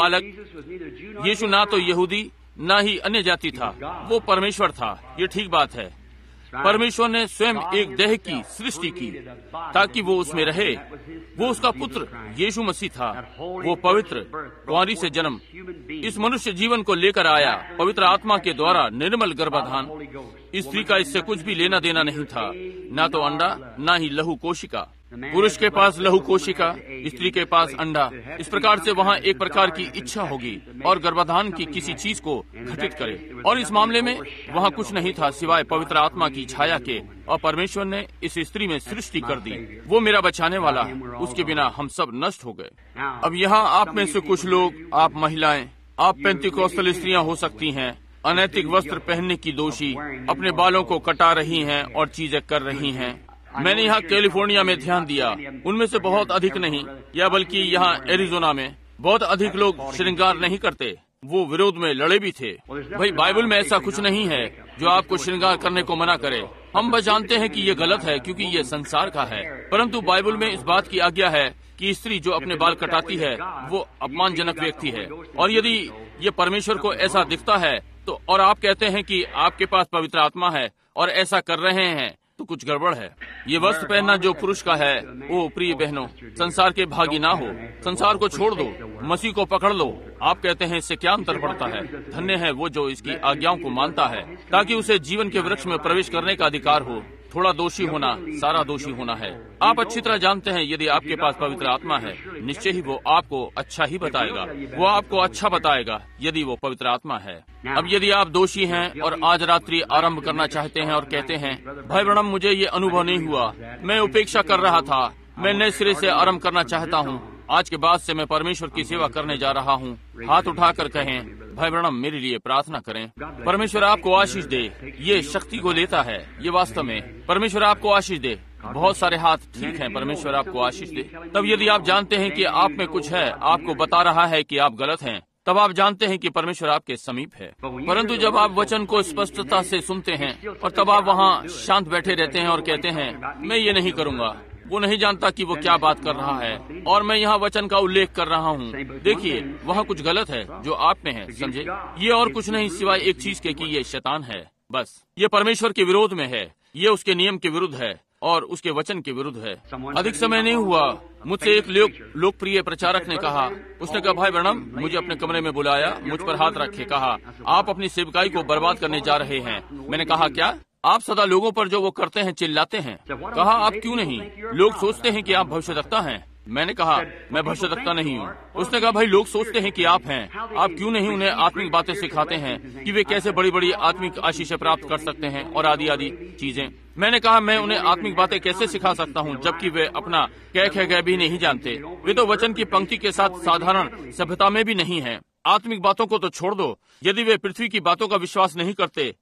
बालक यीशु ना तो यहूदी ना ही अन्य जाति था। वो परमेश्वर था। ये ठीक बात है। परमेश्वर ने स्वयं एक देह की सृष्टि की ताकि वो उसमें रहे। वो उसका पुत्र यीशु मसीह था। वो पवित्र कुंवारी से जन्म इस मनुष्य जीवन को लेकर आया, पवित्र आत्मा के द्वारा निर्मल गर्भाधान। स्त्री का इससे कुछ भी लेना देना नहीं था, ना तो अंडा ना ही लहू कोशिका। पुरुष के पास लहू कोशिका, स्त्री के पास अंडा। इस प्रकार से वहाँ एक प्रकार की इच्छा होगी और गर्भाधान की किसी चीज को घटित करे। और इस मामले में वहाँ कुछ नहीं था सिवाय पवित्र आत्मा की छाया के, और परमेश्वर ने इस स्त्री में सृष्टि कर दी। वो मेरा बचाने वाला, उसके बिना हम सब नष्ट हो गए। अब यहाँ आप में से कुछ लोग, आप महिलाएं, आप पेंतिकोस्टल स्त्रियां हो सकती हैं, अनैतिक वस्त्र पहनने की दोषी, अपने बालों को कटा रही हैं और चीजें कर रही हैं। मैंने यहाँ कैलिफोर्निया में ध्यान दिया, उनमें से बहुत अधिक नहीं, या बल्कि यहाँ एरिजोना में बहुत अधिक लोग श्रृंगार नहीं करते। वो विरोध में लड़े भी थे। भाई, बाइबल में ऐसा कुछ नहीं है जो आपको श्रृंगार करने को मना करे। हम बस जानते हैं कि ये गलत है क्योंकि ये संसार का है। परंतु बाइबल में इस बात की आज्ञा है कि स्त्री जो अपने बाल कटाती है वो अपमानजनक व्यक्ति है। और यदि ये परमेश्वर को ऐसा दिखता है तो, और आप कहते हैं कि आपके पास पवित्र आत्मा है और ऐसा कर रहे हैं, तो कुछ गड़बड़ है। ये वस्त्र पहनना जो पुरुष का है, वो प्रिय बहनों, संसार के भागी ना हो। संसार को छोड़ दो, मसीह को पकड़ लो। आप कहते हैं इससे क्या अंतर पड़ता है? धन्य है वो जो इसकी आज्ञाओं को मानता है, ताकि उसे जीवन के वृक्ष में प्रवेश करने का अधिकार हो। थोड़ा दोषी होना सारा दोषी होना है। आप अच्छी तरह जानते हैं यदि आपके पास पवित्र आत्मा है, निश्चय ही वो आपको अच्छा ही बताएगा। वो आपको अच्छा बताएगा यदि वो पवित्र आत्मा है। अब यदि आप दोषी हैं और आज रात्रि आरंभ करना चाहते हैं और कहते हैं भाई ब्रैनम, मुझे ये अनुभव नहीं हुआ, मैं उपेक्षा कर रहा था, मैं नए सिरे से आरंभ करना चाहता हूँ, आज के बाद से मैं परमेश्वर की सेवा करने जा रहा हूँ, हाथ उठाकर कहें भाई ब्रैनम मेरे लिए प्रार्थना करें। परमेश्वर आपको आशीष दे। ये शक्ति को लेता है, ये वास्तव में परमेश्वर आपको आशीष दे। बहुत सारे हाथ, ठीक हैं, परमेश्वर आपको आशीष दे। तब यदि आप जानते हैं कि आप में कुछ है, आपको बता रहा है कि आप गलत हैं, तब आप जानते हैं कि परमेश्वर आपके समीप है। परंतु जब आप वचन को स्पष्टता से सुनते हैं और तब आप वहाँ शांत बैठे रहते हैं और कहते हैं मैं ये नहीं करूँगा, वो नहीं जानता कि वो क्या बात कर रहा है और मैं यहाँ वचन का उल्लेख कर रहा हूँ। देखिए, वहाँ कुछ गलत है जो आप में है, समझे? ये और कुछ नहीं सिवाय एक चीज के कि ये शैतान है। बस ये परमेश्वर के विरोध में है, ये उसके नियम के विरुद्ध है और उसके वचन के विरुद्ध है। अधिक समय नहीं हुआ, मुझसे एक लोकप्रिय प्रचारक ने कहा, उसने कहा भाई ब्रैनम, मुझे अपने कमरे में बुलाया, मुझ पर हाथ रखे, कहा आप अपनी सेवकाई को बर्बाद करने जा रहे हैं। मैंने कहा क्या? आप सदा लोगों पर जो वो करते हैं चिल्लाते हैं। कहा आप क्यों नहीं? लोग सोचते हैं कि आप भविष्यवक्ता हैं। मैंने कहा मैं भविष्यवक्ता नहीं हूँ। उसने कहा भाई लोग सोचते हैं कि आप हैं, आप क्यों नहीं उन्हें आत्मिक बातें सिखाते हैं कि वे कैसे बड़ी बड़ी आत्मिक आशीषें प्राप्त कर सकते हैं और आदि आदि चीजें। मैंने कहा मैं उन्हें आत्मिक बातें कैसे सिखा सकता हूँ जबकि वे अपना कह भी नहीं जानते। वे तो वचन की पंक्ति के साथ साधारण सभ्यता में भी नहीं है। आत्मिक बातों को तो छोड़ दो, यदि वे पृथ्वी की बातों का विश्वास नहीं करते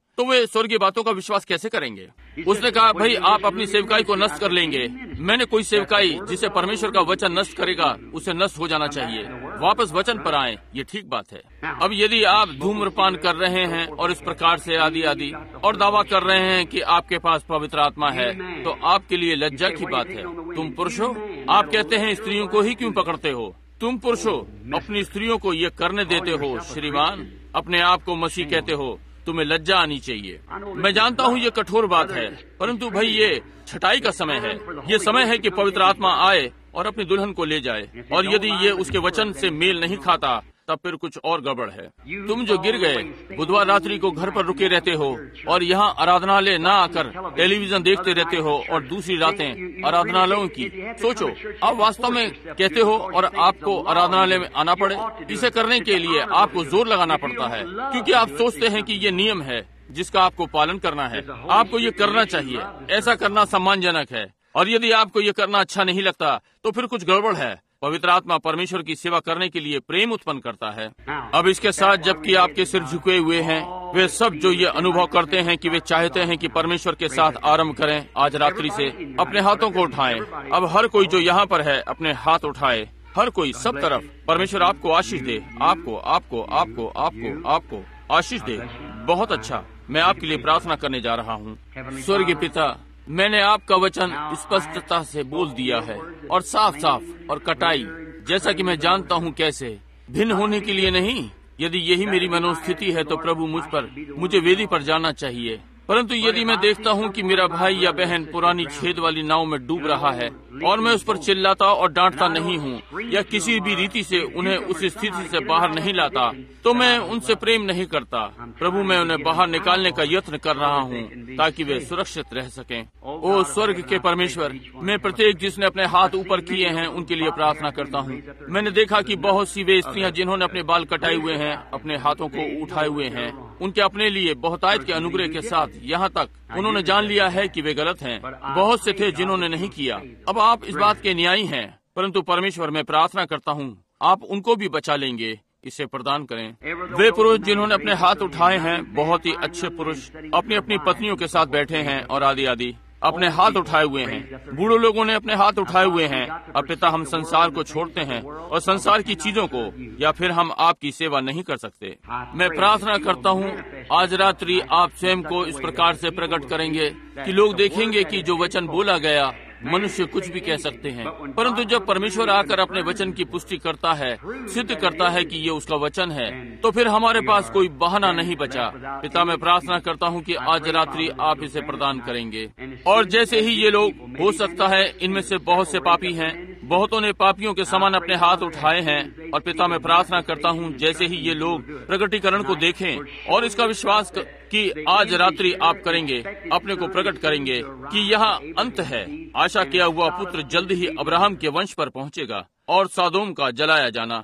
तो वे स्वर्गीय बातों का विश्वास कैसे करेंगे? उसने कहा, भाई आप अपनी सेवकाई को नष्ट कर लेंगे। मैंने कोई सेवकाई जिसे परमेश्वर का वचन नष्ट करेगा उसे नष्ट हो जाना चाहिए। वापस वचन पर आए, ये ठीक बात है। अब यदि आप धूम्रपान कर रहे हैं और इस प्रकार से आदि आदि और दावा कर रहे हैं कि आपके पास पवित्र आत्मा है, तो आपके लिए लज्जा की बात है। तुम पुरुष हो, आप कहते हैं स्त्रियों को ही क्यों पकड़ते हो? तुम पुरुष हो, अपनी स्त्रियों को ये करने देते हो। श्रीमान, अपने आप को मसीह कहते हो, तुम्हें लज्जा आनी चाहिए। मैं जानता हूँ ये कठोर बात है, परंतु भाई ये छटाई का समय है। ये समय है कि पवित्र आत्मा आए और अपनी दुल्हन को ले जाए, और यदि ये उसके वचन से मेल नहीं खाता तब फिर कुछ और गड़बड़ है। तुम जो गिर गए, बुधवार रात्रि को घर पर रुके रहते हो और यहाँ आराधनालय न आकर टेलीविजन देखते रहते हो और दूसरी रातें आराधनालयों की। सोचो, आप वास्तव में कहते हो और आपको आराधनालय में आना पड़े। इसे करने के लिए आपको जोर लगाना पड़ता है, क्योंकि आप सोचते हैं कि ये नियम है जिसका आपको पालन करना है। आपको ये करना चाहिए। ऐसा करना सम्मानजनक है, और यदि आपको ये करना अच्छा नहीं लगता तो फिर कुछ गड़बड़ है। पवित्र आत्मा परमेश्वर की सेवा करने के लिए प्रेम उत्पन्न करता है। अब इसके साथ, जबकि आपके सिर झुके हुए हैं, वे सब जो ये अनुभव करते हैं कि वे चाहते हैं कि परमेश्वर के साथ आरंभ करें, आज रात्रि से अपने हाथों को उठाएं। अब हर कोई जो यहाँ पर है अपने हाथ उठाए, हर कोई, सब तरफ। परमेश्वर आपको आशीष दे, आपको आपको आपको आपको आपको आशीष दे। बहुत अच्छा, मैं आपके लिए प्रार्थना करने जा रहा हूँ। स्वर्गीय पिता, मैंने आपका वचन स्पष्टता से बोल दिया है और साफ साफ और कटाई, जैसा कि मैं जानता हूँ कैसे, भिन्न होने के लिए नहीं। यदि यही मेरी मनोस्थिति है तो प्रभु मुझे वेदी पर जाना चाहिए। परंतु यदि मैं देखता हूँ कि मेरा भाई या बहन पुरानी छेद वाली नाव में डूब रहा है और मैं उस पर चिल्लाता और डांटता नहीं हूँ या किसी भी रीति से उन्हें उस स्थिति से बाहर नहीं लाता, तो मैं उनसे प्रेम नहीं करता। प्रभु, मैं उन्हें बाहर निकालने का यत्न कर रहा हूँ ताकि वे सुरक्षित रह सकें। ओ स्वर्ग के परमेश्वर, मैं प्रत्येक जिसने अपने हाथ ऊपर किए हैं उनके लिए प्रार्थना करता हूँ। मैंने देखा कि बहुत सी वे स्त्रियाँ जिन्होंने अपने बाल कटाए हुए हैं, अपने हाथों को उठाए हुए हैं, उनके अपने लिए बहुतायत के अनुग्रह के साथ यहाँ तक उन्होंने जान लिया है कि वे गलत हैं। बहुत से थे जिन्होंने नहीं किया। अब आप इस बात के न्यायी हैं, परंतु परमेश्वर, मैं प्रार्थना करता हूँ आप उनको भी बचा लेंगे, इसे प्रदान करें। वे पुरुष जिन्होंने अपने हाथ उठाए हैं, बहुत ही अच्छे पुरुष अपनी अपनी पत्नियों के साथ बैठे हैं और आदि आदि अपने हाथ उठाए हुए हैं। बूढ़े लोगों ने अपने हाथ उठाए हुए हैं। अब पिता, हम संसार को छोड़ते हैं और संसार की चीजों को, या फिर हम आपकी सेवा नहीं कर सकते। मैं प्रार्थना करता हूँ आज रात्रि आप स्वयं को इस प्रकार से प्रकट करेंगे कि लोग देखेंगे कि जो वचन बोला गया, मनुष्य कुछ भी कह सकते हैं, परंतु जब परमेश्वर आकर अपने वचन की पुष्टि करता है, सिद्ध करता है कि ये उसका वचन है, तो फिर हमारे पास कोई बहाना नहीं बचा। पिता, मैं प्रार्थना करता हूँ कि आज रात्रि आप इसे प्रदान करेंगे। और जैसे ही ये लोग, हो सकता है इनमें से बहुत से पापी हैं, बहुतों ने पापियों के समान अपने हाथ उठाए हैं, और पिता, मैं प्रार्थना करता हूँ जैसे ही ये लोग प्रकटीकरण को देखें और इसका विश्वास कि आज रात्रि आप करेंगे, अपने को प्रकट करेंगे कि यहाँ अंत है। आशा किया हुआ पुत्र जल्द ही अब्राहम के वंश पर पहुँचेगा और सादोम का जलाया जाना।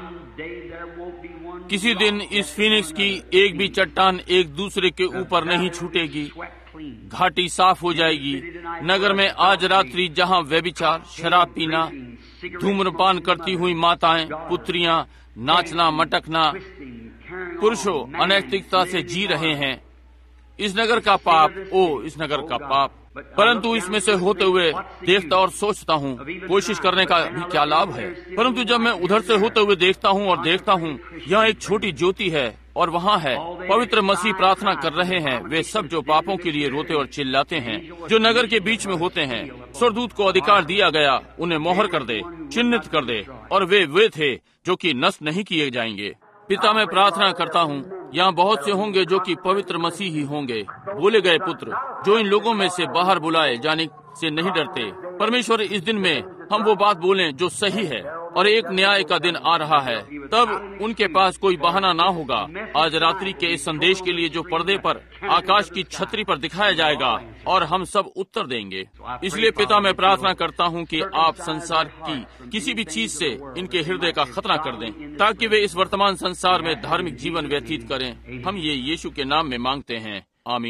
किसी दिन इस फीनिक्स की एक भी चट्टान एक दूसरे के ऊपर नहीं छूटेगी। घाटी साफ हो जाएगी। नगर में आज रात्रि जहाँ व्यभिचार, शराब पीना, धूम्रपान करती हुई माताएं, पुत्रियां, नाचना, मटकना, पुरुषों अनैतिकता से जी रहे हैं, इस नगर का पाप, ओ इस नगर का पाप। परंतु इसमें से होते हुए देखता और सोचता हूँ, कोशिश करने का भी क्या लाभ है। परंतु जब मैं उधर से होते हुए देखता हूँ और देखता हूँ यहाँ एक छोटी ज्योति है और वहाँ है पवित्र मसीह प्रार्थना कर रहे हैं। वे सब जो पापों के लिए रोते और चिल्लाते हैं, जो नगर के बीच में होते हैं, स्वर्गदूत को अधिकार दिया गया, उन्हें मोहर कर दे, चिन्हित कर दे, और वे थे जो कि नष्ट नहीं किए जाएंगे। पिता, मैं प्रार्थना करता हूँ यहाँ बहुत से होंगे जो कि पवित्र मसीह ही होंगे, बोले गए पुत्र, जो इन लोगों में से बाहर बुलाए जाने से नहीं डरते। परमेश्वर, इस दिन में हम वो बात बोलें जो सही है, और एक न्याय का दिन आ रहा है, तब उनके पास कोई बहाना ना होगा। आज रात्रि के इस संदेश के लिए जो पर्दे पर आकाश की छतरी पर दिखाया जाएगा, और हम सब उत्तर देंगे। इसलिए पिता, मैं प्रार्थना करता हूँ कि आप संसार की किसी भी चीज से इनके हृदय का खतना कर दें, ताकि वे इस वर्तमान संसार में धार्मिक जीवन व्यतीत करें। हम ये यीशु के नाम में मांगते हैं, आमीन।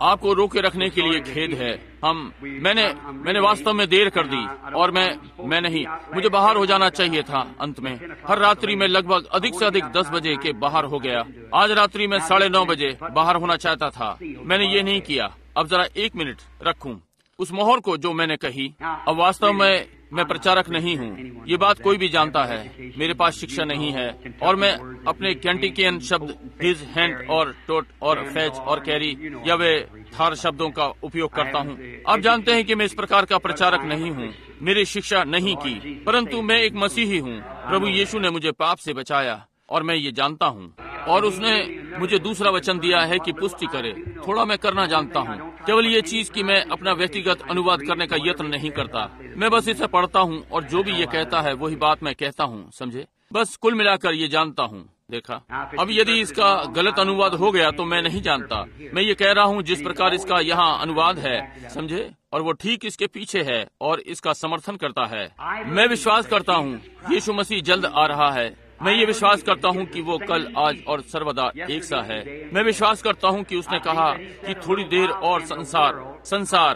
आपको रोके रखने के लिए खेद है। मैंने वास्तव में देर कर दी और मैं नहीं, मुझे बाहर हो जाना चाहिए था। अंत में हर रात्रि में लगभग अधिक से अधिक 10 बजे के बाहर हो गया। आज रात्रि में 9:30 बजे बाहर होना चाहता था। मैंने ये नहीं किया। अब जरा 1 मिनट रखूं उस मोहर को जो मैंने कही। अब वास्तव में मैं प्रचारक नहीं हूँ, ये बात कोई भी जानता है। मेरे पास शिक्षा नहीं है और मैं अपने कैंटिकियन शब्द हिज, हैंड और टोट और फैच और कैरी या वे थार शब्दों का उपयोग करता हूँ। आप जानते हैं कि मैं इस प्रकार का प्रचारक नहीं हूँ, मेरी शिक्षा नहीं की, परंतु मैं एक मसीही हूँ। प्रभु यीशु ने मुझे पाप से बचाया और मैं ये जानता हूँ, और उसने मुझे दूसरा वचन दिया है कि पुष्टि करे। थोड़ा मैं करना जानता हूँ, केवल ये चीज कि मैं अपना व्यक्तिगत अनुवाद करने का यत्न नहीं करता। मैं बस इसे पढ़ता हूँ और जो भी ये कहता है वही बात मैं कहता हूँ, समझे। बस कुल मिलाकर ये जानता हूँ। देखा, अब यदि इसका गलत अनुवाद हो गया तो मैं नहीं जानता। मैं ये कह रहा हूँ जिस प्रकार इसका यहाँ अनुवाद है, समझे, और वो ठीक इसके पीछे है और इसका समर्थन करता है। मैं विश्वास करता हूँ यीशु मसीह जल्द आ रहा है। मैं ये विश्वास करता हूँ कि वो कल, आज और सर्वदा एक सा है। मैं विश्वास करता हूँ कि उसने कहा कि थोड़ी देर और संसार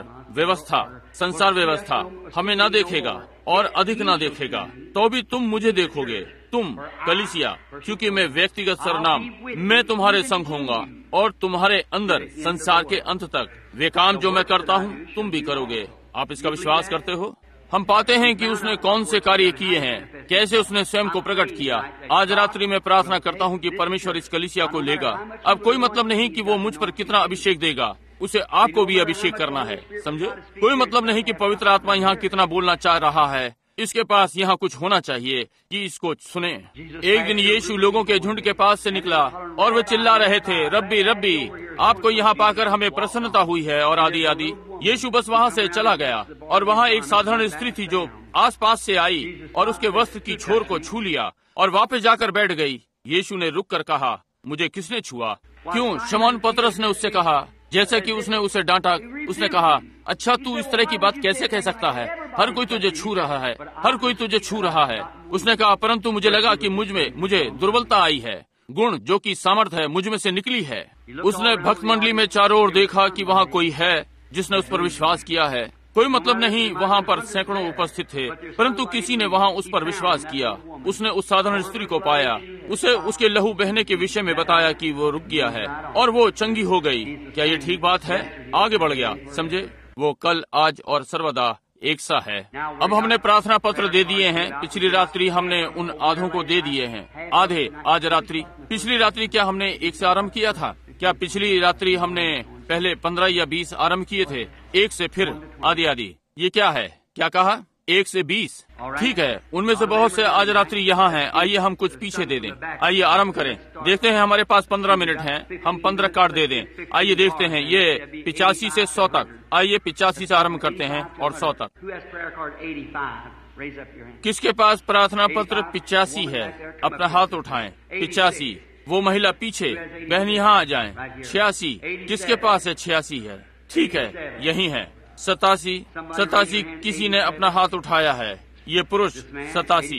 व्यवस्था हमें न देखेगा और अधिक न देखेगा, तो भी तुम मुझे देखोगे, तुम कलीसिया, क्योंकि मैं व्यक्तिगत सरनाम, मैं तुम्हारे संग होऊंगा और तुम्हारे अंदर संसार के अंत तक वे काम जो मैं करता हूँ तुम भी करोगे। आप इसका विश्वास करते हो? हम पाते हैं कि उसने कौन से कार्य किए हैं, कैसे उसने स्वयं को प्रकट किया। आज रात्रि में प्रार्थना करता हूं कि परमेश्वर इस कलीसिया को लेगा। अब कोई मतलब नहीं कि वो मुझ पर कितना अभिषेक देगा, उसे आपको भी अभिषेक करना है, समझे। कोई मतलब नहीं कि पवित्र आत्मा यहाँ कितना बोलना चाह रहा है। इसके पास यहाँ कुछ होना चाहिए कि इसको सुने। एक दिन यीशु लोगों के झुंड के पास से निकला और वे चिल्ला रहे थे, रब्बी रब्बी, आपको यहाँ पाकर हमें प्रसन्नता हुई है, और आदि आदि। यीशु बस वहाँ से चला गया और वहाँ एक साधारण स्त्री थी जो आसपास से आई और उसके वस्त्र की छोर को छू लिया और वापस जाकर बैठ गई। यीशु ने रुक कर कहा, मुझे किसने छुआ? क्यों? शमौन पतरस ने उससे कहा, जैसे कि उसने उसे डांटा। उसने कहा, अच्छा तू इस तरह की बात कैसे कह सकता है? हर कोई तुझे छू रहा है, हर कोई तुझे छू रहा है। उसने कहा, परंतु मुझे लगा कि मुझे दुर्बलता आई है, गुण जो कि सामर्थ्य है मुझ में से निकली है। उसने भक्त मंडली में चारों ओर देखा कि वहाँ कोई है जिसने उस पर विश्वास किया है। कोई मतलब नहीं, वहाँ पर सैकड़ों उपस्थित थे, परंतु किसी ने वहाँ उस पर विश्वास किया। उसने उस साधारण स्त्री को पाया, उसे उसके लहू बहने के विषय में बताया कि वो रुक गया है और वो चंगी हो गई। क्या ये ठीक बात है? आगे बढ़ गया, समझे। वो कल, आज और सर्वदा एक सा है। अब हमने प्रार्थना पत्र दे दिए हैं। पिछली रात्रि हमने उन आधों को दे दिए हैं, आधे आज रात्रि। पिछली रात्रि क्या हमने 1 से आरंभ किया था? क्या पिछली रात्रि हमने पहले 15 या 20 आरंभ किए थे? 1 से फिर आदि आदि। ये क्या है? क्या कहा? 1 से 20। ठीक है, उनमें से बहुत से आज रात्रि यहाँ हैं। आइए हम कुछ पीछे दे दें। आइए आरंभ करें। देखते हैं, हमारे पास 15 मिनट हैं। हम 15 कार्ड दे दें। आइए देखते हैं, ये 85 से 100 तक। आइए 85 से आरंभ करते हैं और 100 तक। किसके पास प्रार्थना पत्र 85 है? अपना हाथ उठाएं। 85। वो महिला पीछे, बहन यहाँ आ जाएं। 86। किसके पास है? 86 है। ठीक है, यही है। 87 किसी ने अपना हाथ उठाया है। ये पुरुष 87।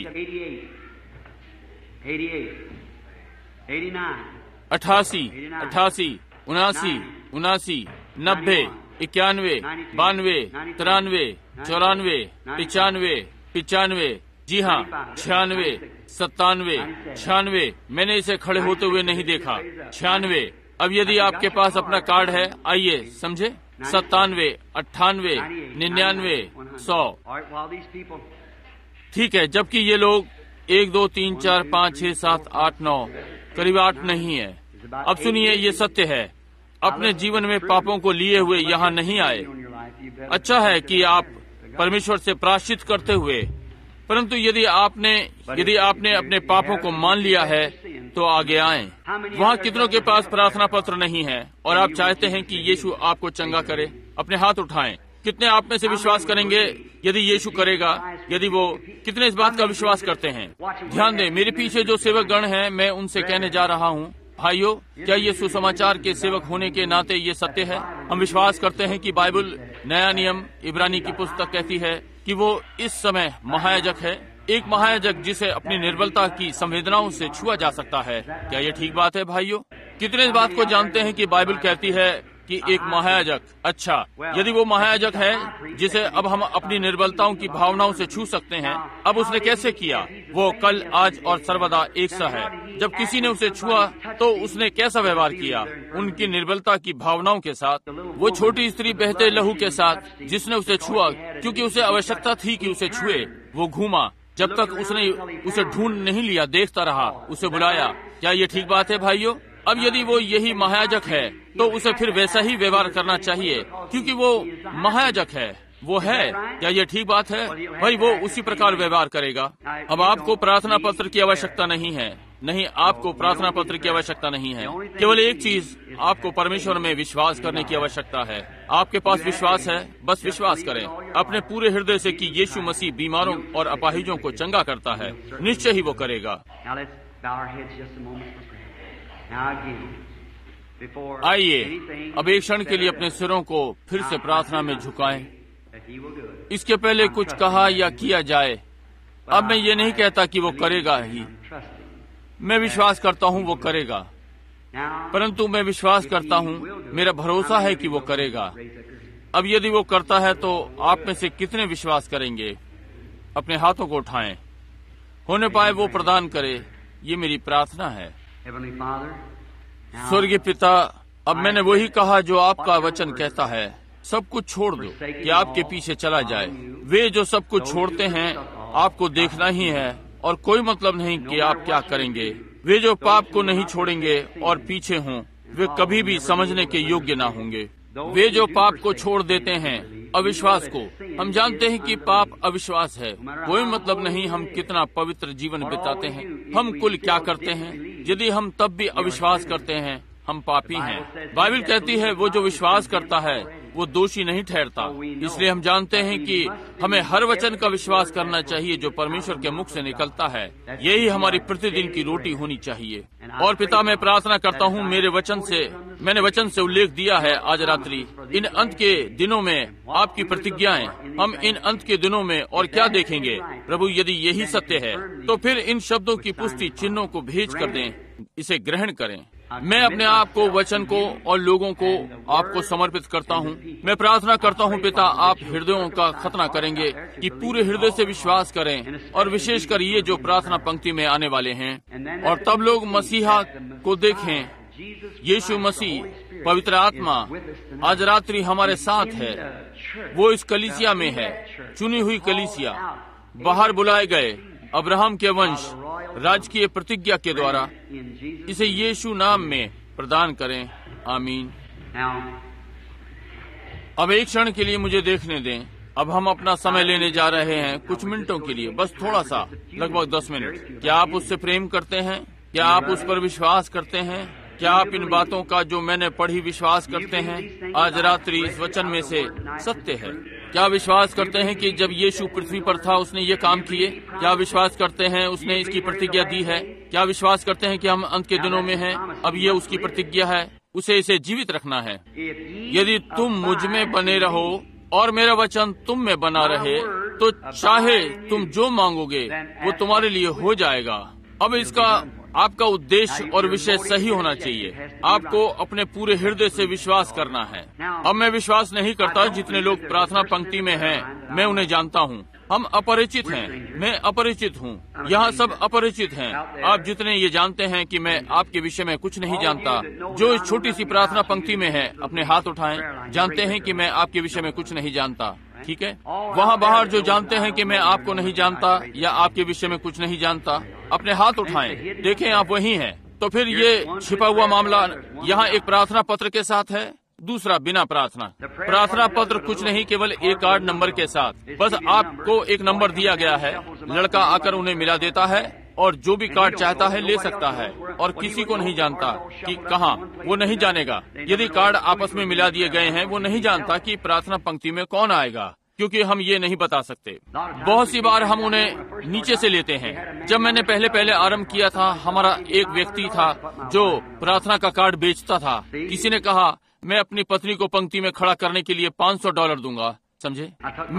88, 89, 90, 91, 92, 93, 94, 95, जी हाँ, 96, 97, 96। मैंने इसे खड़े होते हुए नहीं देखा। 96। अब यदि आपके पास अपना कार्ड है, आइए, समझे। 97, 98, 99, 100। ठीक है, जबकि ये लोग 1, 2, 3, 4, 5, 6, 7, 8, 9, करीब 8 नहीं है। अब सुनिए, ये सत्य है। अपने जीवन में पापों को लिए हुए यहाँ नहीं आए। अच्छा है कि आप परमेश्वर से प्रायश्चित करते हुए, परंतु यदि आपने अपने पापों को मान लिया है तो आगे आएं। वहाँ कितनों के पास प्रार्थना पत्र नहीं है और आप चाहते हैं कि यीशु आपको चंगा करे? अपने हाथ उठाएं। कितने आप में से विश्वास करेंगे यदि यीशु करेगा? यदि वो, कितने इस बात का विश्वास करते हैं? ध्यान दें, मेरे पीछे जो सेवक गण हैं, मैं उनसे कहने जा रहा हूँ, भाइयों, क्या ये सुसमाचार के सेवक होने के नाते ये सत्य है? हम विश्वास करते हैं कि बाइबल, नया नियम, इब्रानी की पुस्तक कहती है कि वो इस समय महायाजक है, एक महायाजक जिसे अपनी निर्बलता की संवेदनाओं से छुआ जा सकता है। क्या ये ठीक बात है भाइयों? कितने इस बात को जानते हैं कि बाइबल कहती है कि एक महायाजक, अच्छा, यदि वो महायाजक है जिसे अब हम अपनी निर्बलताओं की भावनाओं से छू सकते हैं, अब उसने कैसे किया? वो कल, आज और सर्वदा एक सा है। जब किसी ने उसे छुआ तो उसने कैसा व्यवहार किया? उनकी निर्बलता की भावनाओं के साथ। वो छोटी स्त्री बहते लहू के साथ जिसने उसे छुआ, क्योंकि उसे आवश्यकता थी कि उसे छुए, वो घूमा जब तक उसने उसे ढूंढ नहीं लिया, देखता रहा, उसे बुलाया। क्या ये ठीक बात है भाइयों? अब यदि वो यही महायाजक है तो उसे फिर वैसा ही व्यवहार करना चाहिए, क्योंकि वो महायाजक है, वो है। क्या ये ठीक बात है भाई? वो उसी प्रकार व्यवहार करेगा। अब आपको प्रार्थना पत्र की आवश्यकता नहीं है, नहीं, आपको प्रार्थना पत्र की आवश्यकता नहीं है। केवल एक चीज, आपको परमेश्वर में विश्वास करने की आवश्यकता है। आपके पास विश्वास है, बस विश्वास करें अपने पूरे हृदय से कि यीशु मसीह बीमारों और अपाहिजों को चंगा करता है। निश्चय ही वो करेगा। आइए अब एक क्षण के लिए अपने सिरों को फिर से प्रार्थना में झुकाएं। इसके पहले कुछ कहा या किया जाए, अब मैं ये नहीं कहता कि वो करेगा ही, मैं विश्वास करता हूँ वो करेगा, परंतु मैं विश्वास करता हूँ, मेरा भरोसा है कि वो करेगा। अब यदि वो करता है तो आप में से कितने विश्वास करेंगे? अपने हाथों को उठाएं। होने पाए वो प्रदान करे, ये मेरी प्रार्थना है। स्वर्गीय पिता, अब मैंने वही कहा जो आपका वचन कहता है, सब कुछ छोड़ दो कि आपके पीछे चला जाए। वे जो सब कुछ छोड़ते हैं, आपको देखना ही है और कोई मतलब नहीं कि आप क्या करेंगे। वे जो पाप को नहीं छोड़ेंगे और पीछे हों, वे कभी भी समझने के योग्य ना होंगे। वे जो पाप को छोड़ देते हैं, अविश्वास को, हम जानते हैं कि पाप अविश्वास है। कोई मतलब नहीं हम कितना पवित्र जीवन बिताते हैं, हम कुल क्या करते हैं, यदि हम तब भी अविश्वास करते हैं, हम पापी हैं। बाइबल कहती है वो जो विश्वास करता है वो दोषी नहीं ठहरता। इसलिए हम जानते हैं कि हमें हर वचन का विश्वास करना चाहिए जो परमेश्वर के मुख से निकलता है। यही हमारी प्रतिदिन की रोटी होनी चाहिए। और पिता, मैं प्रार्थना करता हूँ, मैंने वचन से उल्लेख दिया है आज रात्रि, इन अंत के दिनों में आपकी प्रतिज्ञाएं, हम इन अंत के दिनों में और क्या देखेंगे प्रभु? यदि यही सत्य है तो फिर इन शब्दों की पुष्टि चिन्हों को भेज कर दें, इसे ग्रहण करें। मैं अपने आप को, वचन को और लोगों को आपको समर्पित करता हूँ। मैं प्रार्थना करता हूँ पिता, आप हृदयों का खतना करेंगे कि पूरे हृदय से विश्वास करें, और विशेषकर ये जो प्रार्थना पंक्ति में आने वाले हैं। और तब लोग मसीहा को देखें, यीशु मसीह, पवित्र आत्मा आज रात्रि हमारे साथ है। वो इस कलीसिया में है, चुनी हुई कलीसिया, बाहर बुलाए गए अब्राहम के वंश, राजकीय प्रतिज्ञा के द्वारा। इसे यीशु नाम में प्रदान करें, आमीन। अब एक क्षण के लिए मुझे देखने दें। अब हम अपना समय लेने जा रहे हैं कुछ मिनटों के लिए, बस थोड़ा सा, लगभग 10 मिनट। क्या आप उससे प्रेम करते हैं? क्या आप उस पर विश्वास करते हैं? क्या आप इन बातों का जो मैंने पढ़ी विश्वास करते हैं? आज रात्रि इस वचन में से सत्य है। क्या विश्वास करते हैं कि जब यीशु पृथ्वी पर था उसने ये काम किए? क्या विश्वास करते हैं उसने इसकी प्रतिज्ञा दी है? क्या विश्वास करते हैं कि हम अंत के दिनों में हैं? अब ये उसकी प्रतिज्ञा है, उसे इसे जीवित रखना है। यदि तुम मुझ में बने रहो और मेरा वचन तुम में बना रहे, तो चाहे तुम जो मांगोगे वो तुम्हारे लिए हो जाएगा। अब इसका आपका उद्देश्य और विषय सही होना चाहिए। आपको अपने पूरे हृदय से विश्वास करना है। अब मैं विश्वास नहीं करता जितने लोग प्रार्थना पंक्ति में हैं, मैं उन्हें जानता हूँ। हम अपरिचित हैं, मैं अपरिचित हूँ, यहाँ सब अपरिचित हैं। आप जितने ये जानते हैं कि मैं आपके विषय में कुछ नहीं जानता, जो इस छोटी सी प्रार्थना पंक्ति में है, अपने हाथ उठाएं। जानते हैं कि मैं आपके विषय में कुछ नहीं जानता, ठीक है? वहाँ बाहर जो जानते हैं कि मैं आपको नहीं जानता या आपके विषय में कुछ नहीं जानता, अपने हाथ उठाएं। देखें आप वही हैं। तो फिर ये छिपा हुआ मामला यहाँ एक प्रार्थना पत्र के साथ है, दूसरा बिना प्रार्थना। प्रार्थना पत्र कुछ नहीं, केवल एक कार्ड नंबर के साथ। बस आपको एक नंबर दिया गया है, लड़का आकर उन्हें मिला देता है और जो भी कार्ड चाहता है ले सकता है, और किसी को नहीं जानता कि कहाँ, वो नहीं जानेगा। यदि कार्ड आपस में मिला दिए गए हैं, वो नहीं जानता कि प्रार्थना पंक्ति में कौन आएगा, क्योंकि हम ये नहीं बता सकते। बहुत सी बार हम उन्हें नीचे से लेते हैं। जब मैंने पहले आरंभ किया था, हमारा एक व्यक्ति था जो प्रार्थना का कार्ड बेचता था। किसी ने कहा मैं अपनी पत्नी को पंक्ति में खड़ा करने के लिए $500 दूंगा। समझे।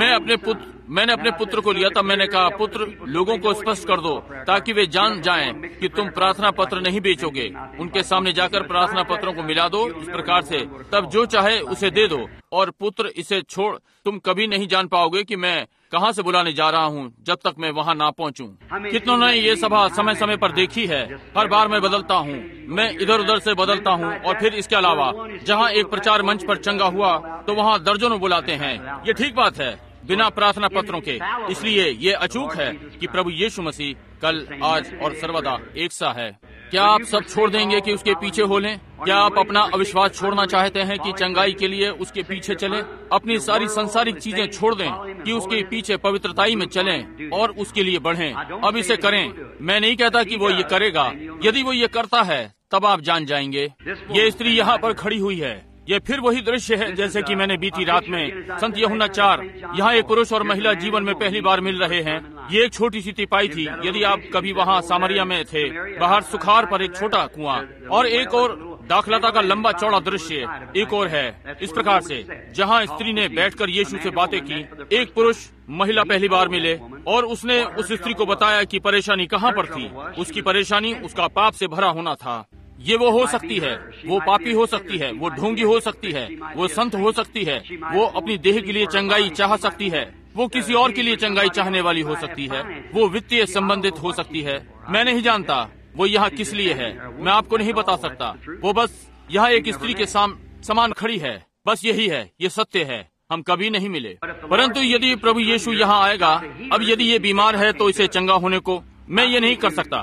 मैंने अपने पुत्र को लिया, तब मैंने कहा, पुत्र, लोगों को स्पष्ट कर दो ताकि वे जान जाएं कि तुम प्रार्थना पत्र नहीं बेचोगे। उनके सामने जाकर प्रार्थना पत्रों को मिला दो इस प्रकार से, तब जो चाहे उसे दे दो। और पुत्र, इसे छोड़, तुम कभी नहीं जान पाओगे कि मैं कहाँ से बुलाने जा रहा हूँ जब तक मैं वहाँ ना पहुँचूं। कितनों ने ये सभा समय समय पर देखी है। हर बार मैं बदलता हूँ, मैं इधर उधर से बदलता हूँ। और फिर इसके अलावा जहाँ एक प्रचार मंच पर चंगा हुआ तो वहाँ दर्जनों बुलाते हैं। ये ठीक बात है, बिना प्रार्थना पत्रों के। इसलिए ये अचूक है कि प्रभु यीशु मसीह कल, आज और सर्वदा एक सा है। क्या आप सब छोड़ देंगे कि उसके पीछे हो लें? क्या आप अपना अविश्वास छोड़ना चाहते हैं कि चंगाई के लिए उसके पीछे चलें? अपनी सारी संसारिक चीजें छोड़ दें कि उसके पीछे पवित्रताई में चलें और उसके लिए बढ़ें। अब इसे करें। मैं नहीं कहता कि वो ये करेगा। यदि वो ये करता है तब आप जान जाएंगे। ये स्त्री यहाँ पर खड़ी हुई है। ये फिर वही दृश्य है जैसे कि मैंने बीती रात में संत यूहन्ना 4। यहाँ एक पुरुष और महिला जीवन में पहली बार मिल रहे हैं। ये एक छोटी सी तिपाई थी। यदि आप कभी वहाँ सामरिया में थे, बाहर सुखार पर एक छोटा कुआं, और एक और दाखलता का लंबा चौड़ा दृश्य एक और है इस प्रकार से, जहाँ स्त्री ने बैठकर यीशु से बातें की। एक पुरुष महिला पहली बार मिले और उसने उस स्त्री को बताया कि परेशानी कहाँ पर थी। उसकी परेशानी उसका पाप से भरा होना था। ये वो हो सकती है, वो पापी हो सकती है, वो ढोंगी हो सकती है, वो संत हो सकती है, वो अपनी देह के लिए चंगाई चाह सकती है, वो किसी और के लिए चंगाई चाहने वाली हो सकती है, वो वित्तीय संबंधित हो सकती है। मैं नहीं जानता वो यहाँ किस लिए है, मैं आपको नहीं बता सकता। वो बस यहाँ एक स्त्री के समान खड़ी है। बस यही है, ये सत्य है। हम कभी नहीं मिले, परंतु यदि प्रभु यीशु यहाँ आएगा, अब यदि ये बीमार है तो इसे चंगा होने को मैं ये नहीं कर सकता।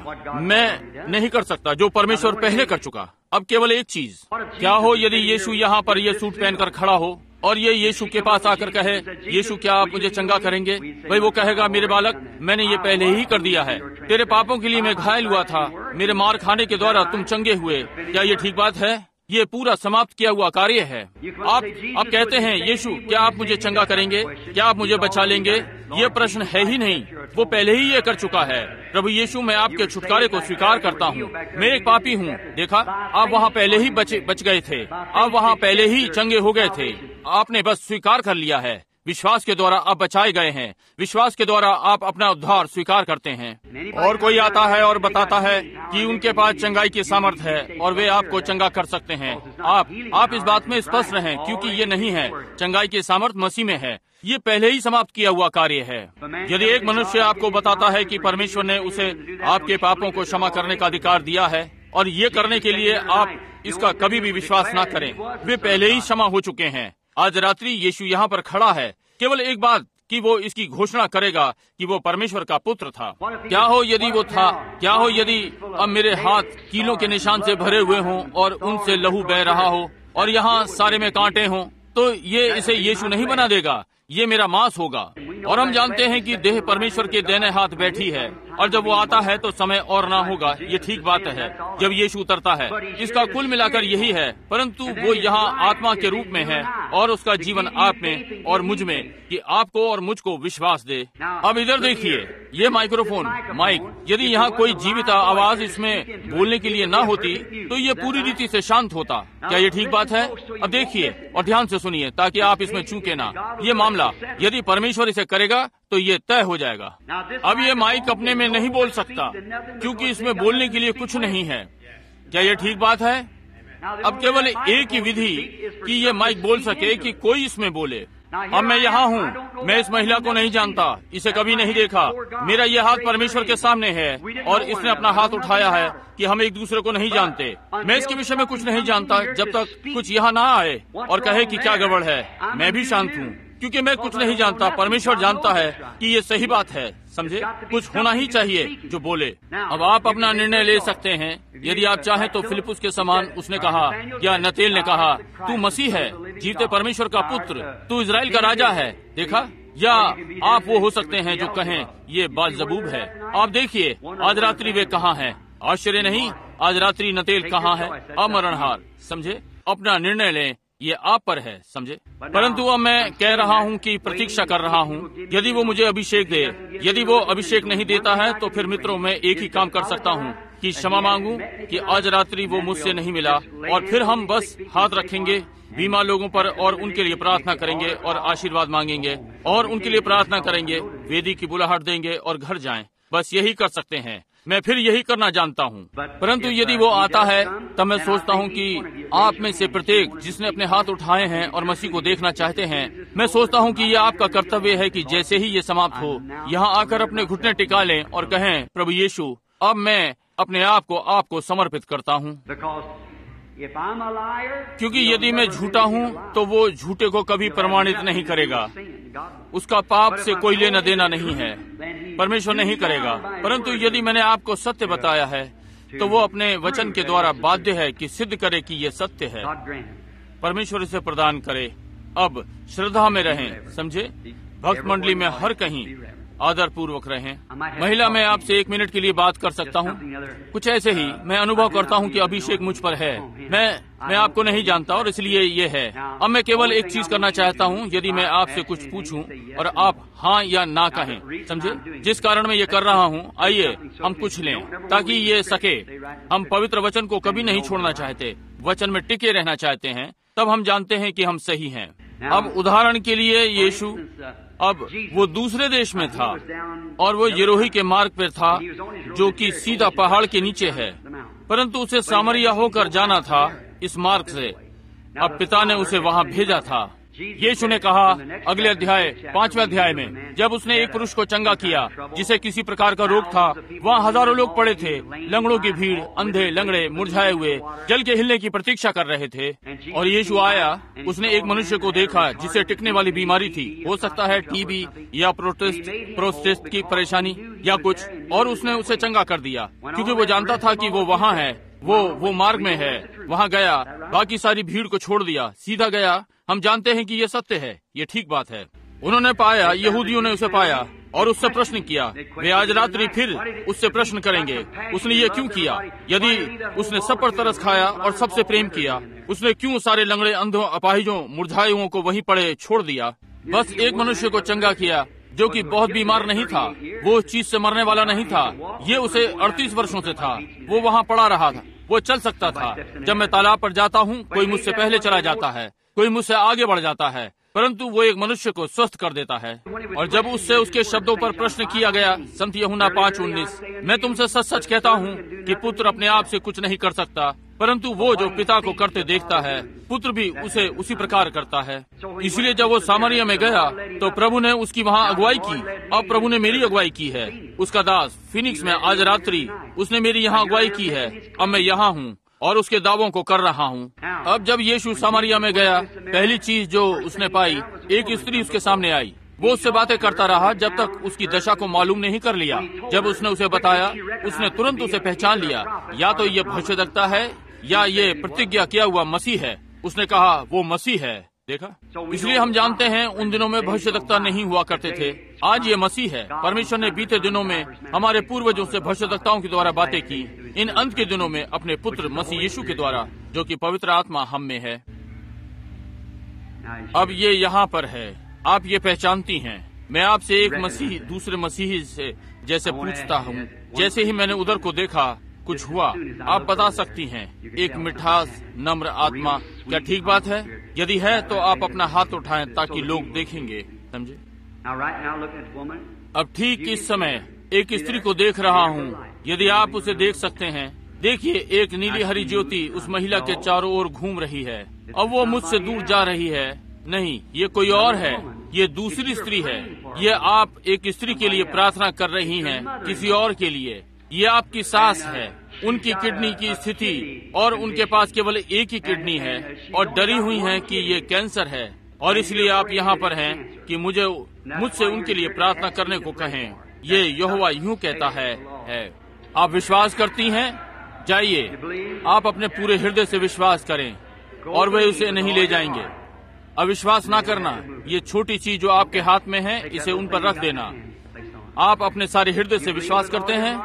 मैं नहीं कर सकता जो परमेश्वर पहले कर चुका। अब केवल एक चीज, क्या हो यदि यीशु यहाँ पर ये सूट पहनकर खड़ा हो और ये यीशु के पास आकर कहे, यीशु क्या आप मुझे चंगा करेंगे? भाई वो कहेगा, मेरे बालक, मैंने ये पहले ही कर दिया है। तेरे पापों के लिए मैं घायल हुआ था, मेरे मार खाने के द्वारा तुम चंगे हुए। क्या ये ठीक बात है? ये पूरा समाप्त किया हुआ कार्य है। आप कहते हैं, यीशु क्या आप मुझे चंगा करेंगे? क्या आप मुझे बचा लेंगे? ये प्रश्न है ही नहीं, वो पहले ही ये कर चुका है। प्रभु यीशु, मैं आपके छुटकारे को स्वीकार करता हूँ। मैं एक पापी हूँ। देखा, आप वहाँ पहले ही बच गए थे। आप वहाँ पहले ही चंगे हो गए थे। आपने बस स्वीकार कर लिया है। विश्वास के द्वारा आप बचाए गए हैं। विश्वास के द्वारा आप अपना उद्धार स्वीकार करते हैं। और कोई आता है और बताता है कि उनके पास चंगाई की सामर्थ है और वे आपको चंगा कर सकते हैं। आप इस बात में स्पष्ट रहें, क्योंकि ये नहीं है। चंगाई की सामर्थ मसीह में है। ये पहले ही समाप्त किया हुआ कार्य है। यदि एक मनुष्य आपको बताता है कि परमेश्वर ने उसे आपके पापों को क्षमा करने का अधिकार दिया है, और ये करने के लिए आप इसका कभी भी विश्वास न करें, वे पहले ही क्षमा हो चुके हैं। आज रात्रि यीशु यहाँ पर खड़ा है। केवल एक बात कि वो इसकी घोषणा करेगा कि वो परमेश्वर का पुत्र था। क्या हो यदि वो था? क्या हो यदि अब मेरे हाथ कीलों के निशान से भरे हुए हों और उनसे लहू बह रहा हो और यहाँ सारे में कांटे हों? तो ये इसे यीशु नहीं बना देगा, ये मेरा मांस होगा। और हम जानते हैं कि देह परमेश्वर के दाहिने हाथ बैठी है, और जब वो आता है तो समय और ना होगा। ये ठीक बात है जब यीशु उतरता है। इसका कुल मिलाकर यही है, परंतु वो यहाँ आत्मा के रूप में है और उसका जीवन आप में और मुझ में, कि आपको और मुझको विश्वास दे। अब इधर देखिए, ये माइक, यदि यहाँ कोई जीवित आवाज इसमें बोलने के लिए ना होती तो ये पूरी रीति से शांत होता। क्या ये ठीक बात है? अब देखिए और ध्यान से सुनिए ताकि आप इसमें चूके ना। ये मामला यदि परमेश्वर इसे करेगा तो ये तय हो जाएगा। अब ये माइक अपने में नहीं बोल सकता, क्योंकि इसमें बोलने के लिए कुछ नहीं है। क्या ये ठीक बात है? अब केवल एक ही विधि कि ये माइक बोल सके कि कोई इसमें बोले। अब मैं यहाँ हूँ, मैं इस महिला को नहीं जानता, इसे कभी नहीं देखा। मेरा ये हाथ परमेश्वर के सामने है और इसने अपना हाथ उठाया है कि हम एक दूसरे को नहीं जानते। मैं इसके विषय में कुछ नहीं जानता जब तक कुछ यहाँ ना आए और कहे कि क्या गड़बड़ है। मैं भी शांत हूँ क्योंकि मैं कुछ नहीं जानता। परमेश्वर जानता है कि ये सही बात है। समझे? कुछ होना ही चाहिए जो बोले। अब आप अपना निर्णय ले सकते हैं यदि आप चाहें तो। फिलिपुस के समान उसने कहा, या नतेल ने कहा, तू मसीह है, जीवते परमेश्वर का पुत्र, तू इजराइल का राजा है। देखा? या आप वो हो सकते हैं जो कहें ये बालजबूब है। आप देखिए आज रात्रि वे कहाँ हैं। आश्चर्य नहीं, आज रात्रि नतेल कहाँ है? अमरणहार। समझे? अपना निर्णय लें, ये आप पर है। समझे? परंतु अब मैं कह रहा हूँ कि प्रतीक्षा कर रहा हूँ। यदि वो मुझे अभिषेक दे, यदि वो अभिषेक नहीं देता है तो फिर मित्रों मैं एक ही काम कर सकता हूँ कि क्षमा मांगू कि आज रात्रि वो मुझसे नहीं मिला, और फिर हम बस हाथ रखेंगे बीमार लोगों पर और उनके लिए प्रार्थना करेंगे और आशीर्वाद मांगेंगे और उनके लिए प्रार्थना करेंगे, वेदी की बुलाहट देंगे और घर जाएं। बस यही कर सकते हैं। मैं फिर यही करना जानता हूँ। परंतु यदि वो आता है तब मैं सोचता हूँ कि आप में से प्रत्येक जिसने अपने हाथ उठाए हैं और मसीह को देखना चाहते हैं, मैं सोचता हूँ कि यह आपका कर्तव्य है कि जैसे ही ये समाप्त हो, यहाँ आकर अपने घुटने टिका लें और कहें, प्रभु यीशु, अब मैं अपने आप को आपको समर्पित करता हूँ। क्योंकि यदि मैं झूठा हूँ तो वो झूठे को कभी प्रमाणित नहीं करेगा। उसका पाप से कोई लेना देना नहीं है, परमेश्वर नहीं करेगा। परंतु यदि मैंने आपको सत्य बताया है तो वो अपने वचन के द्वारा बाध्य है कि सिद्ध करे कि ये सत्य है। परमेश्वर इसे प्रदान करे। अब श्रद्धा में रहें, समझे? भक्त मंडली में हर कहीं आदर पूर्वक रहें। महिला, मैं आपसे 1 मिनट के लिए बात कर सकता हूँ? कुछ ऐसे ही मैं अनुभव करता हूँ कि अभिषेक मुझ पर है। मैं आपको नहीं जानता और इसलिए ये है। अब मैं केवल एक चीज करना चाहता हूँ। यदि मैं आपसे कुछ पूछूं और आप हाँ या ना कहें, समझे? जिस कारण मैं ये कर रहा हूँ, आइए हम कुछ लें ताकि ये सके। हम पवित्र वचन को कभी नहीं छोड़ना चाहते, वचन में टिके रहना चाहते हैं, तब हम जानते हैं कि हम सही हैं। अब उदाहरण के लिए यीशु, अब वो दूसरे देश में था और वो यरीहो के मार्ग पर था जो कि सीधा पहाड़ के नीचे है, परंतु उसे सामरिया होकर जाना था इस मार्ग से। अब पिता ने उसे वहाँ भेजा था। यीशु ने कहा अगले अध्याय 5वें अध्याय में, जब उसने एक पुरुष को चंगा किया जिसे किसी प्रकार का रोग था, वहाँ हजारों लोग पड़े थे, लंगड़ों की भीड़, अंधे, लंगड़े, मुरझाए हुए, जल के हिलने की प्रतीक्षा कर रहे थे। और यीशु आया, उसने एक मनुष्य को देखा जिसे टिकने वाली बीमारी थी, हो सकता है टीबी या प्रोस्टेट की परेशानी या कुछ, और उसने उसे चंगा कर दिया क्योंकि वो जानता था कि वो वहाँ है, वो मार्ग में है। वहाँ गया, बाकी सारी भीड़ को छोड़ दिया, सीधा गया। हम जानते हैं कि ये सत्य है, ये ठीक बात है। उन्होंने पाया, यहूदियों ने उसे पाया और उससे प्रश्न किया। वे आज रात्रि फिर उससे प्रश्न करेंगे, उसने ये क्यों किया? यदि उसने सब पर तरस खाया और सबसे प्रेम किया, उसने क्यों सारे लंगड़े, अंधों, अपाहिजों, मुरझाए को वहीं पड़े छोड़ दिया? बस एक मनुष्य को चंगा किया जो कि बहुत बीमार नहीं था, वो चीज से मरने वाला नहीं था। ये उसे 38 वर्षों से था, वो वहाँ पड़ा रहा था, वो चल सकता था। जब मैं तालाब पर जाता हूँ, कोई मुझसे पहले चला जाता है, कोई मुझसे आगे बढ़ जाता है, परंतु वो एक मनुष्य को स्वस्थ कर देता है। और जब उससे उसके शब्दों पर प्रश्न किया गया, संत यूहन्ना 5:19, मैं तुमसे सच सच कहता हूँ कि पुत्र अपने आप से कुछ नहीं कर सकता, परंतु वो जो पिता को करते देखता है, पुत्र भी उसे उसी प्रकार करता है। इसलिए जब वो सामरिया में गया तो प्रभु ने उसकी वहाँ अगुवाई की। अब प्रभु ने मेरी अगुवाई की है। उसका दास फिनिक्स में आज रात्रि उसने मेरी यहाँ अगुवाई की है। अब मैं यहाँ हूँ और उसके दावों को कर रहा हूँ। अब जब यीशु सामरिया में गया, पहली चीज जो उसने पाई, एक स्त्री उसके सामने आई। वो उससे बातें करता रहा जब तक उसकी दशा को मालूम नहीं कर लिया। जब उसने उसे बताया, उसने तुरंत उसे पहचान लिया, या तो ये भविष्यद्वक्ता है या ये प्रतिज्ञा किया हुआ मसीह है। उसने कहा वो मसीह है। देखा? इसलिए हम जानते हैं उन दिनों में भविष्यद्वक्ता नहीं हुआ करते थे, आज ये मसीह है। परमेश्वर ने बीते दिनों में हमारे पूर्वजों से भविष्यद्वक्ताओं के द्वारा बातें की, इन अंत के दिनों में अपने पुत्र मसीह यीशु के द्वारा, जो कि पवित्र आत्मा हम में है। अब ये यहाँ पर है, आप ये पहचानती हैं। मैं आपसे एक मसीह दूसरे मसीही से जैसे पूछता हूँ, जैसे ही मैंने उधर को देखा कुछ हुआ। आप बता सकती हैं, एक मिठास, नम्र आत्मा, क्या ठीक बात है? यदि है तो आप अपना हाथ उठाएं ताकि लोग देखेंगे, समझे? अब ठीक इस समय एक स्त्री को देख रहा हूँ, यदि आप उसे देख सकते हैं। देखिए, एक नीली हरी ज्योति उस महिला के चारों ओर घूम रही है। अब वो मुझसे दूर जा रही है। नहीं, ये कोई और है, ये दूसरी स्त्री है। ये आप एक स्त्री के लिए प्रार्थना कर रही हैं, किसी और के लिए। ये आपकी सास है, उनकी किडनी की स्थिति, और उनके पास केवल एक ही किडनी है और डरी हुई हैं कि ये कैंसर है, और इसलिए आप यहाँ पर हैं कि मुझसे उनके लिए प्रार्थना करने को कहें। ये यहोवा यूं कहता है। आप विश्वास करती हैं? जाइए, आप अपने पूरे हृदय से विश्वास करें और वे उसे नहीं ले जाएंगे। अविश्वास ना करना। ये छोटी चीज जो आपके हाथ में है, इसे उन पर रख देना। आप अपने सारे हृदय से विश्वास करते हैं?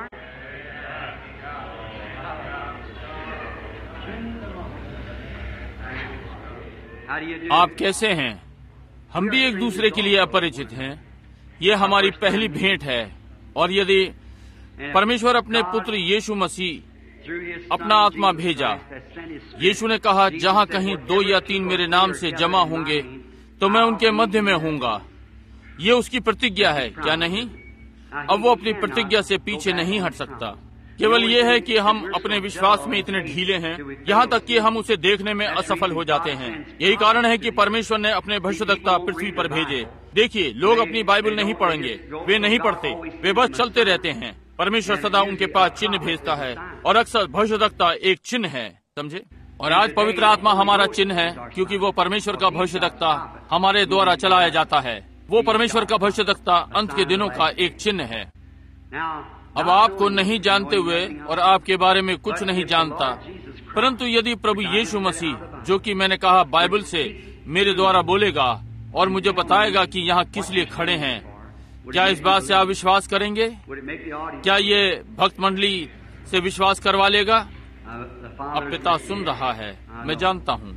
आप कैसे हैं? हम भी एक दूसरे के लिए अपरिचित हैं। ये हमारी पहली भेंट है, और यदि परमेश्वर अपने पुत्र यीशु मसीह अपना आत्मा भेजा। यीशु ने कहा, जहाँ कहीं 2 या 3 मेरे नाम से जमा होंगे तो मैं उनके मध्य में हूँगा। ये उसकी प्रतिज्ञा है, क्या नहीं? अब वो अपनी प्रतिज्ञा से पीछे नहीं हट सकता। केवल ये है कि हम अपने विश्वास में इतने ढीले हैं, यहाँ तक कि हम उसे देखने में असफल हो जाते हैं। यही कारण है कि परमेश्वर ने अपने भविष्यद्वक्ता पृथ्वी पर भेजे। देखिए, लोग अपनी बाइबल नहीं पढ़ेंगे, वे नहीं पढ़ते, वे बस चलते रहते हैं। परमेश्वर सदा उनके पास चिन्ह भेजता है, और अक्सर भविष्यद्वक्ता एक चिन्ह है, समझे? और आज पवित्र आत्मा हमारा चिन्ह है, क्योंकि वो परमेश्वर का भविष्यद्वक्ता हमारे द्वारा चलाया जाता है। वो परमेश्वर का भविष्यद्वक्ता अंत के दिनों का एक चिन्ह है। अब आपको नहीं जानते हुए और आपके बारे में कुछ नहीं जानता, परंतु यदि प्रभु यीशु मसीह, जो कि मैंने कहा बाइबल से मेरे द्वारा बोलेगा और मुझे बताएगा कि यहाँ किस लिए खड़े हैं, क्या इस बात से आप विश्वास करेंगे? क्या ये भक्त मंडली से विश्वास करवा लेगा? अब पिता सुन रहा है, मैं जानता हूँ।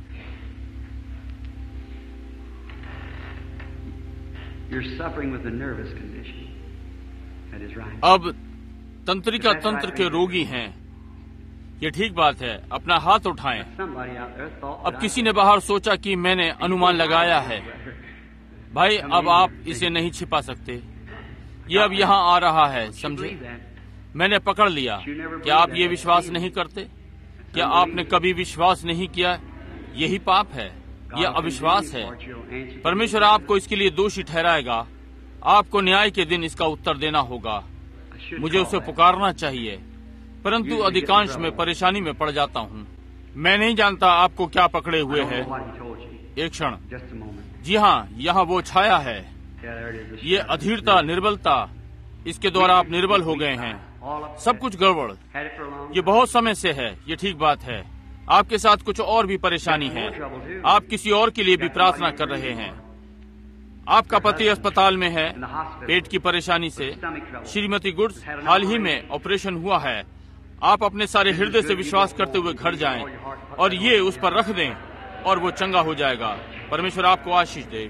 अब तंत्रिका तंत्र के रोगी हैं, ये ठीक बात है। अपना हाथ उठाएं। अब किसी ने बाहर सोचा कि मैंने अनुमान लगाया है। भाई, अब आप इसे नहीं छिपा सकते। ये अब यहाँ आ रहा है, समझे? मैंने पकड़ लिया। क्या आप ये विश्वास नहीं करते? क्या आपने कभी विश्वास नहीं किया? यही पाप है, यह अविश्वास है। परमेश्वर आपको इसके लिए दोषी ठहराएगा। आपको न्याय के दिन इसका उत्तर देना होगा। मुझे उसे पुकारना चाहिए, परंतु अधिकांश में परेशानी में पड़ जाता हूँ। मैं नहीं जानता आपको क्या पकड़े हुए है। एक क्षण। जी हाँ, यहाँ वो छाया है। ये अधीरता, निर्बलता, इसके द्वारा आप निर्बल हो गए हैं। सब कुछ गड़बड़, ये बहुत समय से है। ये ठीक बात है। आपके साथ कुछ और भी परेशानी है। आप किसी और के लिए भी प्रार्थना कर रहे हैं। आपका पति अस्पताल में है, पेट की परेशानी से। श्रीमती गुड्स हाल ही में ऑपरेशन हुआ है। आप अपने सारे हृदय से विश्वास करते हुए घर जाएं और ये उस पर रख दें और वो चंगा हो जाएगा। परमेश्वर आपको आशीष दे।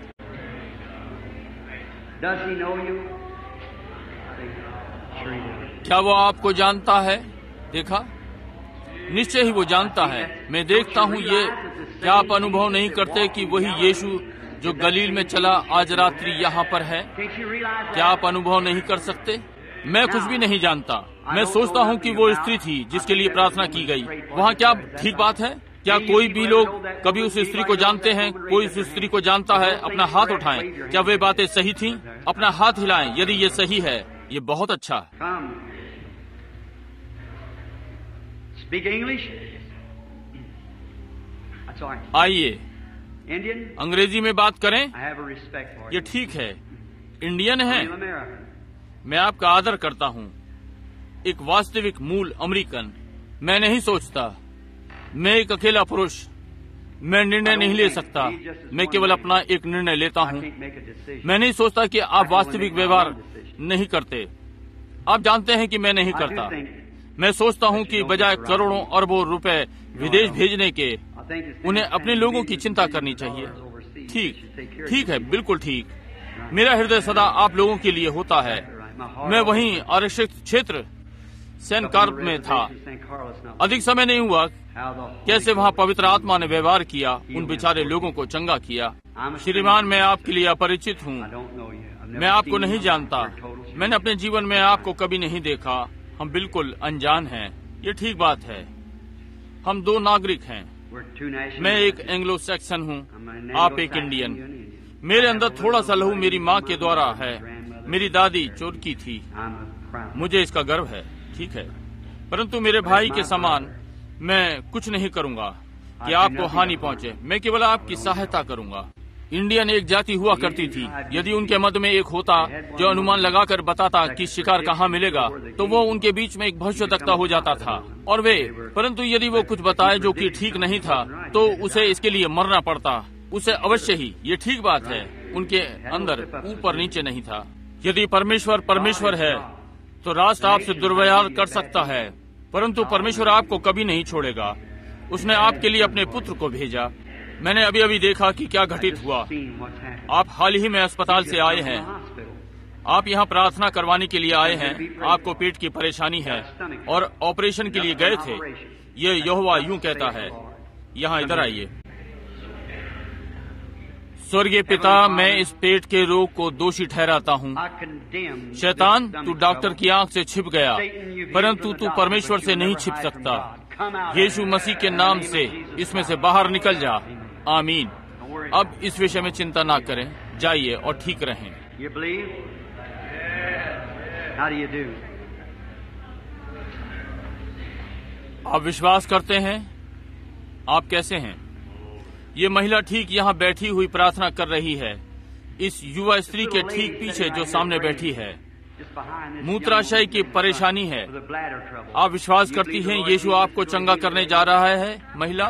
क्या वो आपको जानता है? देखा, निश्चय ही वो जानता है। मैं देखता हूँ ये। क्या आप अनुभव नहीं करते कि वही यीशु जो गलील में चला आज रात्रि यहाँ पर है? क्या आप अनुभव नहीं कर सकते? मैं कुछ भी नहीं जानता। मैं सोचता हूँ कि वो स्त्री थी जिसके लिए प्रार्थना की गई। वहाँ क्या ठीक बात है? क्या कोई भी लोग कभी उस स्त्री को जानते हैं? कोई उस स्त्री को जानता है? अपना हाथ उठाएं। क्या वे बातें सही थीं? अपना हाथ हिलाएं यदि ये सही है। ये बहुत अच्छा। आइए अंग्रेजी में बात करें। ये ठीक है। इंडियन है। मैं आपका आदर करता हूँ। एक वास्तविक मूल अमेरिकन। मैं नहीं सोचता। मैं एक अकेला पुरुष। मैं निर्णय नहीं ले सकता। मैं केवल अपना एक निर्णय लेता हूँ। मैं नहीं सोचता कि आप वास्तविक व्यवहार नहीं करते। आप जानते हैं कि मैं नहीं करता। मैं सोचता हूँ कि बजाय करोड़ों अरबों रुपए विदेश भेजने के, उन्हें अपने लोगों की चिंता करनी चाहिए। ठीक है, बिल्कुल ठीक। मेरा हृदय सदा आप लोगों के लिए होता है। मैं वहीं आरक्षित क्षेत्र सैन कार्प में था। अधिक समय नहीं हुआ कैसे वहाँ पवित्र आत्मा ने व्यवहार किया, उन बेचारे लोगों को चंगा किया। श्रीमान, मैं आपके लिए अपरिचित हूँ। मैं आपको नहीं जानता। मैंने अपने जीवन में आपको कभी नहीं देखा। हम बिल्कुल अनजान हैं। ये ठीक बात है। हम 2 नागरिक हैं। मैं एक एंग्लो सैक्सन हूँ, आप एक इंडियन। मेरे अंदर थोड़ा सा लहू मेरी माँ के द्वारा है। मेरी दादी चोरकी थी। मुझे इसका गर्व है, ठीक है। परंतु मेरे भाई के समान मैं कुछ नहीं करूँगा कि आपको हानि पहुँचे। मैं केवल आपकी सहायता करूँगा। इंडियन एक जाति हुआ करती थी। यदि उनके मध्य में एक होता जो अनुमान लगाकर बताता कि शिकार कहाँ मिलेगा, तो वो उनके बीच में एक भविष्यद्वक्ता हो जाता था। और परंतु यदि वो कुछ बताए जो कि ठीक नहीं था, तो उसे इसके लिए मरना पड़ता। उसे अवश्य ही। ये ठीक बात है। उनके अंदर ऊपर नीचे नहीं था। यदि परमेश्वर है तो राष्ट्र आपसे दुर्व्यवहार कर सकता है, परंतु परमेश्वर आपको कभी नहीं छोड़ेगा। उसने आपके लिए अपने पुत्र को भेजा। मैंने अभी देखा कि क्या घटित हुआ। आप हाल ही में अस्पताल से आए हैं। आप यहाँ प्रार्थना करवाने के लिए आए हैं, आपको पेट की परेशानी है और ऑपरेशन के लिए गए थे। ये यहोवा यूं कहता है, यहाँ इधर आइए। स्वर्गीय पिता, मैं इस पेट के रोग को दोषी ठहराता हूँ। शैतान, तू डॉक्टर की आंख से छिप गया, परंतु तू परमेश्वर से नहीं छिप सकता। यीशु मसीह के नाम से इसमें से बाहर निकल जा। आमीन। अब इस विषय में चिंता ना करें, जाइए और ठीक रहें। आप विश्वास करते हैं? आप कैसे हैं? ये महिला ठीक यहाँ बैठी हुई प्रार्थना कर रही है, इस युवा स्त्री के ठीक पीछे जो सामने बैठी है। मूत्राशय की परेशानी है। आप विश्वास करती हैं यीशु आपको चंगा करने जा रहा है? महिला,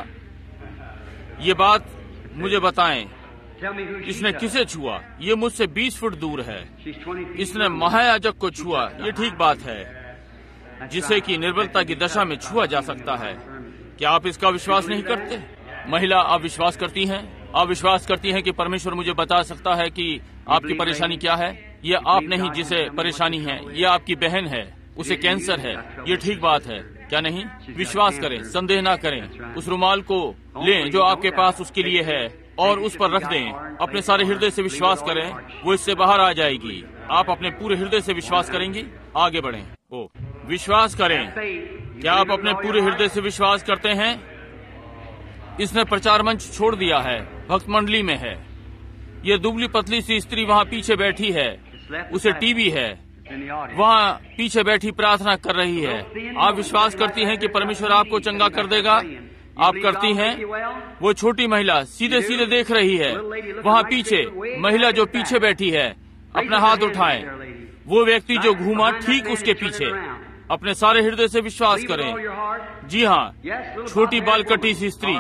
ये बात मुझे बताएं, इसने किसे छुआ? ये मुझसे 20 फुट दूर है। इसने महायाजक को छुआ। ये ठीक बात है, जिसे कि निर्बलता की दशा में छुआ जा सकता है। क्या आप इसका विश्वास नहीं करते? महिला, आप विश्वास करती हैं? आप विश्वास करती हैं कि परमेश्वर मुझे बता सकता है कि आपकी परेशानी क्या है? ये आप नहीं जिसे परेशानी है, ये आपकी बहन है, उसे कैंसर है। ये ठीक बात है, क्या नहीं? विश्वास करें, संदेह ना करें। उस रुमाल को लें जो आपके पास उसके लिए है और उस पर रख दें। अपने सारे हृदय से विश्वास करें, वो इससे बाहर आ जाएगी। आप अपने पूरे हृदय से विश्वास करेंगी? आगे बढ़ें। ओ, विश्वास करें। क्या आप अपने पूरे हृदय से विश्वास करते हैं? इसने प्रचार मंच छोड़ दिया है, भक्त मंडली में है। ये दुबली पतली सी स्त्री वहाँ पीछे बैठी है, उसे टीबी है, वहाँ पीछे बैठी प्रार्थना कर रही है। आप विश्वास करती हैं कि परमेश्वर आपको चंगा कर देगा? आप करती हैं? वो छोटी महिला सीधे सीधे देख रही है, वहाँ पीछे महिला जो पीछे बैठी है, अपना हाथ उठाएं। वो व्यक्ति जो घूमा ठीक उसके पीछे। अपने सारे हृदय से विश्वास करें। जी हाँ, छोटी बाल कटी सी स्त्री।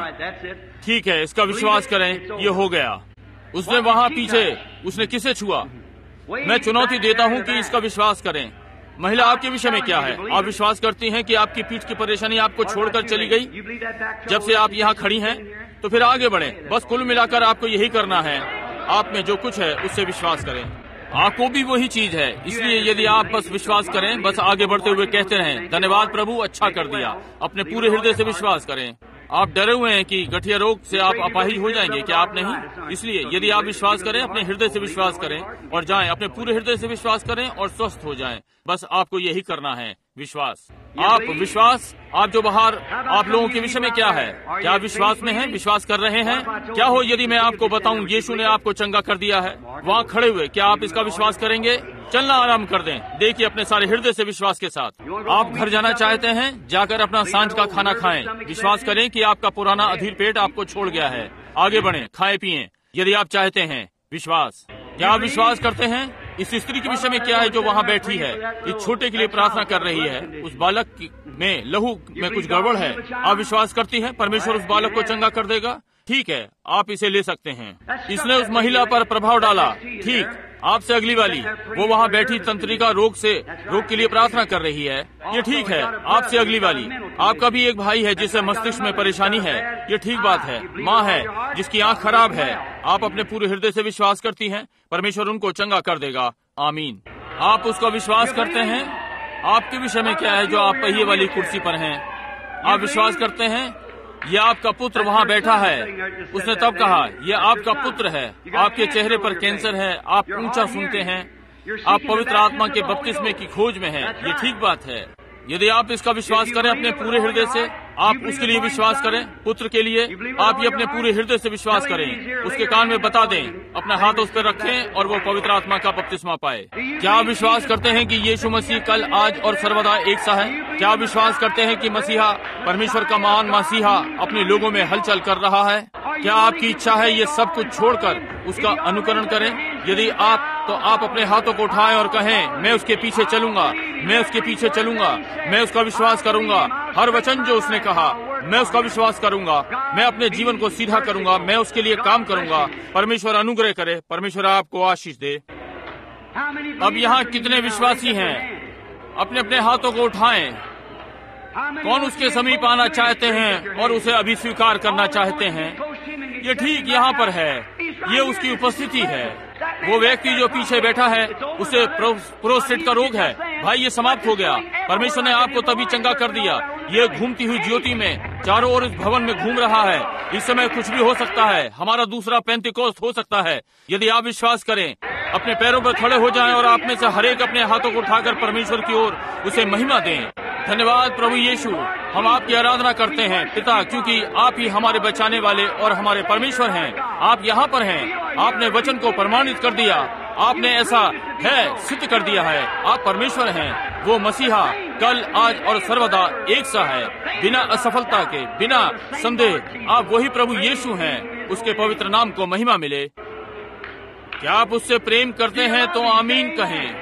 ठीक है, इसका विश्वास करें। ये हो गया। उसने वहाँ पीछे, उसने किसे छुआ? मैं चुनौती देता हूँ कि इसका विश्वास करें। महिला, आपके विषय में क्या है? आप विश्वास करती हैं कि आपकी पीठ की परेशानी आपको छोड़कर चली गई? जब से आप यहाँ खड़ी हैं, तो फिर आगे बढ़ें। बस कुल मिलाकर आपको यही करना है। आप में जो कुछ है उससे विश्वास करें। आपको भी वही चीज है। इसलिए यदि आप बस विश्वास करें, बस आगे बढ़ते हुए कहते रहें, धन्यवाद प्रभु, अच्छा कर दिया। अपने पूरे हृदय से विश्वास करें। आप डरे हुए हैं कि गठिया रोग से आप अपाहिज हो जाएंगे, क्या आप नहीं? इसलिए यदि आप विश्वास करें, अपने हृदय से विश्वास करें और जाएं। अपने पूरे हृदय से विश्वास करें और स्वस्थ हो जाएं। बस आपको यही करना है, विश्वास। आप विश्वास, आप जो बाहर, आप लोगों के विषय में क्या है? क्या आप विश्वास में हैं? विश्वास कर रहे हैं? क्या हो यदि मैं आपको बताऊं यीशु ने आपको चंगा कर दिया है? वहाँ खड़े हुए क्या आप इसका विश्वास करेंगे? चलना आराम कर दें। देखिए अपने सारे हृदय से विश्वास के साथ। आप घर जाना चाहते हैं, जाकर अपना सांझ का खाना खाएं। विश्वास करें कि आपका पुराना अधीर पेट आपको छोड़ गया है। आगे बढ़ें, खाएं पिएं यदि आप चाहते हैं। विश्वास, क्या आप विश्वास करते हैं? इस स्त्री के विषय में क्या है जो वहाँ बैठी है? इस छोटे के लिए प्रार्थना कर रही है। उस बालक में लहू में कुछ गड़बड़ है। आप विश्वास करती हैं परमेश्वर उस बालक को चंगा कर देगा? ठीक है, आप इसे ले सकते हैं। इसने उस महिला पर प्रभाव डाला। ठीक, आपसे अगली वाली, वो वहाँ बैठी तंत्रिका रोग के लिए प्रार्थना कर रही है। ये ठीक है। आपसे अगली वाली, आपका भी एक भाई है जिसे मस्तिष्क में परेशानी है। ये ठीक बात है। माँ है जिसकी आंख खराब है। आप अपने पूरे हृदय से विश्वास करती हैं, परमेश्वर उनको चंगा कर देगा। आमीन। आप उसका विश्वास करते हैं? आपके विषय में क्या है जो आप पहिए वाली कुर्सी पर हैं? आप विश्वास करते हैं? ये आपका पुत्र वहाँ बैठा है। उसने तब कहा, यह आपका पुत्र है। आपके चेहरे पर कैंसर है। आप ऊंचा सुनते हैं। आप पवित्र आत्मा के बपतिस्मे की खोज में हैं। ये ठीक बात है। यदि आप इसका विश्वास करें अपने पूरे हृदय से, आप उसके लिए विश्वास करें, पुत्र के लिए, आप ये अपने पूरे हृदय से विश्वास करें। उसके कान में बता दें, अपना हाथ उस पर रखें और वो पवित्र आत्मा का बपतिस्मा पाए। क्या आप विश्वास करते हैं कि यीशु मसीह कल, आज और सर्वदा एक सा है? क्या आप विश्वास करते हैं कि मसीहा, परमेश्वर का महान मसीहा अपने लोगों में हलचल कर रहा है? क्या आपकी इच्छा है ये सब कुछ छोड़कर उसका अनुकरण करें? यदि आप, तो आप अपने हाथों को उठाएं और कहें, मैं उसके पीछे चलूंगा, मैं उसके पीछे चलूंगा, मैं उसका विश्वास करूंगा। हर वचन जो उसने कहा, मैं उसका विश्वास करूंगा। मैं अपने जीवन को सीधा करूंगा। मैं उसके लिए काम करूंगा। परमेश्वर अनुग्रह करे। परमेश्वर आपको आशीष दे। अब यहाँ कितने विश्वासी हैं? अपने अपने हाथों को उठाएं। कौन उसके समीप आना चाहते हैं और उसे अभी स्वीकार करना चाहते हैं? ये ठीक यहाँ पर है। ये उसकी उपस्थिति है। वो व्यक्ति जो पीछे बैठा है उसे प्रोस्टेट का रोग है। भाई ये समाप्त हो गया। परमेश्वर ने आपको तभी चंगा कर दिया। ये घूमती हुई ज्योति में चारों ओर इस भवन में घूम रहा है। इस समय कुछ भी हो सकता है। हमारा दूसरा पेंतिकोस्त हो सकता है। यदि आप विश्वास करें, अपने पैरों पर खड़े हो जाएं और आप में से हर एक अपने हाथों को उठाकर परमेश्वर की ओर उसे महिमा दें। धन्यवाद प्रभु यीशु, हम आपकी आराधना करते हैं पिता, क्योंकि आप ही हमारे बचाने वाले और हमारे परमेश्वर हैं। आप यहाँ पर हैं। आपने वचन को प्रमाणित कर दिया। आपने ऐसा है सिद्ध कर दिया है। आप परमेश्वर हैं। वो मसीहा कल आज और सर्वदा एक सा है, बिना असफलता के, बिना संदेह। आप वही प्रभु यीशु हैं। उसके पवित्र नाम को महिमा मिले। क्या आप उससे प्रेम करते हैं तो आमीन कहें।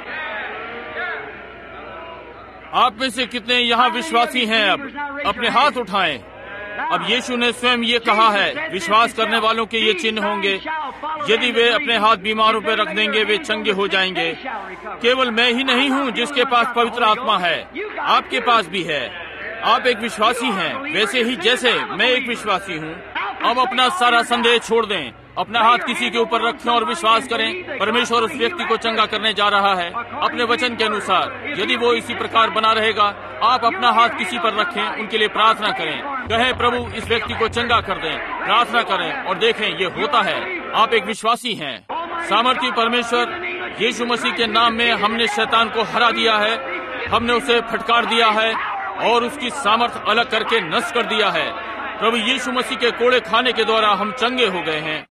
आप में से कितने यहाँ विश्वासी हैं? अब अपने हाथ उठाएं। अब यीशु ने स्वयं ये कहा है, विश्वास करने वालों के ये चिन्ह होंगे। यदि वे अपने हाथ बीमारों पर रख देंगे वे चंगे हो जाएंगे। केवल मैं ही नहीं हूँ जिसके पास पवित्र आत्मा है, आपके पास भी है। आप एक विश्वासी हैं, वैसे ही जैसे मैं एक विश्वासी हूँ। अब अपना सारा संदेह छोड़ दें, अपना हाथ किसी के ऊपर रखें और विश्वास करें परमेश्वर उस व्यक्ति को चंगा करने जा रहा है अपने वचन के अनुसार। यदि वो इसी प्रकार बना रहेगा, आप अपना हाथ किसी पर रखें, उनके लिए प्रार्थना करें, कहें प्रभु इस व्यक्ति को चंगा कर दें, प्रार्थना करें और देखें ये होता है। आप एक विश्वासी हैं। सामर्थी परमेश्वर यीशु मसीह के नाम में हमने शैतान को हरा दिया है। हमने उसे फटकार दिया है और उसकी सामर्थ अलग करके नष्ट कर दिया है। प्रभु यीशु मसीह के कोड़े खाने के द्वारा हम चंगे हो गए हैं।